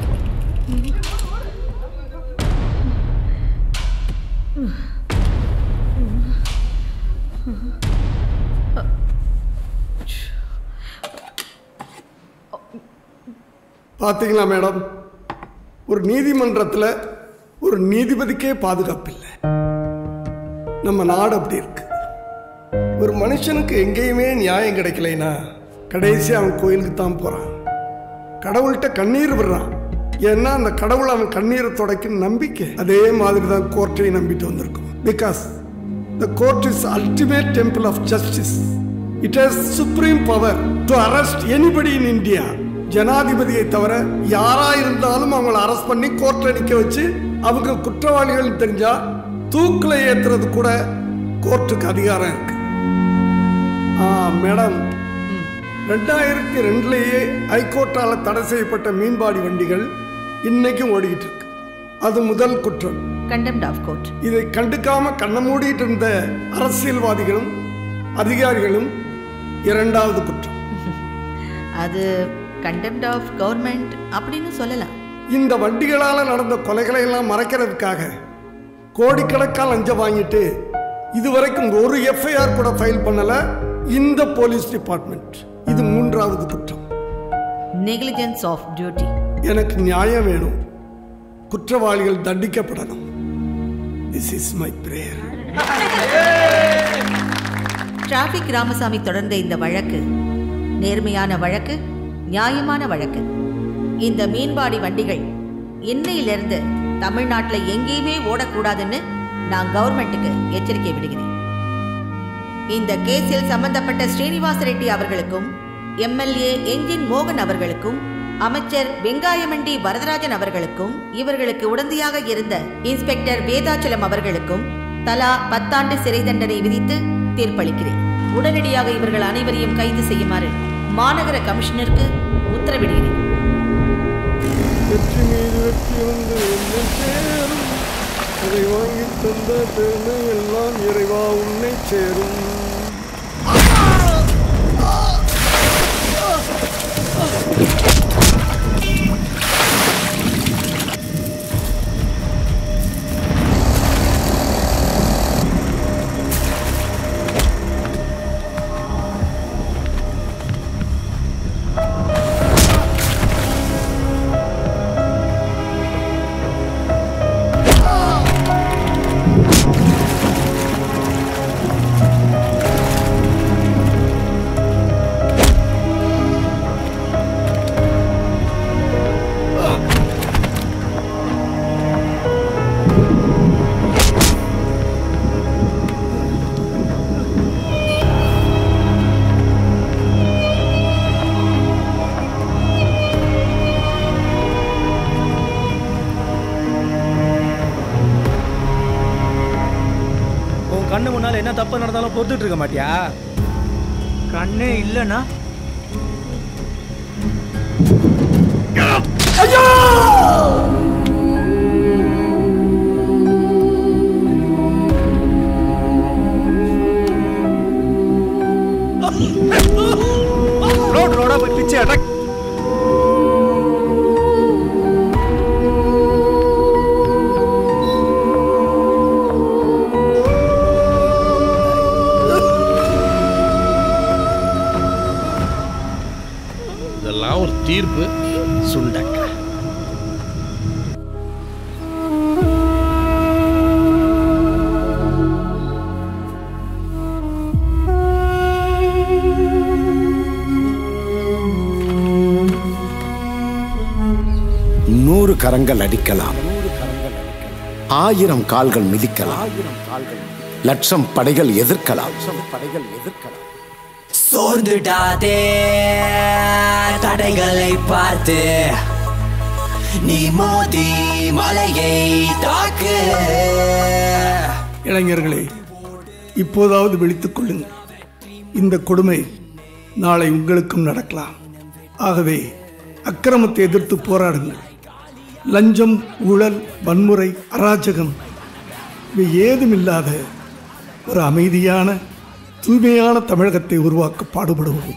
பார்த்தீங்களா மேடம், ஒரு நீதிமன்றத்தில் ஒரு நீதிபதிக்கே பாதுகாப்பு இல்லை. நம்ம நாடு அப்படி இருக்கு. ஒரு மனுஷனுக்கு எங்கேயுமே நியாயம் கிடைக்கலைன்னா கடைசி அவன் கோயிலுக்கு தான் போறான், கடவுள்கிட்ட கண்ணீர் விடுறான். ஏன்னா அந்த கடவுள் அவன் கண்ணீரை துடைக்கும் நம்பிக்கை. அதே மாதிரி தான் கோர்ட்டையும் நம்பிட்டு வந்திருக்கும். Because the court is ultimate temple of justice. It has supreme power to arrest anybody in India. ஜனாதிபதியை தவிர யாரா இருந்தாலும் அவங்களை அரெஸ்ட் பண்ணி கோர்ட்ல நிக்க வச்சு அவங்க குற்றவாளிகள் தெரிஞ்சா தூக்குல ஏத்துறது கூட கோர்ட்டுக்கு அதிகாரம் இருக்கு. மேடம், 2002 ஹைகோர்ட்டால தடை செய்யப்பட்ட மீன்பாடி வண்டிகள் இன்னைக்கும் ஓடிக்கிட்டு இருக்கு. அது முதல் குற்றம். Contempt of court. இதை கண்டுக்காம கண்ண மூடிட்டு இருந்த அரசியல்வாதிகளும் அதிகாரிகளும் இரண்டாவது குற்றம். அது கண்டெம்ட் ஆஃப் கவர்மெண்ட் அப்படின்னு சொல்லலாம். இந்த வண்டிகளால நடந்த கொலைகளை எல்லாம் மறைக்கிறதுக்காக கோடிக்கணக்கான லஞ்சம் வாங்கிட்டு இதுவரைக்கும் ஒரு எஃப்ஐஆர் கூட ஃபைல் பண்ணல இந்த போலீஸ் டிபார்ட்மெண்ட். இது மூன்றாவது குற்றம். Negligence of duty. எனக்கு நியாயம் வேணும், குற்றவாளிகள் தண்டிக்கப்படணும். This is my prayer. Traffic Ramasamy தொடர்ந்த இந்த வழக்கு நேர்மையான வழக்கு, நியாயமான வழக்கு. இந்த மீன்பாடி வண்டிகள் இன்னையிலிருந்து தமிழ்நாட்டில் எங்கேயுமே ஓடக்கூடாதுன்னு நான் கவர்மெண்ட்டுக்கு எச்சரிக்கை விடுகிறேன். இந்த கேஸில் சம்பந்தப்பட்ட ஸ்ரீனிவாச ரெட்டி அவர்களுக்கும் எம்எல்ஏ என்ஜின் மோகன் அவர்களுக்கும் அமைச்சர் வெங்காயமண்டி வரதராஜன் அவர்களுக்கும் இவர்களுக்கு உடந்தையாக இருந்த இன்ஸ்பெக்டர் வேதாச்சலம் அவர்களுக்கும் தலா 10 ஆண்டு சிறை தண்டனை விதித்து தீர்ப்பளிக்கிறேன். உடனடியாக இவர்கள் அனைவரையும் கைது செய்யுமாறு மாநகர கமிஷனருக்கு உத்தரவிடுகிறேன். வெற்றி மீது வெற்றி வந்து என்னை சேரும், அதை வாங்கி தந்த பெருமை எல்லாம் இறைவா உன்னை சேரும். கண்ணு முன்னால என்ன தப்பு நடந்தாலும் பொறுத்துட்டு இருக்க மாட்டியா? கண்ணே இல்லைன்னா ரோடா போய் பிச்சை அடக். ஒரு தீர்ப்பு சுண்டக்க. நூறு கரங்கள் அடிக்கலாம், 1000 கால்கள் மிதிக்கலாம், 1,00,000 படைகள் எதிர்க்கலாம். சோர்ந்துடாதே தடைகளை பார்த்து, நீ மோதி மலையை தாக்கு. இளைஞர்களே, இப்போதாவது விழித்துக் கொள்ளுங்கள். இந்த கொடுமை நாளை உங்களுக்கும் நடக்கலாம். ஆகவே அக்கிரமத்தை எதிர்த்து போராடுங்கள். லஞ்சம், ஊழல், வன்முறை, அராஜகம் இவை ஏதுமில்லாத ஒரு அமைதியான தூய்மையான தமிழகத்தை உருவாக்க பாடுபடுவோம்.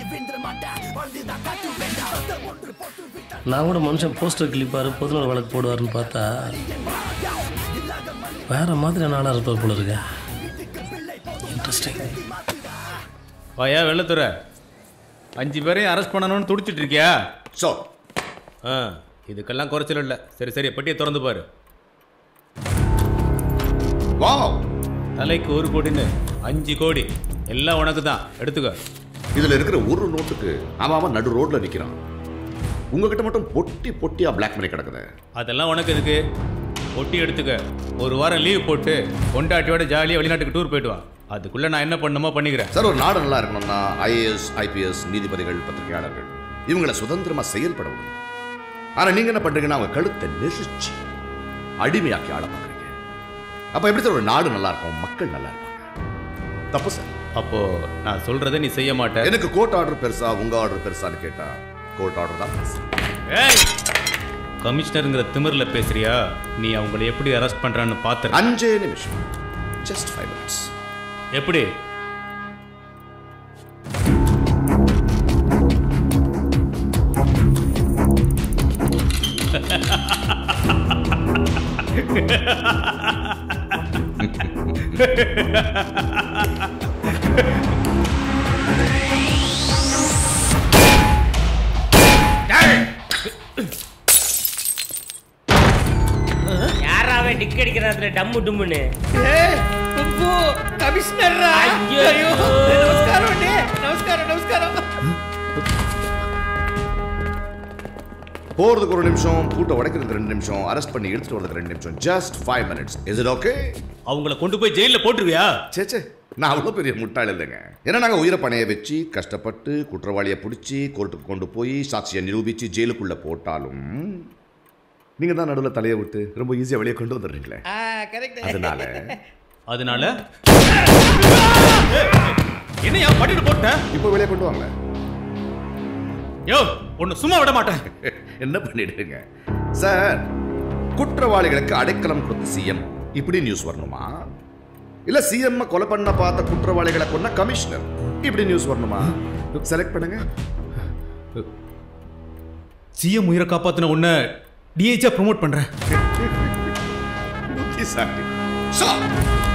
நான் கூட மனுஷன் போஸ்டர் கிளிப்பாரு, பொதுநல வழக்கு போடுவாருன்னு பார்த்தா வேற மாதிரி நாளாக இருப்பார் போல இருக்க. இன்ட்ரெஸ்டிங். வாயா வெள்ளத்துறை, 5 பேரையும் அரெஸ்ட் பண்ணணும்னு துடிச்சிட்டு இருக்கியா? ஸோ இதுக்கெல்லாம் குறைச்சல் இல்லை. சரி சரி, பெட்டியை திறந்து பாரு. வாவ், தலைக்கு 1 கோடின்னு 5 கோடி எல்லாம் உனக்கு தான், எடுத்துக்க. இதுல இருக்கிற ஒரு நோட்டுக்கு அவன் நடு ரோட்ல நிக்கிறான். உங்ககிட்ட மட்டும் பொட்டி பொட்டியா பிளாக் மணி கிடக்குது. அதெல்லாம் உனக்கு எதுக்கு? பொட்டி எடுத்துக்க. 1 வாரம் லீவ் போட்டு பொண்டாட்டியோட ஜாலியாக வெளிநாட்டுக்கு டூர் போயிட்டு வா. அதுக்குள்ள நான் என்ன பண்ணுமோ பண்ணிக்கிறேன். சார், ஒரு நாடு நல்லா இருக்கணும்னா IAS, IPS, நீதிபதிகள், பத்திரிகையாளர்கள் இவங்களை சுதந்திரமா செயல்பட முடியும். ஆனா நீங்க என்ன பண்றீங்கன்னா அவங்க கழுத்தை நெரிச்சு அடிமையாக்கி ஆள பாக்குறீங்க. அப்ப எப்படி சார் ஒரு நாடு நல்லா இருக்கும், மக்கள் நல்லா இருப்பாங்க? தப்பு சார். அப்போ நான் சொல்றதை நீ செய்ய மாட்டேன். எனக்கு கோர்ட் ஆர்டர் பெருசா உங்க ஆர்டர் பெருசான்னு கேட்டா கோர்ட் ஆர்டர் தான் பெருசா. கமிஷனருங்கிற திமிர்ல பேசுறியா? நீ அவங்களை எப்படி அரெஸ்ட் பண்றான்னு பார்த்து 5 நிமிஷம், just 5 minutes. எப்படி? யாராவே டிக் அடிக்கிறாத்துல டம்மு டும்முன்னு. கமிஷனர், நமஸ்காரம். நமஸ்காரம் நமஸ்காரம். போறதுக்கு 1 நிமிஷம், பூட்டை உடைக்கிறதுக்கு 2 நிமிஷம், அரெஸ்ட் பண்ணி எடுத்துட்டு வரதுக்கு 2 நிமிஷம். just 5 minutes. Is it okay? அவங்கள கொண்டு போய் ஜெயில போட்டுருவியா? சேச்சே, நான் அவ்வளோ பெரிய முட்டாள் இல்லைங்க. ஏன்னா நாங்கள் உயிரை பணைய வச்சு கஷ்டப்பட்டு குற்றவாளியை பிடிச்சி கோர்ட்டுக்கு கொண்டு போய் சாட்சியை நிரூபித்து ஜெயிலுக்குள்ளே போட்டாலும் நீங்கள் தான் நடுவில் தலையை விட்டு ரொம்ப ஈஸியாக வெளியே கொண்டு வந்துடுறீங்களே. அதனால என்னையா பண்ணிட்டு போட்டேன்? இப்போ வெளியே கொண்டு வாங்களேன். யோ ஒன்று சும்மா விட மாட்டேன். என்ன பண்ணிடுங்க சார்? குற்றவாளிகளுக்கு அடைக்கலம் கொடுத்த சிஎம் இப்படி நியூஸ் வரணுமா? இல்ல சிஎம் கொலை பண்ண பார்த்த குற்றவாளிகளை கொண்ட கமிஷனர் இப்படி நியூஸ் வரணுமா? செலக்ட் பண்ணுங்க. சிஎம் உயிரை காப்பாத்தின உன்னை டிஹெச்சா ப்ரோமோட் பண்றேன். சார்